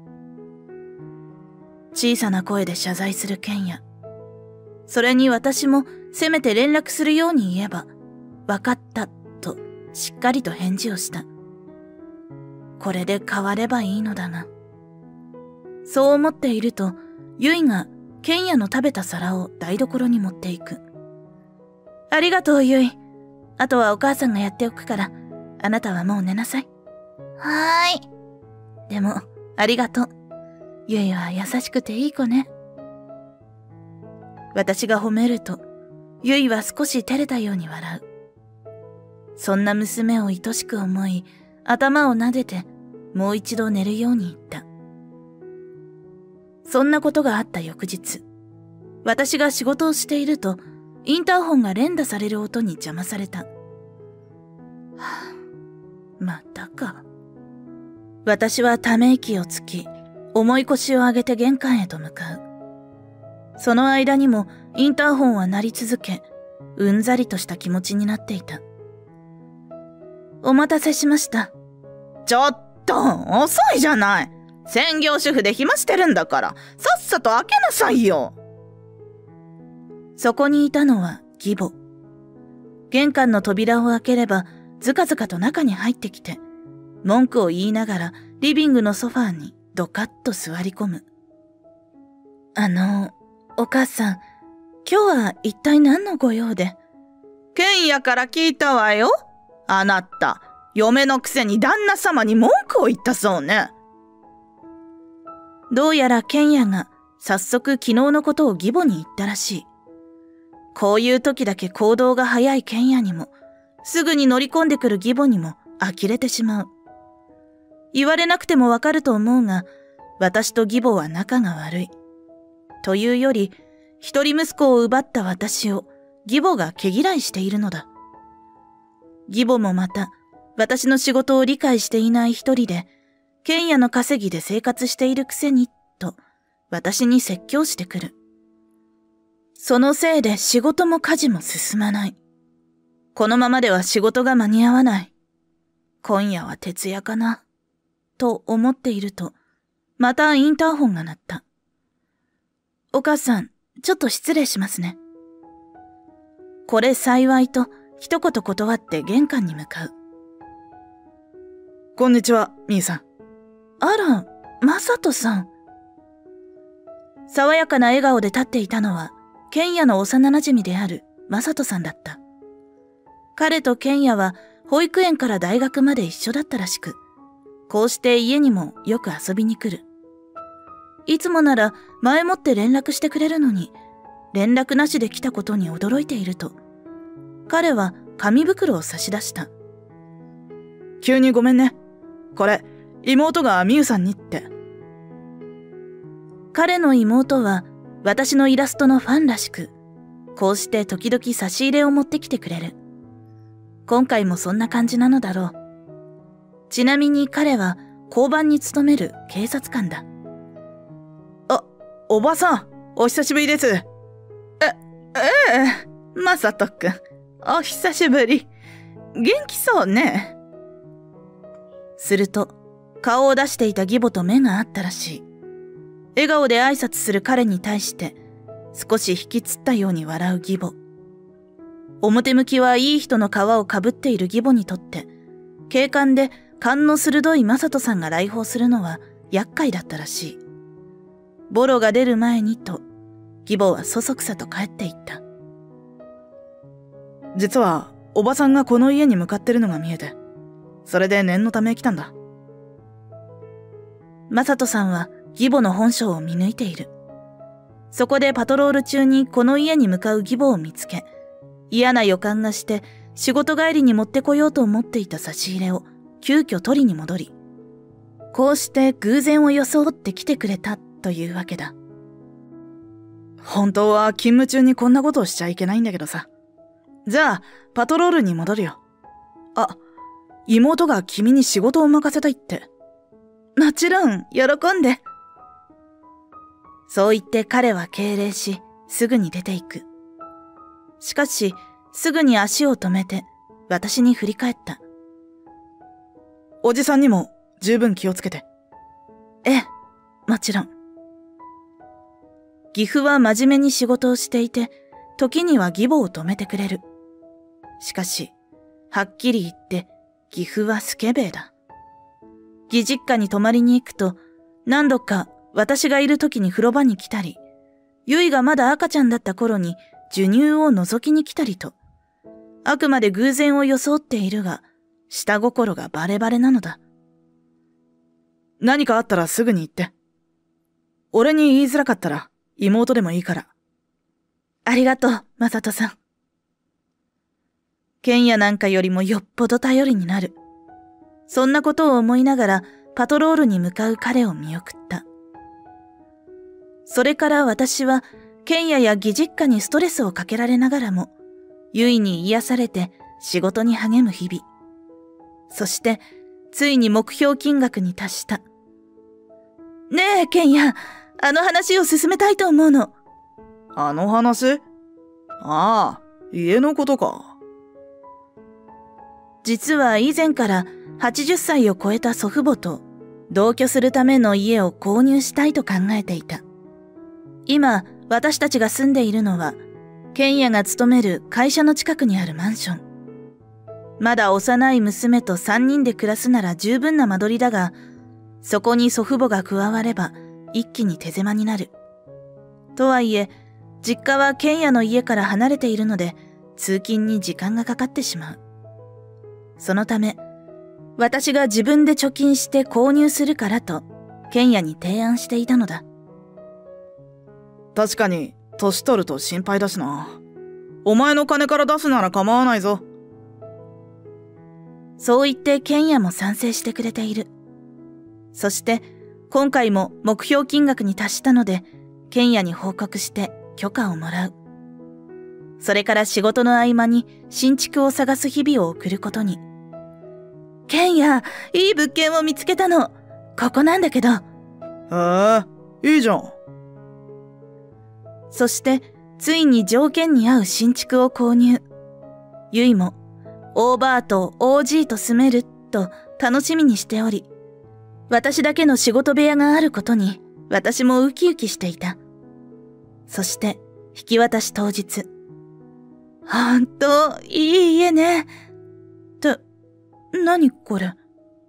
D: 小さな声で謝罪するケンヤ。それに私もせめて連絡するように言えば、わかったとしっかりと返事をした。これで変わればいいのだが。そう思っていると、ゆいがケンヤの食べた皿を台所に持っていく。ありがとうゆい。あとはお母さんがやっておくから、あなたはもう寝なさい。
B: はーい。
D: でも、ありがとう。ゆいは優しくていい子ね。私が褒めると、ゆいは少し照れたように笑う。そんな娘を愛しく思い、頭を撫でて、もう一度寝るように言った。そんなことがあった翌日、私が仕事をしていると、インターホンが連打される音に邪魔された。はあ、またか。私はため息をつき、重い腰を上げて玄関へと向かう。その間にもインターホンは鳴り続け、うんざりとした気持ちになっていた。お待たせしました。
C: ちょっと、遅いじゃない。専業主婦で暇してるんだから、さっさと開けなさいよ。
D: そこにいたのは義母。玄関の扉を開ければ、ずかずかと中に入ってきて、文句を言いながらリビングのソファーにドカッと座り込む。お母さん、今日は一体何のご用で？
C: ケンヤから聞いたわよ。あなた、嫁のくせに旦那様に文句を言ったそうね。
D: どうやらケンヤが早速昨日のことを義母に言ったらしい。こういう時だけ行動が早いケンヤにも、すぐに乗り込んでくる義母にも呆れてしまう。言われなくてもわかると思うが、私と義母は仲が悪い。というより、一人息子を奪った私を義母が毛嫌いしているのだ。義母もまた、私の仕事を理解していない一人で、ケンヤの稼ぎで生活しているくせに、と、私に説教してくる。そのせいで仕事も家事も進まない。このままでは仕事が間に合わない。今夜は徹夜かな。と思っていると、またインターホンが鳴った。お母さん、ちょっと失礼しますね。これ幸いと一言断って玄関に向かう。
C: こんにちは、みーさん。
D: あら、マサトさん。爽やかな笑顔で立っていたのは、ケンヤの幼馴染であるマサトさんだった。彼とケンヤは保育園から大学まで一緒だったらしく、こうして家にもよく遊びに来る。いつもなら前もって連絡してくれるのに、連絡なしで来たことに驚いていると、彼は紙袋を差し出した。
C: 急にごめんね。これ、妹がみゆさんにって。
D: 彼の妹は私のイラストのファンらしく、こうして時々差し入れを持ってきてくれる。今回もそんな感じなのだろう。ちなみに彼は交番に勤める警察官だ。
C: おばさん、お久しぶりです。
D: マサトくん、お久しぶり。元気そうね。すると、顔を出していた義母と目が合ったらしい。笑顔で挨拶する彼に対して、少し引きつったように笑う義母。表向きはいい人の皮をかぶっている義母にとって、警官で勘の鋭いマサトさんが来訪するのは厄介だったらしい。ボロが出る前にと、義母はそそくさと帰っていった。
C: 実は、おばさんがこの家に向かってるのが見えて、それで念のため来たんだ。
D: マサトさんは義母の本性を見抜いている。そこでパトロール中にこの家に向かう義母を見つけ、嫌な予感がして仕事帰りに持ってこようと思っていた差し入れを急遽取りに戻り、こうして偶然を装って来てくれたというわけだ。
C: 本当は勤務中にこんなことをしちゃいけないんだけどさ。じゃあ、パトロールに戻るよ。妹が君に仕事を任せたいって。
D: もちろん、喜んで。そう言って彼は敬礼し、すぐに出ていく。しかし、すぐに足を止めて、私に振り返った。
C: おじさんにも十分気をつけて。
D: ええ、もちろん。義父は真面目に仕事をしていて、時には義母を止めてくれる。しかし、はっきり言って、義父はスケベだ。義実家に泊まりに行くと、何度か私がいる時に風呂場に来たり、ゆいがまだ赤ちゃんだった頃に授乳を覗きに来たりと、あくまで偶然を装っているが、下心がバレバレなのだ。
C: 何かあったらすぐに言って。俺に言いづらかったら妹でもいいから。
D: ありがとう、マサトさん。ケンヤなんかよりもよっぽど頼りになる。そんなことを思いながらパトロールに向かう彼を見送った。それから私はケンヤや義実家にストレスをかけられながらも、ユイに癒されて仕事に励む日々。そして、ついに目標金額に達した。ねえ、ケンヤ、あの話を進めたいと思うの。
C: あの話？ああ、家のことか。
D: 実は以前から80歳を超えた祖父母と同居するための家を購入したいと考えていた。今、私たちが住んでいるのは、ケンヤが勤める会社の近くにあるマンション。まだ幼い娘と3人で暮らすなら十分な間取りだが、そこに祖父母が加われば一気に手狭になる。とはいえ、実家はケンヤの家から離れているので、通勤に時間がかかってしまう。そのため、私が自分で貯金して購入するからと、ケンヤに提案していたのだ。
C: 確かに、年取ると心配だしな。お前の金から出すなら構わないぞ。
D: そう言ってケンヤも賛成してくれている。そして、今回も目標金額に達したので、ケンヤに報告して許可をもらう。それから仕事の合間に新築を探す日々を送ることに。ケンヤ、いい物件を見つけたの。ここなんだけど。
C: へえ、いいじゃん。
D: そして、ついに条件に合う新築を購入。ユイも、オーバーと OG と住めると楽しみにしており、私だけの仕事部屋があることに私もウキウキしていた。そして、引き渡し当日。ほんと、いい家ね。何これ。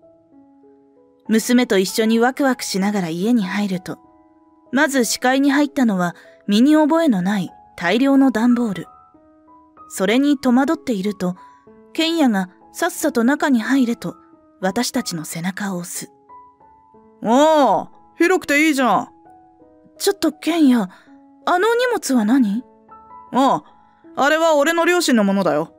D: 娘と一緒にワクワクしながら家に入ると、まず視界に入ったのは身に覚えのない大量の段ボール。それに戸惑っていると、ケンヤがさっさと中に入れと私たちの背中を押す。
C: ああ、広くていいじゃん。
D: ちょっとケンヤ、あの荷物は何？
C: あれは俺の両親のものだよ。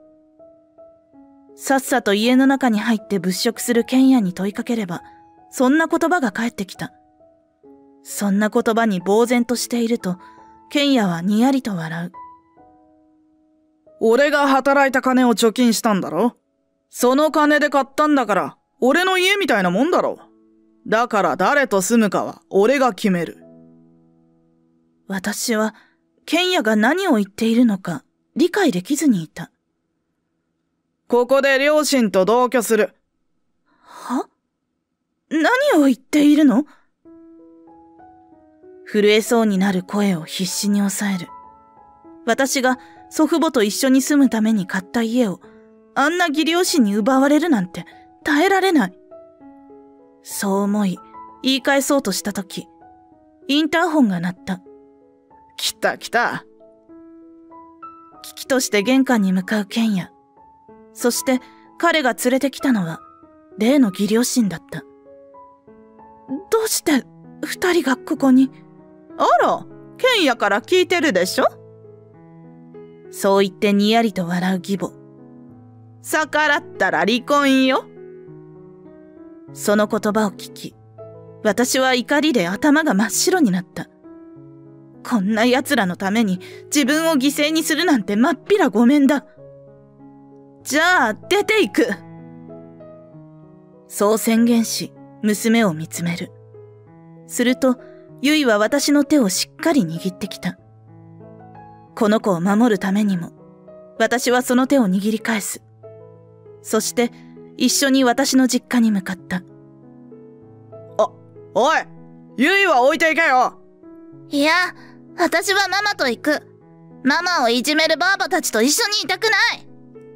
D: さっさと家の中に入って物色するケンヤに問いかければ、そんな言葉が返ってきた。 そんな言葉に呆然としていると、ケンヤはにやりと笑う。
C: 俺が働いた金を貯金したんだろ。その金で買ったんだから、俺の家みたいなもんだろ。だから誰と住むかは俺が決める。
D: 私は、ケンヤが何を言っているのか理解できずにいた。
C: ここで両親と同居する。
D: は？何を言っているの？震えそうになる声を必死に抑える。私が祖父母と一緒に住むために買った家をあんな義両親に奪われるなんて耐えられない。そう思い、言い返そうとしたとき、インターホンが鳴った。
C: 来た来た。
D: 危機として玄関に向かうケンヤ。そして彼が連れてきたのは例の義両親だった。どうして二人がここに？
C: あら、ケンヤから聞いてるでしょ？
D: そう言ってにやりと笑う義母。
C: 逆らったら離婚よ。
D: その言葉を聞き、私は怒りで頭が真っ白になった。こんな奴らのために自分を犠牲にするなんてまっぴらごめんだ。じゃあ出ていく。そう宣言し、娘を見つめる。すると、ゆいは私の手をしっかり握ってきた。この子を守るためにも、私はその手を握り返す。そして、一緒に私の実家に向かった。
C: おい、ゆいは置いていけよ。
B: いや、私はママと行く。ママをいじめるばあばたちと一緒にいたくない。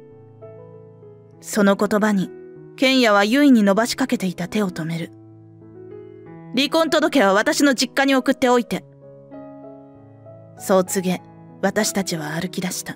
D: その言葉に、ケンヤはユイに伸ばしかけていた手を止める。離婚届は私の実家に送っておいて。そう告げ、私たちは歩き出した。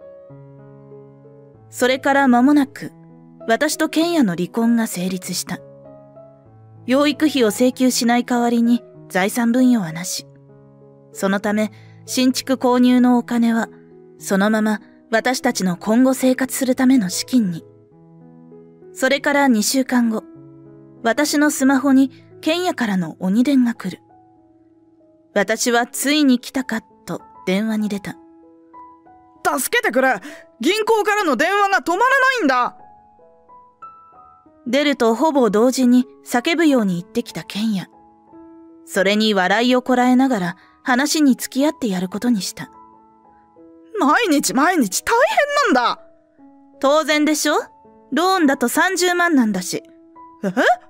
D: それから間もなく、私とケンヤの離婚が成立した。養育費を請求しない代わりに財産分与はなし。そのため、新築購入のお金は、そのまま私たちの今後生活するための資金に。それから2週間後、私のスマホにケンヤからの鬼電が来る。私はついに来たかと電話に出た。
C: 助けてくれ！銀行からの電話が止まらないんだ！
D: 出るとほぼ同時に叫ぶように言ってきたケンヤ。それに笑いをこらえながら話に付き合ってやることにした。
C: 毎日大変なんだ！
D: 当然でしょ？ローンだと30万なんだし。
C: え？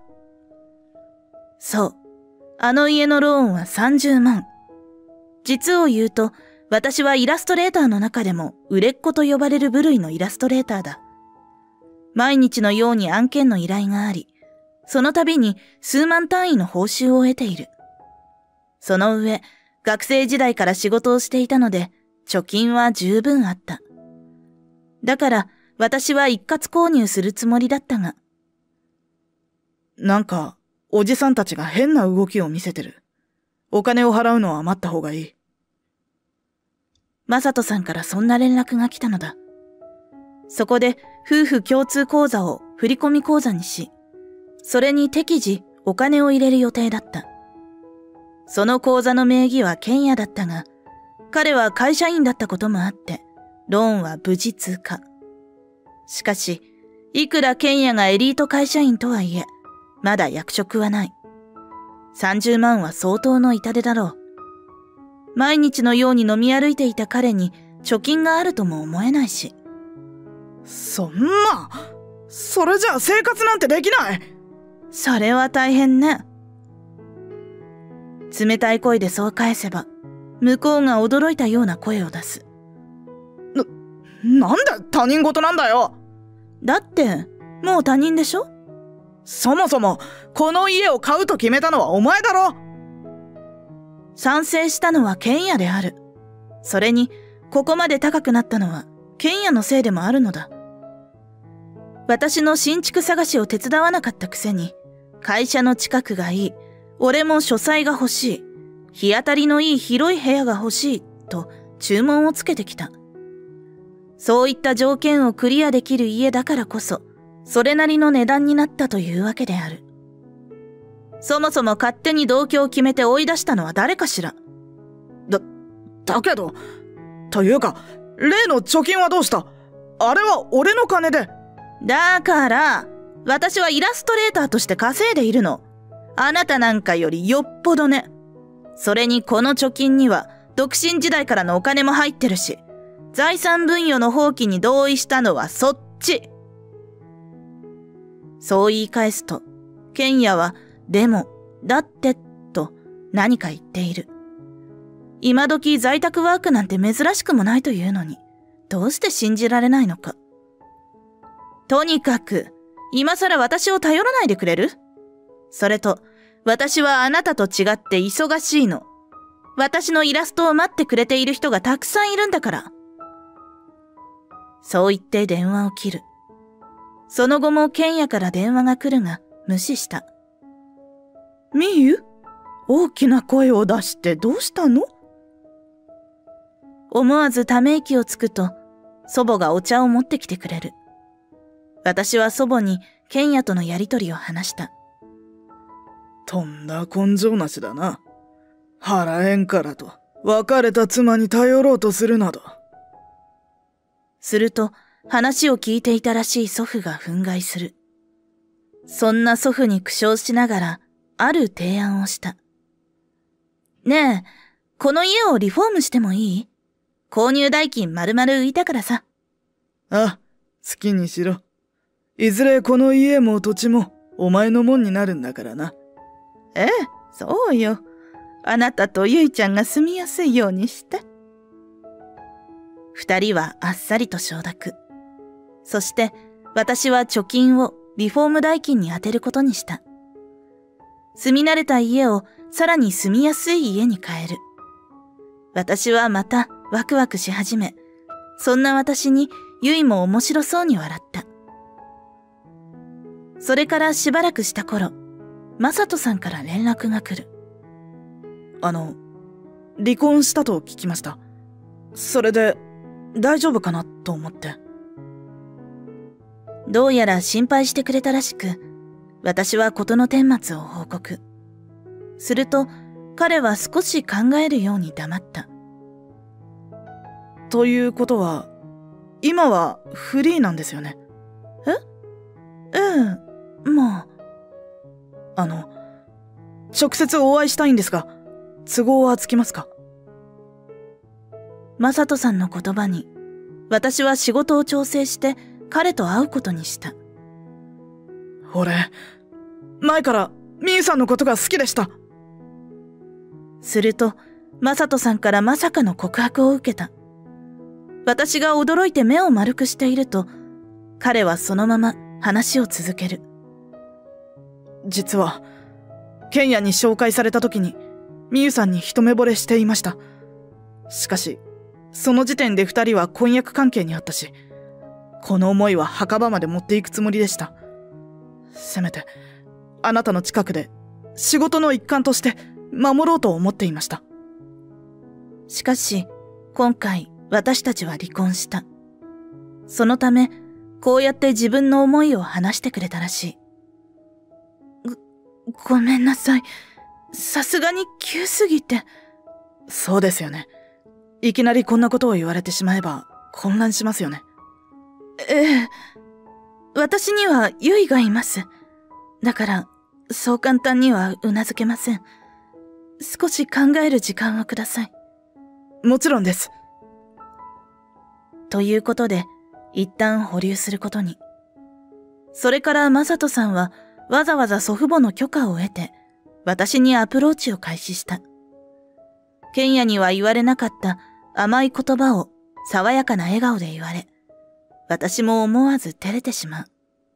D: そう。あの家のローンは30万。実を言うと、私はイラストレーターの中でも売れっ子と呼ばれる部類のイラストレーターだ。毎日のように案件の依頼があり、その度に数万単位の報酬を得ている。その上、学生時代から仕事をしていたので、貯金は十分あった。だから、私は一括購入するつもりだったが。
C: なんか、おじさんたちが変な動きを見せてる。お金を払うのは待った方がいい。
D: マサトさんからそんな連絡が来たのだ。そこで夫婦共通口座を振込口座にし、それに適時お金を入れる予定だった。その口座の名義はケンヤだったが、彼は会社員だったこともあって、ローンは無事通過。しかし、いくらケンヤがエリート会社員とはいえ、まだ役職はない。30万は相当の痛手だろう。毎日のように飲み歩いていた彼に貯金があるとも思えないし。
C: そんな、それじゃあ生活なんてできない。
D: それは大変ね。冷たい声でそう返せば、向こうが驚いたような声を出す。
C: なんで他人事なんだよ。
D: だって、もう他人でしょ？
C: そもそも、この家を買うと決めたのはお前だろ。
D: 賛成したのはケンヤである。それに、ここまで高くなったのは、ケンヤのせいでもあるのだ。私の新築探しを手伝わなかったくせに、会社の近くがいい、俺も書斎が欲しい、日当たりのいい広い部屋が欲しい、と注文をつけてきた。そういった条件をクリアできる家だからこそ、それなりの値段になったというわけである。 そもそも勝手に同居を決めて追い出したのは誰かしら。
C: だけど、というか、例の貯金はどうした？あれは俺の金で。
D: だから、私はイラストレーターとして稼いでいるの。あなたなんかよりよっぽどね。それにこの貯金には、独身時代からのお金も入ってるし、財産分与の放棄に同意したのはそっち。そう言い返すと、ケンヤは、でも、だって、と何か言っている。今時在宅ワークなんて珍しくもないというのに、どうして信じられないのか。とにかく、今更私を頼らないでくれる？それと、私はあなたと違って忙しいの。私のイラストを待ってくれている人がたくさんいるんだから。そう言って電話を切る。その後もケンヤから電話が来るが、無視した。
C: みゆ？大きな声を出してどうしたの？
D: 思わずため息をつくと、祖母がお茶を持ってきてくれる。私は祖母にケンヤとのやりとりを話した。
C: とんだ根性なしだな。払えんからと、別れた妻に頼ろうとするなど。
D: すると、話を聞いていたらしい祖父が憤慨する。そんな祖父に苦笑しながら、ある提案をした。ねえ、この家をリフォームしてもいい？購入代金丸々浮いたからさ。
C: あ、好きにしろ。いずれこの家も土地もお前のもんになるんだからな。
D: ええ、そうよ。あなたとゆいちゃんが住みやすいようにして。二人はあっさりと承諾。そして私は貯金をリフォーム代金に充てることにした。住み慣れた家をさらに住みやすい家に変える。私はまたワクワクし始め、そんな私にゆいも面白そうに笑った。それからしばらくした頃、マサトさんから連絡が来る。
C: 離婚したと聞きました。それで大丈夫かなと思って。
D: どうやら心配してくれたらしく、私は事の顛末を報告。すると彼は少し考えるように黙った。
C: ということは、今はフリーなんですよね。
D: まあ。
C: 直接お会いしたいんですが、都合はつきますか？
D: マサトさんの言葉に、私は仕事を調整して彼と会うことにした。
C: 俺、前からミユさんのことが好きでした。
D: すると、マサトさんからまさかの告白を受けた。私が驚いて目を丸くしていると、彼はそのまま話を続ける。
C: 実は、ケンヤに紹介された時に、ミユさんに一目惚れしていました。しかし、その時点で二人は婚約関係にあったし、この思いは墓場まで持っていくつもりでした。せめて、あなたの近くで、仕事の一環として守ろうと思っていました。
D: しかし、今回私たちは離婚した。そのため、こうやって自分の思いを話してくれたらしい。ごめんなさい。さすがに急すぎて。
C: そうですよね。いきなりこんなことを言われてしまえば混乱しますよね。
D: ええ。私にはユイがいます。だから、そう簡単にはうなずけません。少し考える時間をください。
C: もちろんです。
D: ということで、一旦保留することに。それからマサトさんはわざわざ祖父母の許可を得て、私にアプローチを開始した。ケンヤには言われなかった甘い言葉を爽やかな笑顔で言われ、私も思わず照れてしまう。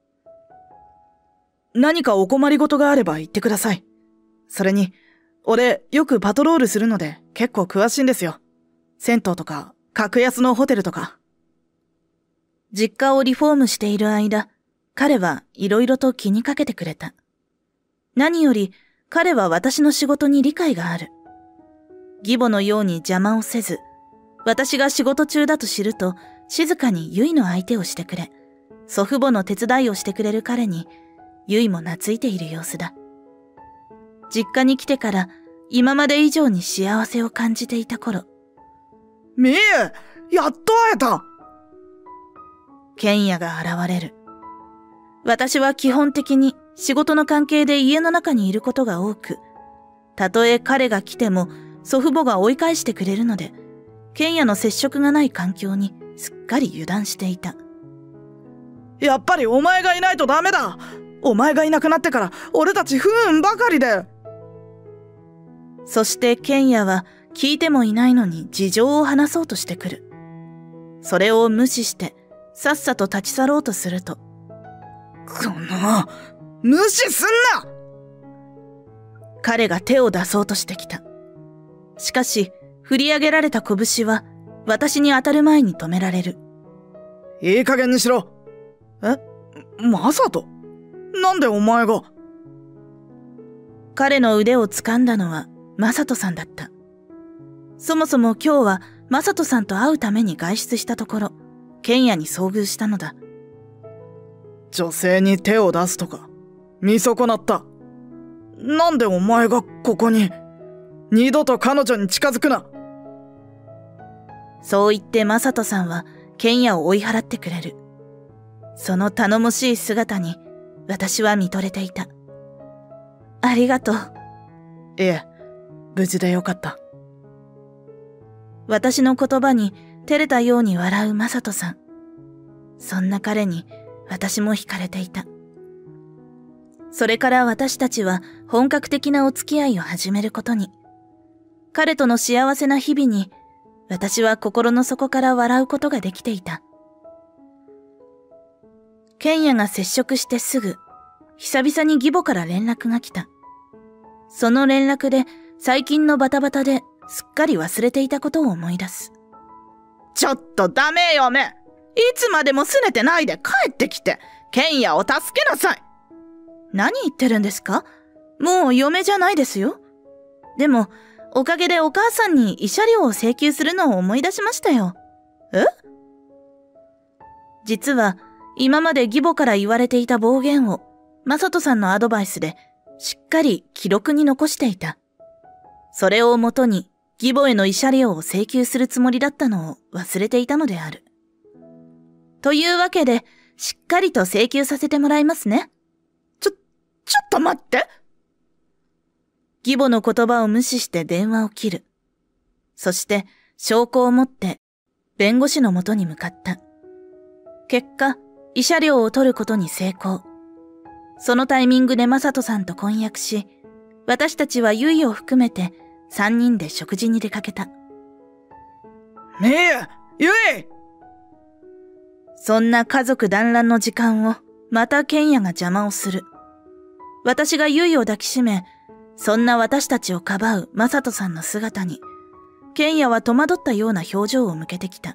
C: 何かお困りごとがあれば言ってください。それに、俺よくパトロールするので結構詳しいんですよ。銭湯とか、格安のホテルとか。
D: 実家をリフォームしている間、彼はいろいろと気にかけてくれた。何より彼は私の仕事に理解がある。義母のように邪魔をせず、私が仕事中だと知ると静かにユイの相手をしてくれ、祖父母の手伝いをしてくれる彼にユイも懐いている様子だ。 実家に来てから今まで以上に幸せを感じていた頃、
C: みえ、やっと会えた。
D: ケンヤが現れる。私は基本的に仕事の関係で家の中にいることが多く、たとえ彼が来ても祖父母が追い返してくれるので、ケンヤの接触がない環境にすっかり油断していた。
C: やっぱりお前がいないとダメだ。お前がいなくなってから俺たち不運ばかりで。
D: そしてケンヤは聞いてもいないのに事情を話そうとしてくる。それを無視してさっさと立ち去ろうとすると、
C: 無視すんな！
D: 彼が手を出そうとしてきた。しかし振り上げられた拳は私に当たる前に止められる。
C: いい加減にしろ。マサト？なんでお前が？
D: 彼の腕を掴んだのはマサトさんだった。そもそも今日はマサトさんと会うために外出したところ、ケンヤに遭遇したのだ。
C: 女性に手を出すとか見損なった。なんでお前がここに？二度と彼女に近づくな。
D: そう言ってマサトさんはケンヤを追い払ってくれる。その頼もしい姿に私は見とれていた。ありがとう。
C: いえ、無事でよかった。
D: 私の言葉に照れたように笑うマサトさん。そんな彼に私も惹かれていた。それから私たちは本格的なお付き合いを始めることに。彼との幸せな日々に私は心の底から笑うことができていた。ケンヤが接触してすぐ、久々に義母から連絡が来た。その連絡で最近のバタバタですっかり忘れていたことを思い出す。
C: ちょっとダメよめ。いつまでも拗ねてないで帰ってきて、ケンヤを助けなさい。
D: 何言ってるんですか？もう嫁じゃないですよ。でも、おかげでお母さんに慰謝料を請求するのを思い出しましたよ。
C: え？
D: 実は、今まで義母から言われていた暴言を、マサトさんのアドバイスで、しっかり記録に残していた。それをもとに、義母への慰謝料を請求するつもりだったのを忘れていたのである。というわけで、しっかりと請求させてもらいますね。
C: ちょっと待って。
D: 義母の言葉を無視して電話を切る。そして証拠を持って弁護士のもとに向かった。結果、慰謝料を取ることに成功。そのタイミングでマサトさんと婚約し、私たちはユイを含めて3人で食事に出かけた。
C: ユイ！
D: そんな家族団らんの時間をまたケンヤが邪魔をする。私がユイを抱きしめ、そんな私たちをかばうマサトさんの姿に、ケンヤは戸惑ったような表情を向けてきた。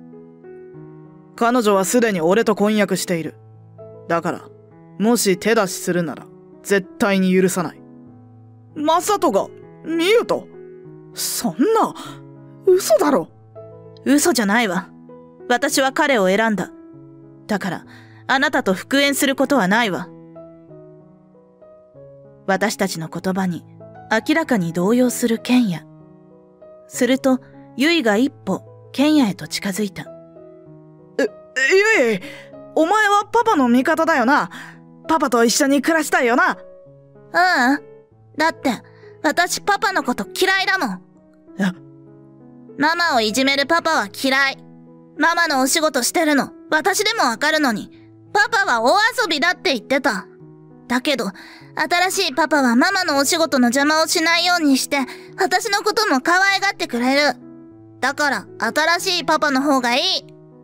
C: 彼女はすでに俺と婚約している。だから、もし手出しするなら、絶対に許さない。マサトが、ミユと？そんな、嘘だろ。
D: 嘘じゃないわ。私は彼を選んだ。だから、あなたと復縁することはないわ。私たちの言葉に明らかに動揺するケンヤ。すると、ユイが一歩、ケンヤへと近づいた。
C: ユイ、お前はパパの味方だよな。パパと一緒に暮らしたいよな。
B: だって、私パパのこと嫌いだもん。ママをいじめるパパは嫌い。ママのお仕事してるの、私でもわかるのに、パパは大遊びだって言ってた。だけど、新しいパパはママのお仕事の邪魔をしないようにして、私のことも可愛がってくれる。だから、新しいパパの方がいい。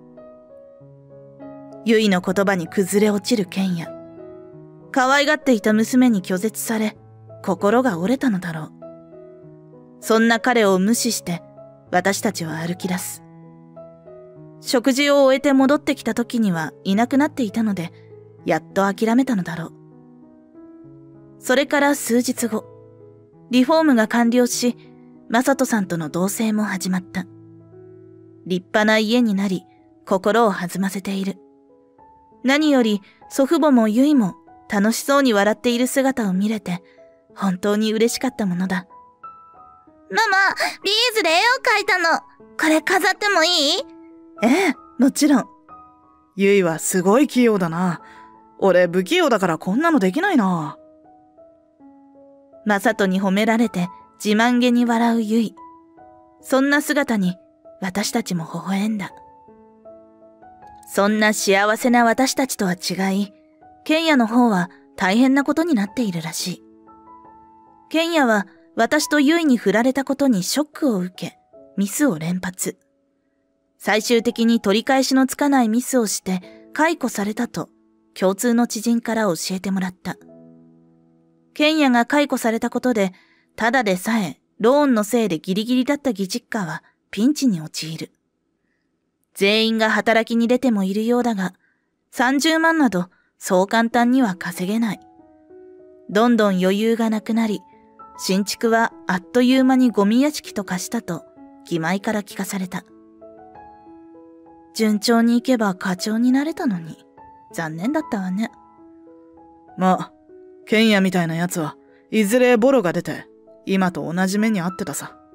D: ユイの言葉に崩れ落ちるケンヤ。可愛がっていた娘に拒絶され、心が折れたのだろう。そんな彼を無視して、私たちは歩き出す。食事を終えて戻ってきた時にはいなくなっていたので、やっと諦めたのだろう。それから数日後、リフォームが完了し、マサトさんとの同棲も始まった。立派な家になり、心を弾ませている。何より祖父母もユイも楽しそうに笑っている姿を見れて、 本当に嬉しかったものだ。
B: ママ、ビーズで絵を描いたの。これ飾ってもいい？
C: ええ、もちろん。ゆいはすごい器用だな。俺不器用だからこんなのできないな。
D: マサトに褒められて自慢げに笑うゆい。そんな姿に私たちも微笑んだ。そんな幸せな私たちとは違い、ケンヤの方は大変なことになっているらしい。ケンヤは私とユイに振られたことにショックを受け、ミスを連発。最終的に取り返しのつかないミスをして解雇されたと共通の知人から教えてもらった。ケンヤが解雇されたことで、ただでさえローンのせいでギリギリだった義実家はピンチに陥る。全員が働きに出てもいるようだが、30万などそう簡単には稼げない。どんどん余裕がなくなり、新築はあっという間にゴミ屋敷と化したと、義妹から聞かされた。順調にいけば課長になれたのに、残念だったわね。
C: まあ、ケンヤみたいなやつはいずれボロが出て、今と同じ目に遭ってたさ。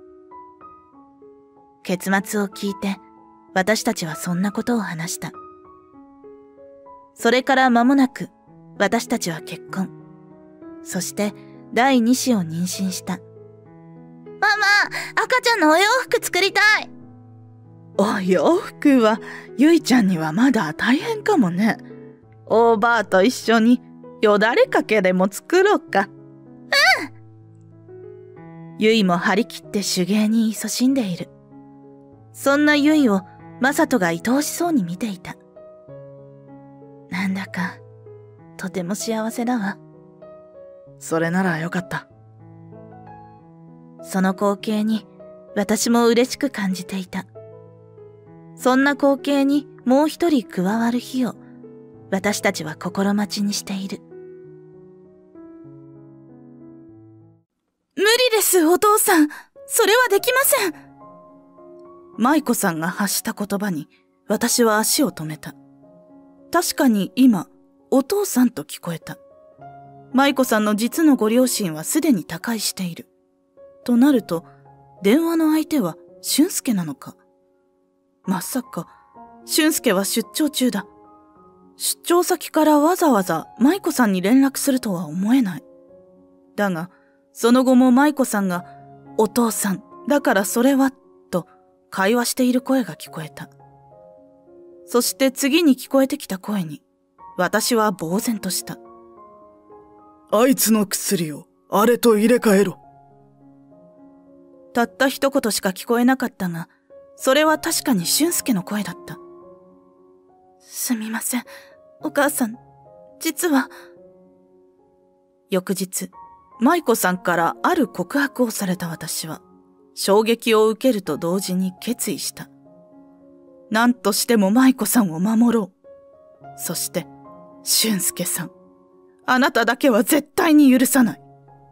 D: 結末を聞いて、私たちはそんなことを話した。それから間もなく、私たちは結婚。そして第2子を妊娠した。
B: ママ、赤ちゃんのお洋服作りたい。
C: お洋服は、ゆいちゃんにはまだ大変かもね。おばあと一緒によだれかけでも作ろうか。
D: ゆいも張り切って手芸に勤しんでいる。そんなゆいをマサトが愛おしそうに見ていた。なんだか、とても幸せだわ。
C: それならよかった。
D: その光景に私も嬉しく感じていた。そんな光景にもう一人加わる日を私たちは心待ちにしている。
C: 無理です、お父さん。それはできません。舞子さんが発した言葉に私は足を止めた。確かに今、お父さんと聞こえた。舞子さんの実のご両親はすでに他界している。となると、電話の相手は俊介なのか。まさか、俊介は出張中だ。出張先からわざわざ舞子さんに連絡するとは思えない。だが、その後も舞子さんが、お父さん、だからそれは、と会話している声が聞こえた。そして次に聞こえてきた声に、私は呆然とした。
E: あいつの薬を、あれと入れ替えろ。
C: たった一言しか聞こえなかったが、それは確かに俊介の声だった。すみません、お母さん、実は。翌日、舞子さんからある告白をされた私は、衝撃を受けると同時に決意した。何としても舞子さんを守ろう。そして、俊介さん、あなただけは絶対に許さない。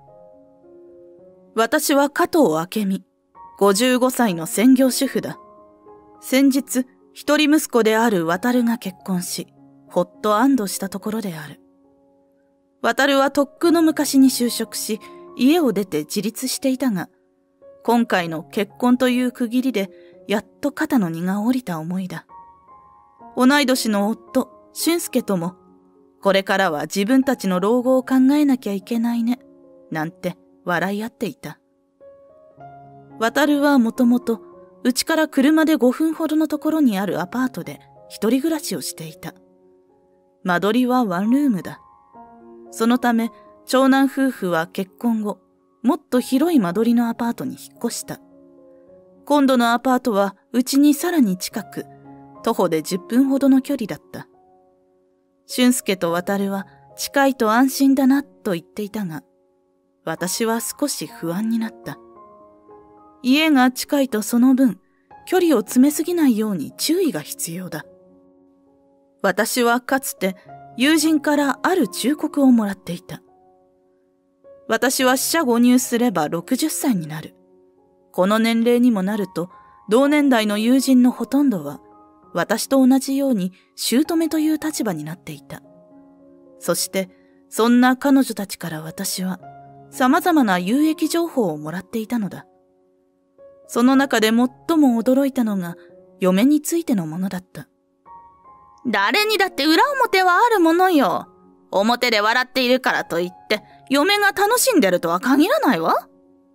C: 私は加藤明美、55歳の専業主婦だ。先日、一人息子である渡が結婚し、ほっと安堵したところである。渡はとっくの昔に就職し、家を出て自立していたが、今回の結婚という区切りで、やっと肩の荷が下りた思いだ。同い年の夫、俊介とも、これからは自分たちの老後を考えなきゃいけないね、なんて笑い合っていた。渡はもともと、うちから車で5分ほどのところにあるアパートで一人暮らしをしていた。間取りはワンルームだ。そのため、長男夫婦は結婚後、もっと広い間取りのアパートに引っ越した。今度のアパートはうちにさらに近く、徒歩で10分ほどの距離だった。俊介と渡は近いと安心だなと言っていたが、私は少し不安になった。家が近いとその分、距離を詰めすぎないように注意が必要だ。私はかつて友人からある忠告をもらっていた。私は四捨五入すれば60歳になる。この年齢にもなると、同年代の友人のほとんどは、私と同じように姑という立場になっていた。そして、そんな彼女たちから私は、
D: 様々な有益情報をもらっていたのだ。その中で最も驚いたのが嫁についてのものだった。誰にだって裏表はあるものよ。表で笑っているからといって嫁が楽しんでるとは限らないわ。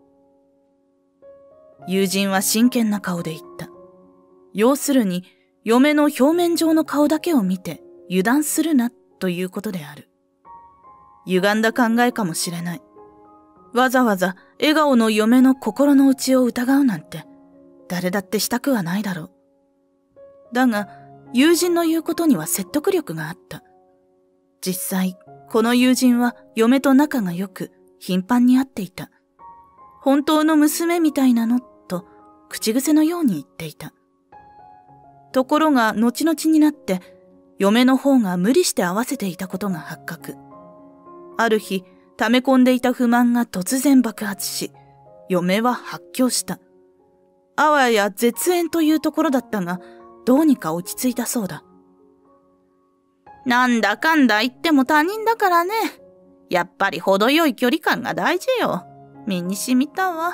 D: 友人は真剣な顔で言った。要するに嫁の表面上の顔だけを見て油断するなということである。歪んだ考えかもしれない。わざわざ笑顔の嫁の心の内を疑うなんて誰だってしたくはないだろう。だが友人の言うことには説得力があった。実際この友人は嫁と仲が良く頻繁に会っていた。本当の娘みたいなのと口癖のように言っていた。ところが後々になって嫁の方が無理して合わせていたことが発覚。ある日溜め込んでいた不満が突然爆発し、嫁は発狂した。あわや絶縁というところだったが、どうにか落ち着いたそうだ。なんだかんだ言っても他人だからね。やっぱり程よい距離感が大事よ。身に染みたわ。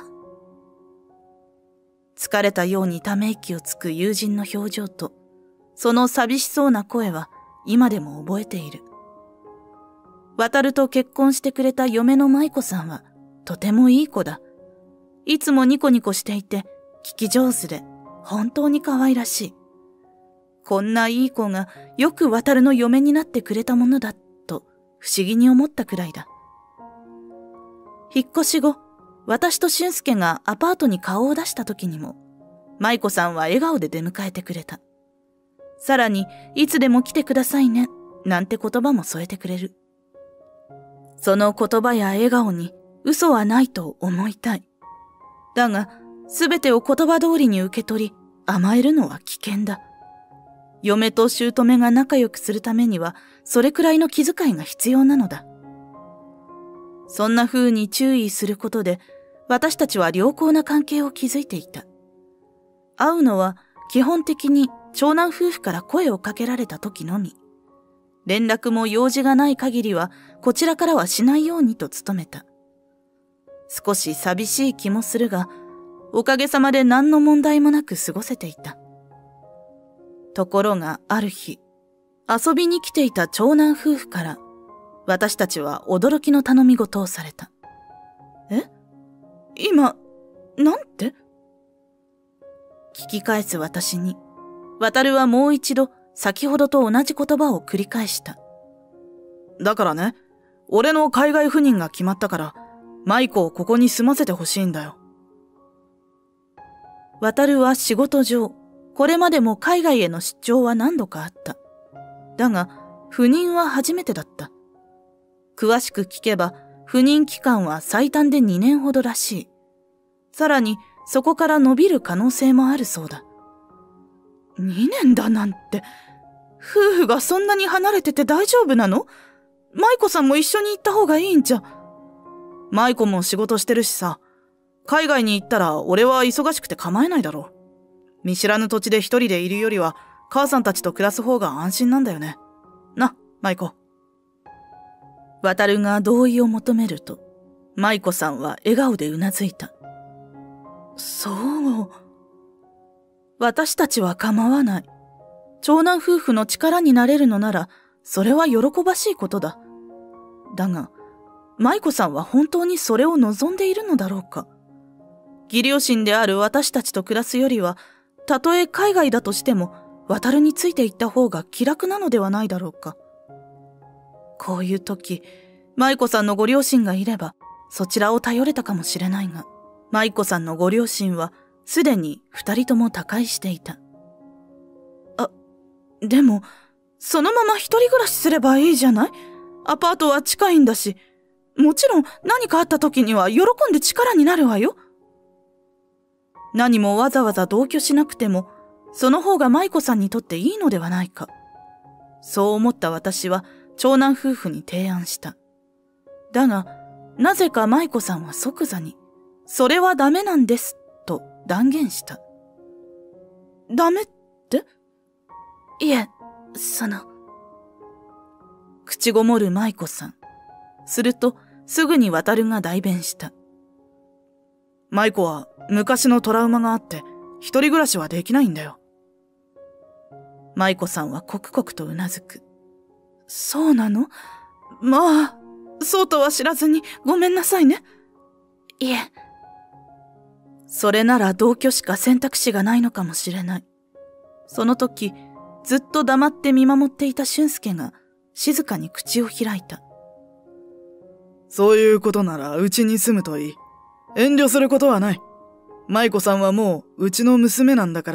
D: 疲れたようにため息をつく友人の表情と、その寂しそうな声は今でも覚えている。渡と結婚してくれた嫁の舞子さんはとてもいい子だ。いつもニコニコしていて聞き上手で本当に可愛らしい。こんないい子がよく渡の嫁になってくれたものだと不思議に思ったくらいだ。引っ越し後、私と俊介がアパートに顔を出した時にも舞子さんは笑顔で出迎えてくれた。さらにいつでも来てくださいねなんて言葉も添えてくれる。その言葉や笑顔に嘘はないと思いたい。だが、すべてを言葉通りに受け取り、甘えるのは危険だ。嫁と姑が仲良くするためには、それくらいの気遣いが必要なのだ。そんな風に注意することで、私たちは良好な関係を築いていた。会うのは、基本的に長男夫婦から声をかけられた時のみ。連絡も用事がない限りはこちらからはしないようにと努めた。少し寂しい気もするが、おかげさまで何の問題もなく過ごせていた。ところがある日、遊びに来ていた長男夫婦から私たちは驚きの頼み事をされた。え？今、なんて？聞き返す私に、渡はもう一度先ほどと同じ言葉を繰り返した。
C: だからね、俺の海外赴任が決まったから、舞子をここに住ませてほしいんだよ。
D: 渡は仕事上、これまでも海外への出張は何度かあった。だが、赴任は初めてだった。詳しく聞けば、赴任期間は最短で2年ほどらしい。さらに、そこから伸びる可能性もあるそうだ。2年だなんて。夫婦がそんなに離れてて大丈夫なの？舞子さんも一緒に行った方がいいんじゃ。
C: 舞子も仕事してるしさ、海外に行ったら俺は忙しくて構えないだろう。見知らぬ土地で一人でいるよりは母さんたちと暮らす方が安心なんだよね。な、舞子。
D: 渡が同意を求めると、舞子さんは笑顔でうなずいた。そう。私たちは構わない。長男夫婦の力になれるのなら、それは喜ばしいことだ。だが、舞子さんは本当にそれを望んでいるのだろうか。義両親である私たちと暮らすよりは、たとえ海外だとしても、渡についていった方が気楽なのではないだろうか。こういう時、舞子さんのご両親がいれば、そちらを頼れたかもしれないが、舞子さんのご両親は、すでに2人とも他界していた。でも、そのまま一人暮らしすればいいじゃない？アパートは近いんだし、もちろん何かあった時には喜んで力になるわよ。何もわざわざ同居しなくても、その方が舞子さんにとっていいのではないか。そう思った私は長男夫婦に提案した。だが、なぜか舞子さんは即座に、それはダメなんです、と断言した。ダメって？いえ、口ごもる舞子さん。すると、 すぐに渡が代弁した。
C: 舞子は昔のトラウマがあって、一人暮らしはできないんだよ。
D: 舞子さんはコクコクとうなずく。そうなの？まあ、そうとは知らずにごめんなさいね。いえ。それなら同居しか選択肢がないのかもしれない。その時、ずっと黙って見守っていた俊介が静かに口を開いた。
E: そういうことならうちに住むといい。遠慮することはない。舞子さんはもううちの娘なんだから。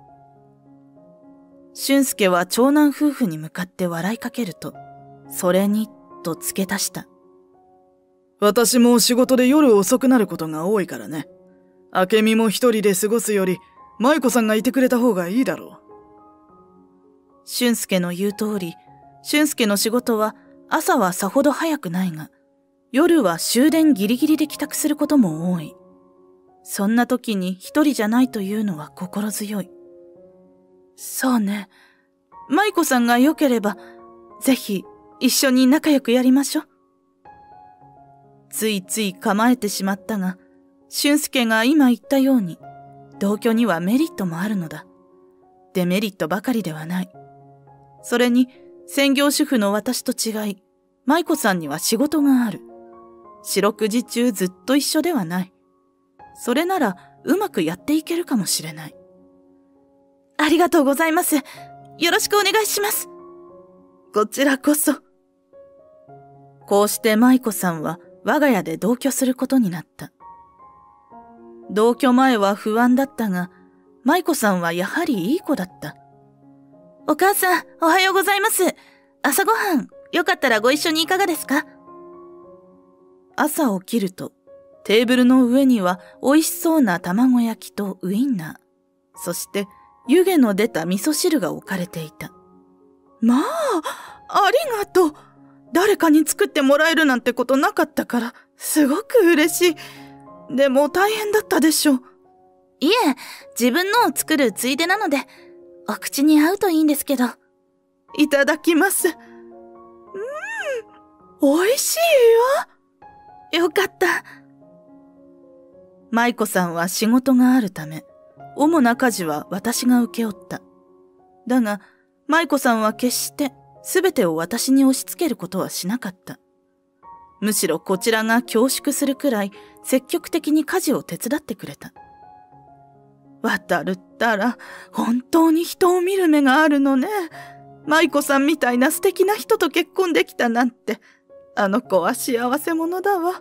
D: 俊介は長男夫婦に向かって笑いかけると、それに、と付け足した。
E: 私も仕事で夜遅くなることが多いからね。明美も一人で過ごすより、舞子さんがいてくれた方がいいだろう。
D: 俊介の言う通り、俊介の仕事は朝はさほど早くないが、夜は終電ギリギリで帰宅することも多い。そんな時に一人じゃないというのは心強い。そうね。舞子さんが良ければ、ぜひ一緒に仲良くやりましょう。ついつい構えてしまったが、俊介が今言ったように、同居にはメリットもあるのだ。デメリットばかりではない。それに、専業主婦の私と違い、舞子さんには仕事がある。四六時中ずっと一緒ではない。それなら、うまくやっていけるかもしれない。ありがとうございます。よろしくお願いします。こちらこそ。こうして舞子さんは我が家で同居することになった。同居前は不安だったが、舞子さんはやはりいい子だった。お母さん、おはようございます。朝ごはん、よかったらご一緒にいかがですか？朝起きると、テーブルの上には美味しそうな卵焼きとウインナー、そして湯気の出た味噌汁が置かれていた。まあ、ありがとう。誰かに作ってもらえるなんてことなかったから、すごく嬉しい。でも大変だったでしょう。いえ、自分のを作るついでなので、お口に合うといいんですけど。いただきます。美味しいわ。よかった。舞子さんは仕事があるため、主な家事は私が請け負った。だが、舞子さんは決して全てを私に押し付けることはしなかった。むしろこちらが恐縮するくらい積極的に家事を手伝ってくれた。渡るったら本当に人を見る目があるのね。舞子さんみたいな素敵な人と結婚できたなんて、あの子は幸せ者だわ。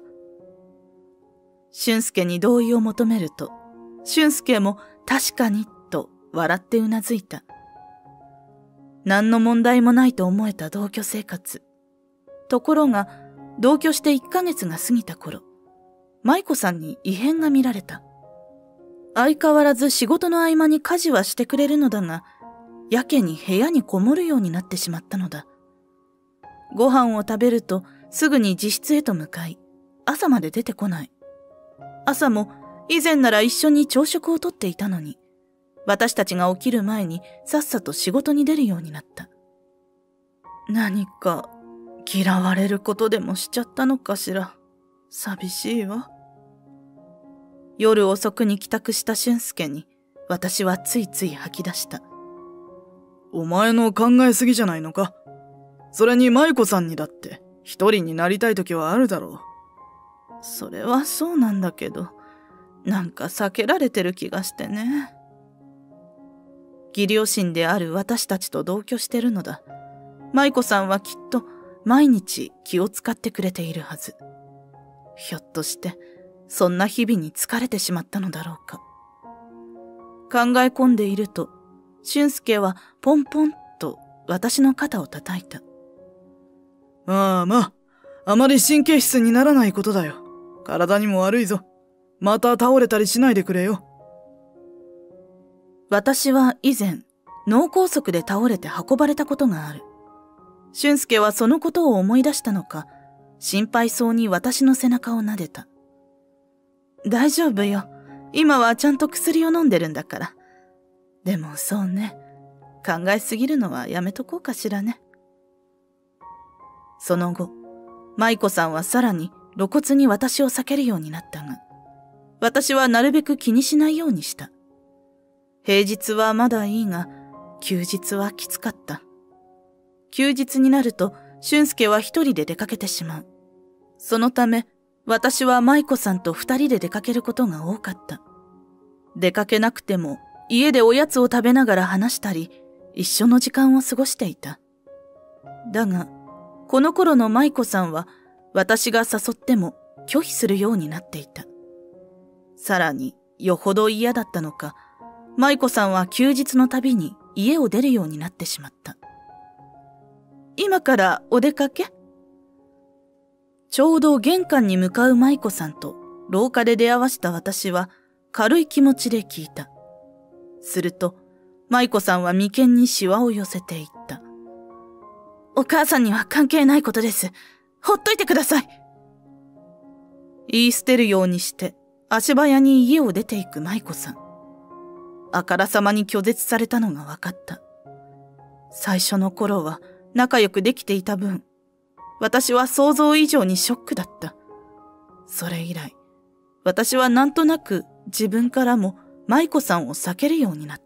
D: 俊介に同意を求めると、俊介も確かにと笑ってうなずいた。何の問題もないと思えた同居生活。ところが、同居して1ヶ月が過ぎた頃、舞子さんに異変が見られた。相変わらず仕事の合間に家事はしてくれるのだが、やけに部屋にこもるようになってしまったのだ。ご飯を食べるとすぐに自室へと向かい、朝まで出てこない。朝も以前なら一緒に朝食をとっていたのに、私たちが起きる前にさっさと仕事に出るようになった。何か嫌われることでもしちゃったのかしら。寂しいわ。夜遅くに帰宅した俊介に私はついつい吐き出した。
E: お前の考えすぎじゃないのか。それに舞子さんにだって一人になりたい時はあるだろ
D: う。それはそうなんだけど、なんか避けられてる気がしてね。義両親である私たちと同居してるのだ。舞子さんはきっと毎日気を使ってくれているはず。ひょっとしてそんな日々に疲れてしまったのだろうか。考え込んでいると、俊介はポンポンと私の肩を叩いた。
E: まあ、あまり神経質にならないことだよ。体にも悪いぞ。また倒れたりしないでくれよ。
D: 私は以前、脳梗塞で倒れて運ばれたことがある。俊介はそのことを思い出したのか、心配そうに私の背中を撫でた。大丈夫よ。今はちゃんと薬を飲んでるんだから。でもそうね。考えすぎるのはやめとこうかしらね。その後、舞子さんはさらに露骨に私を避けるようになったが、私はなるべく気にしないようにした。平日はまだいいが、休日はきつかった。休日になると、俊介は一人で出かけてしまう。そのため、私は舞子さんと二人で出かけることが多かった。出かけなくても、家でおやつを食べながら話したり、一緒の時間を過ごしていた。だが、この頃の舞子さんは、私が誘っても拒否するようになっていた。さらに、よほど嫌だったのか、舞子さんは休日のたびに家を出るようになってしまった。今からお出かけ？ちょうど玄関に向かう舞子さんと廊下で出会わした私は軽い気持ちで聞いた。すると、舞子さんは眉間にシワを寄せていった。お母さんには関係ないことです。ほっといてください。言い捨てるようにして足早に家を出ていく舞子さん。あからさまに拒絶されたのが分かった。最初の頃は仲良くできていた分、私は想像以上にショックだった。それ以来、私はなんとなく自分からも舞子さんを避けるようになった。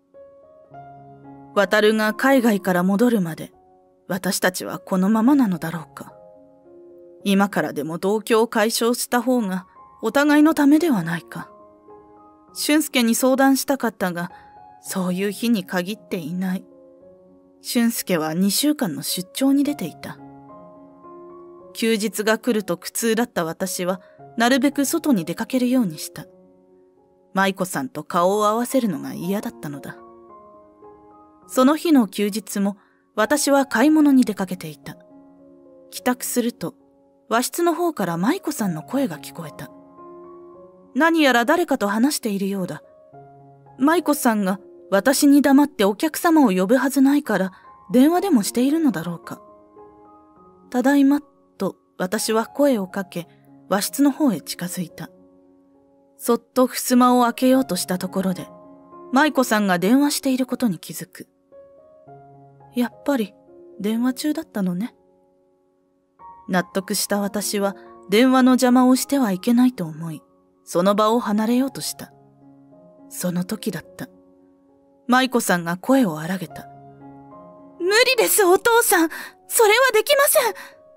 D: 渡が海外から戻るまで、私たちはこのままなのだろうか。今からでも同居を解消した方がお互いのためではないか。俊介に相談したかったが、そういう日に限っていない。俊介は2週間の出張に出ていた。休日が来ると苦痛だった私は、なるべく外に出かけるようにした。舞子さんと顔を合わせるのが嫌だったのだ。その日の休日も、私は買い物に出かけていた。帰宅すると、和室の方から舞子さんの声が聞こえた。何やら誰かと話しているようだ。舞子さんが私に黙ってお客様を呼ぶはずないから電話でもしているのだろうか。ただいまと私は声をかけ和室の方へ近づいた。そっと襖を開けようとしたところで舞子さんが電話していることに気づく。やっぱり電話中だったのね。納得した私は電話の邪魔をしてはいけないと思い、その場を離れようとした。その時だった。舞子さんが声を荒げた。無理です、お父さん。それはできません。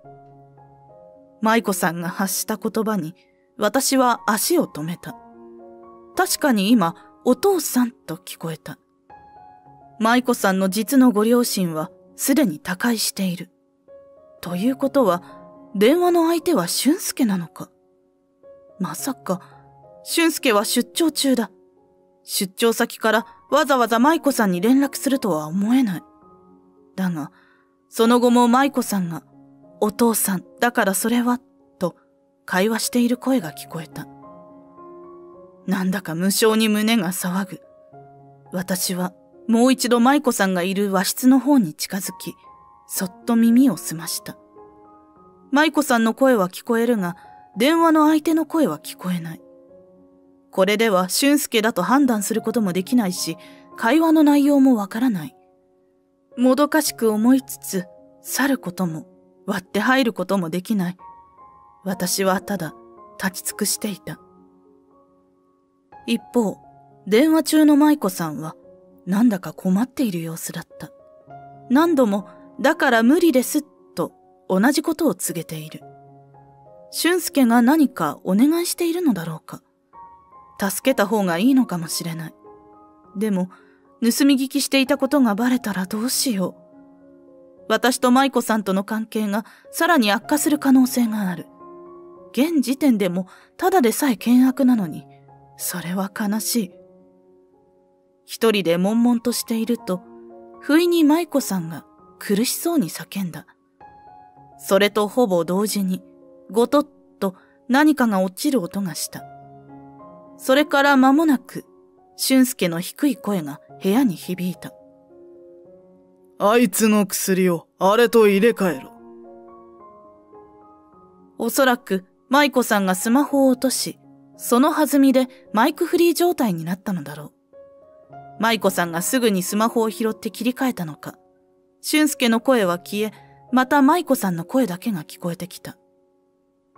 D: 舞子さんが発した言葉に、私は足を止めた。確かに今、お父さんと聞こえた。舞子さんの実のご両親はすでに他界している。ということは、電話の相手は俊介なのか。まさか、俊介は出張中だ。出張先からわざわざ舞子さんに連絡するとは思えない。だが、その後も舞子さんが、お父さん、だからそれは、と会話している声が聞こえた。なんだか無性に胸が騒ぐ。私はもう一度舞子さんがいる和室の方に近づき、そっと耳を澄ました。舞子さんの声は聞こえるが、電話の相手の声は聞こえない。これでは俊介だと判断することもできないし、会話の内容もわからない。もどかしく思いつつ、去ることも、割って入ることもできない。私はただ、立ち尽くしていた。一方、電話中の舞子さんは、なんだか困っている様子だった。何度も、だから無理です、と同じことを告げている。俊介が何かお願いしているのだろうか。助けた方がいいのかもしれない。でも、盗み聞きしていたことがバレたらどうしよう。私と舞子さんとの関係がさらに悪化する可能性がある。現時点でもただでさえ険悪なのに、それは悲しい。一人で悶々としていると、不意に舞子さんが苦しそうに叫んだ。それとほぼ同時に、ゴトッと何かが落ちる音がした。それから間もなく、俊介の低い声が部屋に響いた。
E: あいつの薬をあれと入れ替えろ。
D: おそらく舞子さんがスマホを落とし、その弾みでマイクフリー状態になったのだろう。舞子さんがすぐにスマホを拾って切り替えたのか、俊介の声は消え、また舞子さんの声だけが聞こえてきた。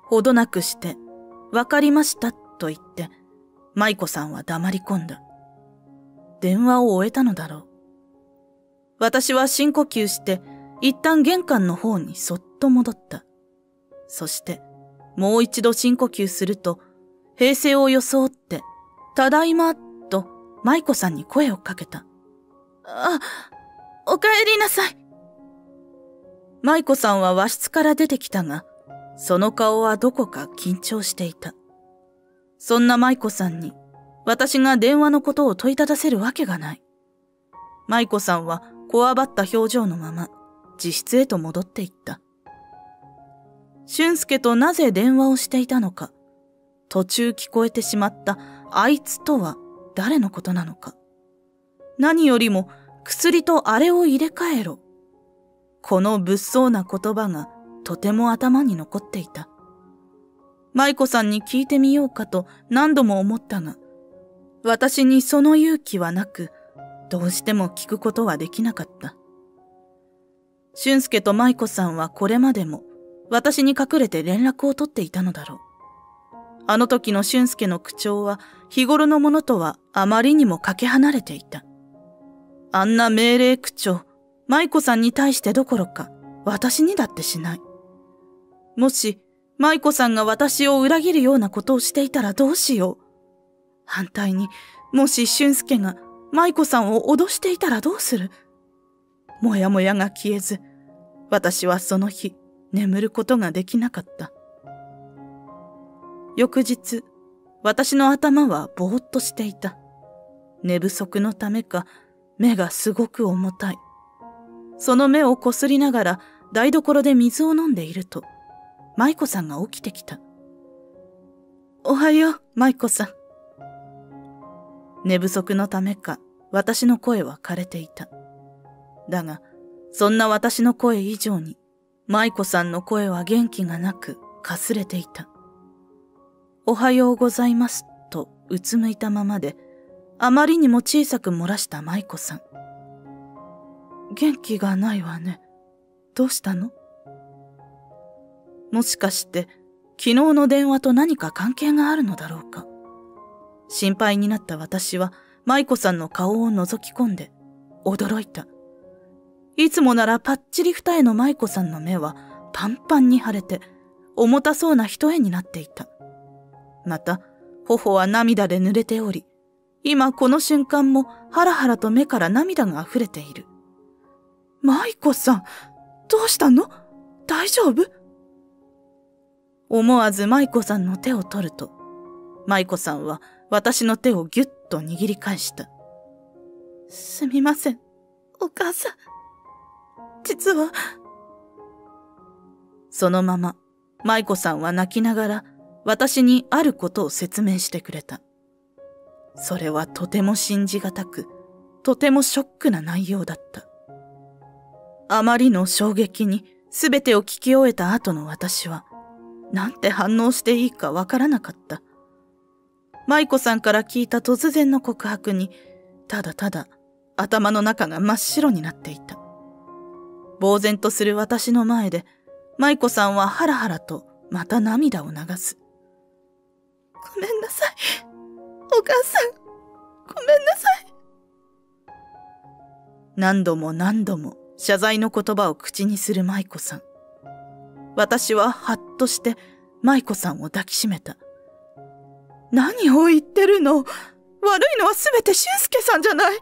D: ほどなくして、わかりましたと言って、舞子さんは黙り込んだ。電話を終えたのだろう。私は深呼吸して、一旦玄関の方にそっと戻った。そして、もう一度深呼吸すると、平静を装って、ただいま、と舞子さんに声をかけた。お帰りなさい。舞子さんは和室から出てきたが、その顔はどこか緊張していた。そんな舞子さんに、私が電話のことを問いただせるわけがない。舞子さんはこわばった表情のまま、自室へと戻っていった。俊介となぜ電話をしていたのか、途中聞こえてしまったあいつとは誰のことなのか。何よりも薬とあれを入れ替えろ。この物騒な言葉がとても頭に残っていた。舞子さんに聞いてみようかと何度も思ったが、私にその勇気はなく、どうしても聞くことはできなかった。俊介と舞子さんはこれまでも私に隠れて連絡を取っていたのだろう。あの時の俊介の口調は日頃のものとはあまりにもかけ離れていた。あんな命令口調、舞子さんに対してどころか私にだってしない。もし舞子さんが私を裏切るようなことをしていたらどうしよう。反対に、もし俊介が舞子さんを脅していたらどうする。もやもやが消えず、私はその日眠ることができなかった。翌日、私の頭はぼーっとしていた。寝不足のためか、目がすごく重たい。その目をこすりながら台所で水を飲んでいると、舞子さんが起きてきた。おはよう、舞子さん。寝不足のためか、私の声は枯れていた。だが、そんな私の声以上に、舞子さんの声は元気がなく、かすれていた。おはようございます、とうつむいたままで、あまりにも小さく漏らした舞子さん。元気がないわね。どうしたの？もしかして、昨日の電話と何か関係があるのだろうか。心配になった私は、舞子さんの顔を覗き込んで、驚いた。いつもならパッチリ二重の舞子さんの目は、パンパンに腫れて、重たそうな一重になっていた。また、頬は涙で濡れており、今この瞬間もハラハラと目から涙が溢れている。舞子さん、どうしたの？大丈夫？思わず舞子さんの手を取ると、舞子さんは私の手をぎゅっと握り返した。すみません、お母さん。実は。そのまま、舞子さんは泣きながら私にあることを説明してくれた。それはとても信じがたく、とてもショックな内容だった。あまりの衝撃に全てを聞き終えた後の私は、なんて反応していいかわからなかった。舞子さんから聞いた突然の告白に、ただただ頭の中が真っ白になっていた。呆然とする私の前で、舞子さんはハラハラとまた涙を流す。ごめんなさい。お母さん、ごめんなさい。何度も何度も謝罪の言葉を口にする舞子さん。私はハッとして舞子さんを抱きしめた。何を言ってるの？悪いのはすべて俊介さんじゃない。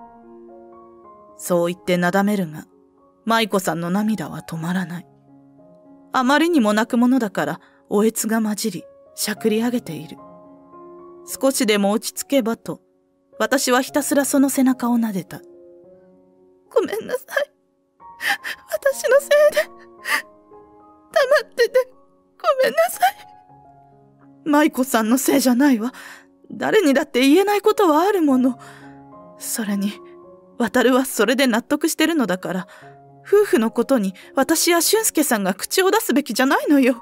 D: そう言ってなだめるが、舞子さんの涙は止まらない。あまりにも泣くものだから、おえつが混じり、しゃくり上げている。少しでも落ち着けばと、私はひたすらその背中を撫でた。ごめんなさい。私のせいで、黙ってて、ごめんなさい。舞子さんのせいじゃないわ。誰にだって言えないことはあるもの。それに、渡はそれで納得してるのだから、夫婦のことに私や俊介さんが口を出すべきじゃないのよ。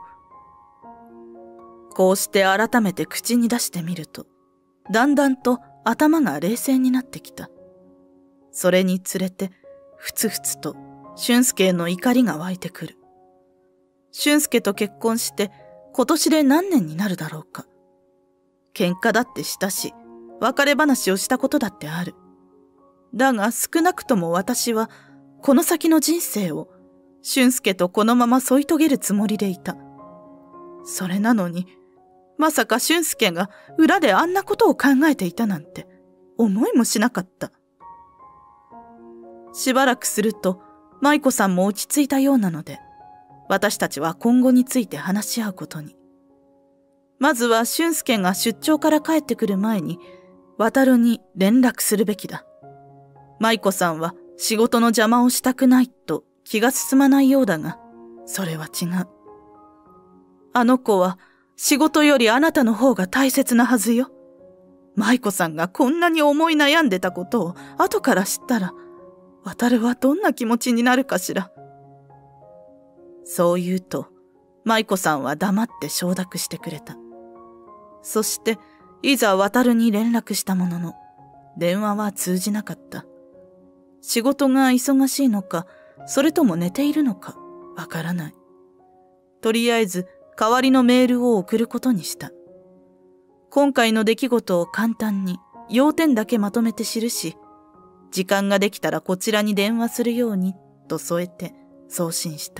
D: こうして改めて口に出してみると、だんだんと頭が冷静になってきた。それにつれて、ふつふつと俊介への怒りが湧いてくる。俊介と結婚して、 今年で何年になるだろうか。喧嘩だってしたし、別れ話をしたことだってある。だが少なくとも私は、この先の人生を、俊介とこのまま添い遂げるつもりでいた。それなのに、まさか俊介が裏であんなことを考えていたなんて、思いもしなかった。しばらくすると、舞子さんも落ち着いたようなので、私たちは今後について話し合うことに。まずは俊介が出張から帰ってくる前に、渡に連絡するべきだ。舞子さんは仕事の邪魔をしたくないと気が進まないようだが、それは違う。あの子は仕事よりあなたの方が大切なはずよ。舞子さんがこんなに思い悩んでたことを後から知ったら、渡はどんな気持ちになるかしら。そう言うと、舞子さんは黙って承諾してくれた。そして、いざ渡に連絡したものの、電話は通じなかった。仕事が忙しいのか、それとも寝ているのか、わからない。とりあえず、代わりのメールを送ることにした。今回の出来事を簡単に、要点だけまとめて記し、時間ができたらこちらに電話するように、と添えて送信した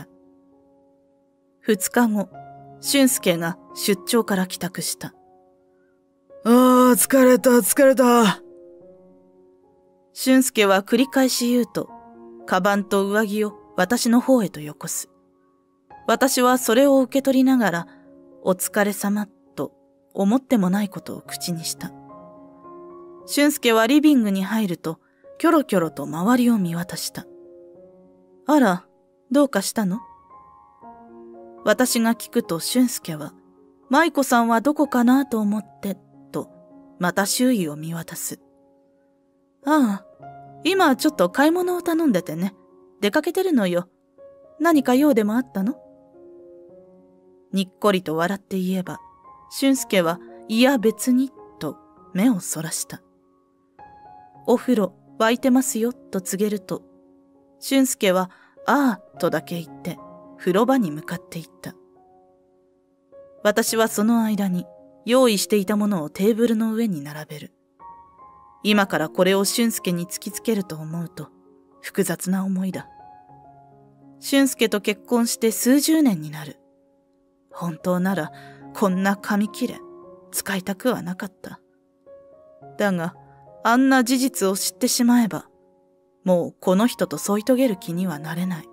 D: 。2日後、俊介が出張から帰宅した。
E: 疲れた。
D: 俊介は繰り返し言うと、カバンと上着を私の方へとよこす。私はそれを受け取りながら、お疲れ様と思ってもないことを口にした。俊介はリビングに入ると、キョロキョロと周りを見渡した。あら、どうかしたの？私が聞くと俊介は、舞子さんはどこかなと思って、と、また周囲を見渡す。ああ、今ちょっと買い物を頼んでてね。出かけてるのよ。何か用でもあったの？にっこりと笑って言えば、俊介は、いや別に、と目をそらした。お風呂沸いてますよ、と告げると、俊介は、ああ、とだけ言って、風呂場に向かっていった。私はその間に、用意していたものをテーブルの上に並べる。今からこれを俊介に突きつけると思うと、複雑な思いだ。俊介と結婚して数十年になる。本当なら、こんな紙切れ、使いたくはなかった。だが、あんな事実を知ってしまえば、もうこの人と添い遂げる気にはなれない。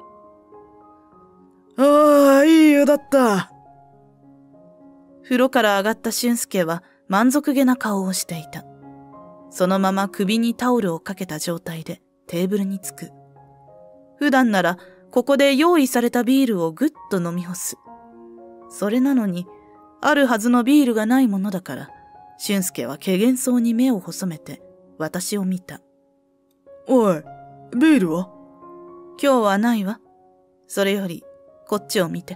E: いい湯だった。
D: 風呂から上がった俊介は満足げな顔をしていた。そのまま首にタオルをかけた状態でテーブルにつく。普段ならここで用意されたビールをぐっと飲み干す。それなのに、あるはずのビールがないものだから、俊介は怪訝そうに目を細めて私を見た。
E: おい、ビールは？
D: 今日はないわ。それより、こっちを見て。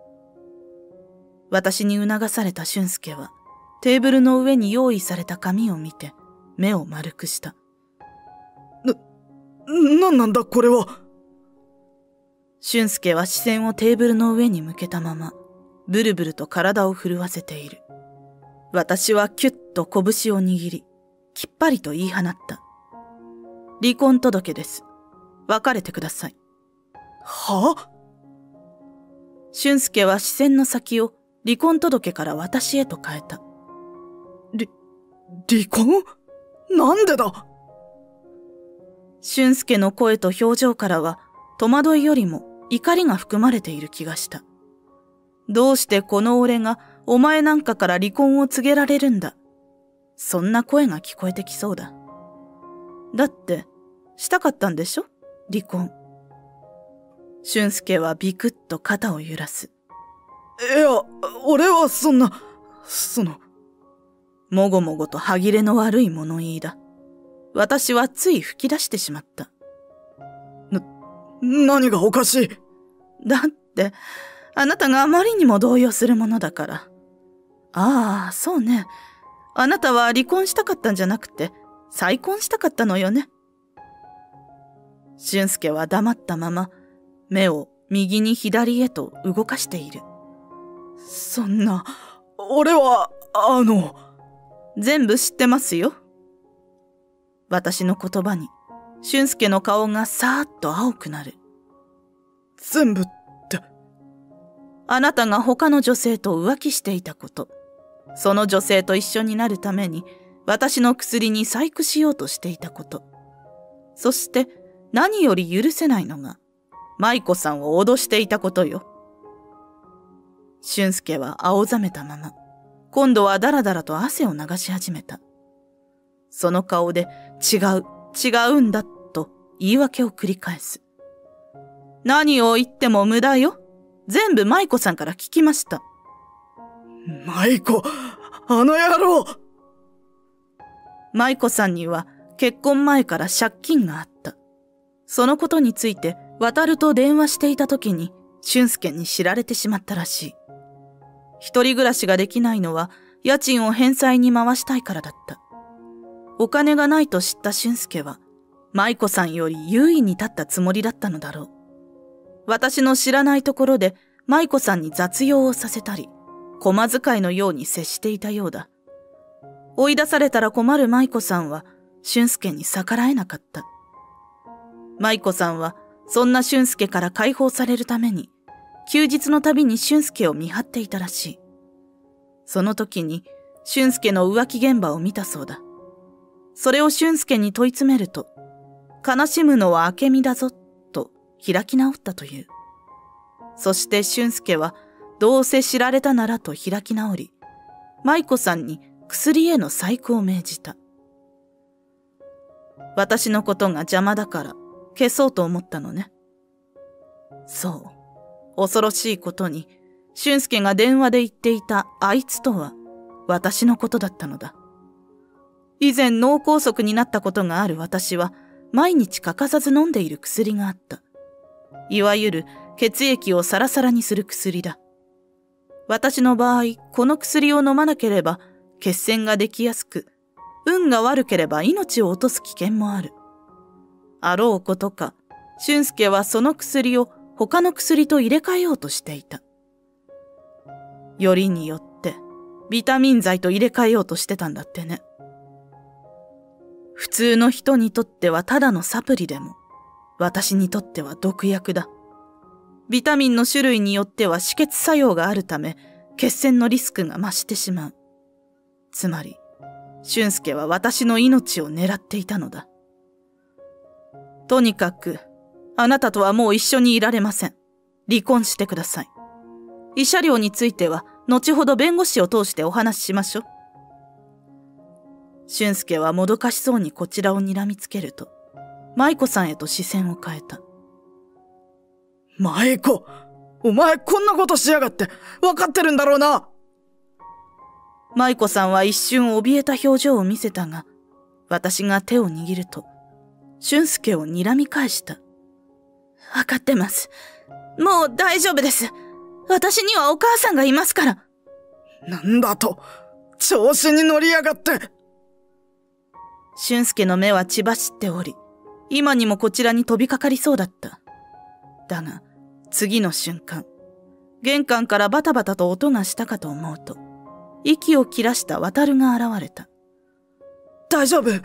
D: 私に促された俊介は、テーブルの上に用意された紙を見て、目を丸くした。
E: なんなんだこれは。
D: 俊介は視線をテーブルの上に向けたまま、ブルブルと体を震わせている。私はキュッと拳を握り、きっぱりと言い放った。離婚届です。別れてください。
E: は？
D: 俊介は視線の先を離婚届から私へと変えた。
E: 離婚？なんでだ？
D: 俊介の声と表情からは、戸惑いよりも怒りが含まれている気がした。どうしてこの俺がお前なんかから離婚を告げられるんだ。そんな声が聞こえてきそうだ。だって、したかったんでしょ？離婚。俊介はビクッと肩を揺らす。
E: いや、俺は
D: もごもごと歯切れの悪い物言いだ。私はつい吹き出してしまった。
E: 何がおかしい？
D: だって、あなたがあまりにも動揺するものだから。ああ、そうね。あなたは離婚したかったんじゃなくて、再婚したかったのよね。俊介は黙ったまま、目を右に左へと動かしている。
C: そんな、俺は、
D: 全部知ってますよ。私の言葉に、俊介の顔がさーっと青くなる。
E: 全部って。
D: あなたが他の女性と浮気していたこと。その女性と一緒になるために、私の薬に細工しようとしていたこと。そして何より許せないのが、舞子さんを脅していたことよ。俊介は青ざめたまま、今度はだらだらと汗を流し始めた。その顔で違うんだと言い訳を繰り返す。何を言っても無駄よ。全部舞子さんから聞きました。
E: 舞子、あの野郎！
D: 舞子さんには結婚前から借金があった。そのことについて渡と電話していた時に俊介に知られてしまったらしい。一人暮らしができないのは家賃を返済に回したいからだった。お金がないと知った俊介は舞子さんより優位に立ったつもりだったのだろう。私の知らないところで舞子さんに雑用をさせたり、小遣いのように接していたようだ。追い出されたら困る舞子さんは俊介に逆らえなかった。舞子さんはそんな俊介から解放されるために休日のたびに俊介を見張っていたらしい。その時に俊介の浮気現場を見たそうだ。それを俊介に問い詰めると、悲しむのは明美だぞと開き直ったという。そして俊介はどうせ知られたならと開き直り、舞子さんに薬への細工を命じた。私のことが邪魔だから消そうと思ったのね。そう、恐ろしいことに、俊介が電話で言っていたあいつとは私のことだったのだ。以前脳梗塞になったことがある私は毎日欠かさず飲んでいる薬があった。いわゆる血液をサラサラにする薬だ。私の場合、この薬を飲まなければ血栓ができやすく、運が悪ければ命を落とす危険もある。あろうことか、俊介はその薬を他の薬と入れ替えようとしていた。よりによってビタミン剤と入れ替えようとしてたんだってね。普通の人にとってはただのサプリでも、私にとっては毒薬だ。ビタミンの種類によっては止血作用があるため、血栓のリスクが増してしまう。つまり、俊介は私の命を狙っていたのだ。とにかく、あなたとはもう一緒にいられません。離婚してください。慰謝料については、後ほど弁護士を通してお話ししましょう。俊介はもどかしそうにこちらを睨みつけると、舞子さんへと視線を変えた。
E: 舞子、お前こんなことしやがって、分かってるんだろうな。
D: 舞子さんは一瞬怯えた表情を見せたが、私が手を握ると、俊介を睨み返した。分かってます。もう大丈夫です。私にはお母さんがいますから。
E: なんだと、調子に乗りやがって。
D: 俊介の目は血走っており、今にもこちらに飛びかかりそうだった。だが、次の瞬間、玄関からバタバタと音がしたかと思うと、息を切らした渡が現れた。
E: 大丈夫？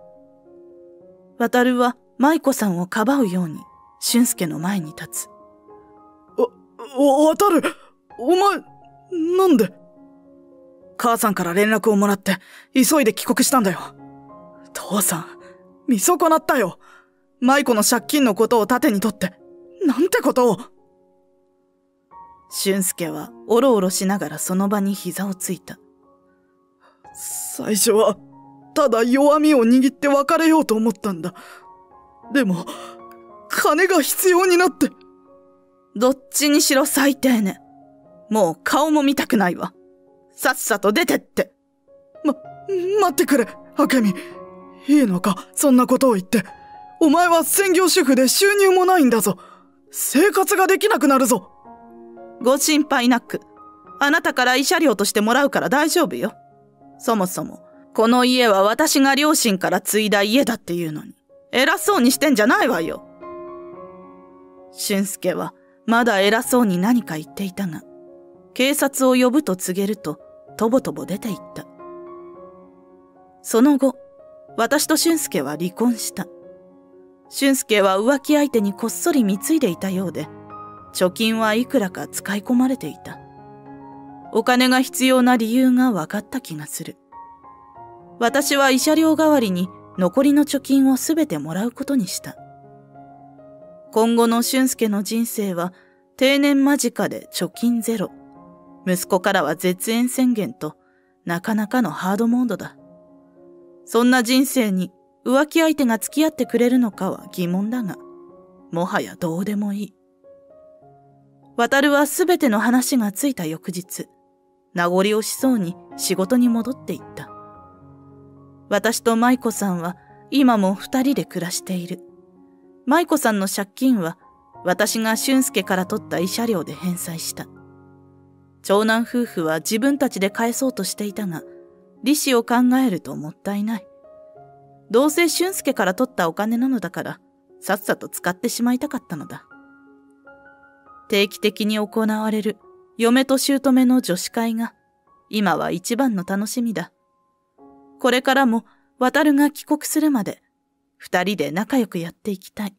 D: 渡は舞子さんをかばうように、俊介の前に立つ。
E: 渡、お前、なんで？母さんから連絡をもらって、急いで帰国したんだよ。父さん、見損なったよ。舞子の借金のことを盾にとって、なんてことを。
D: 俊介はおろおろしながらその場に膝をついた。
E: 最初は、ただ弱みを握って別れようと思ったんだ。でも、金が必要になって。
D: どっちにしろ最低ね。もう顔も見たくないわ。さっさと出てって。
E: 待ってくれ、明美。いいのか、そんなことを言って。お前は専業主婦で収入もないんだぞ。生活ができなくなるぞ。
D: ご心配なく。あなたから慰謝料としてもらうから大丈夫よ。そもそも、この家は私が両親から継いだ家だっていうのに、偉そうにしてんじゃないわよ。俊介はまだ偉そうに何か言っていたが、 警察を呼ぶと告げると、とぼとぼ出て行った。その後、私と俊介は離婚した。俊介は浮気相手にこっそり貢いでいたようで、貯金はいくらか使い込まれていた。お金が必要な理由が分かった気がする。私は慰謝料代わりに残りの貯金をすべてもらうことにした。今後の俊介の人生は定年間近で貯金ゼロ。息子からは絶縁宣言となかなかのハードモードだ。そんな人生に浮気相手が付き合ってくれるのかは疑問だが、もはやどうでもいい。渡はすべての話がついた翌日、名残惜しそうに仕事に戻っていった。私と舞子さんは今も2人で暮らしている。舞子さんの借金は私が俊介から取った慰謝料で返済した。長男夫婦は自分たちで返そうとしていたが、利子を考えるともったいない。どうせ俊介から取ったお金なのだから、さっさと使ってしまいたかったのだ。定期的に行われる嫁と姑の女子会が、今は一番の楽しみだ。これからも渡が帰国するまで、2人で仲良くやっていきたい。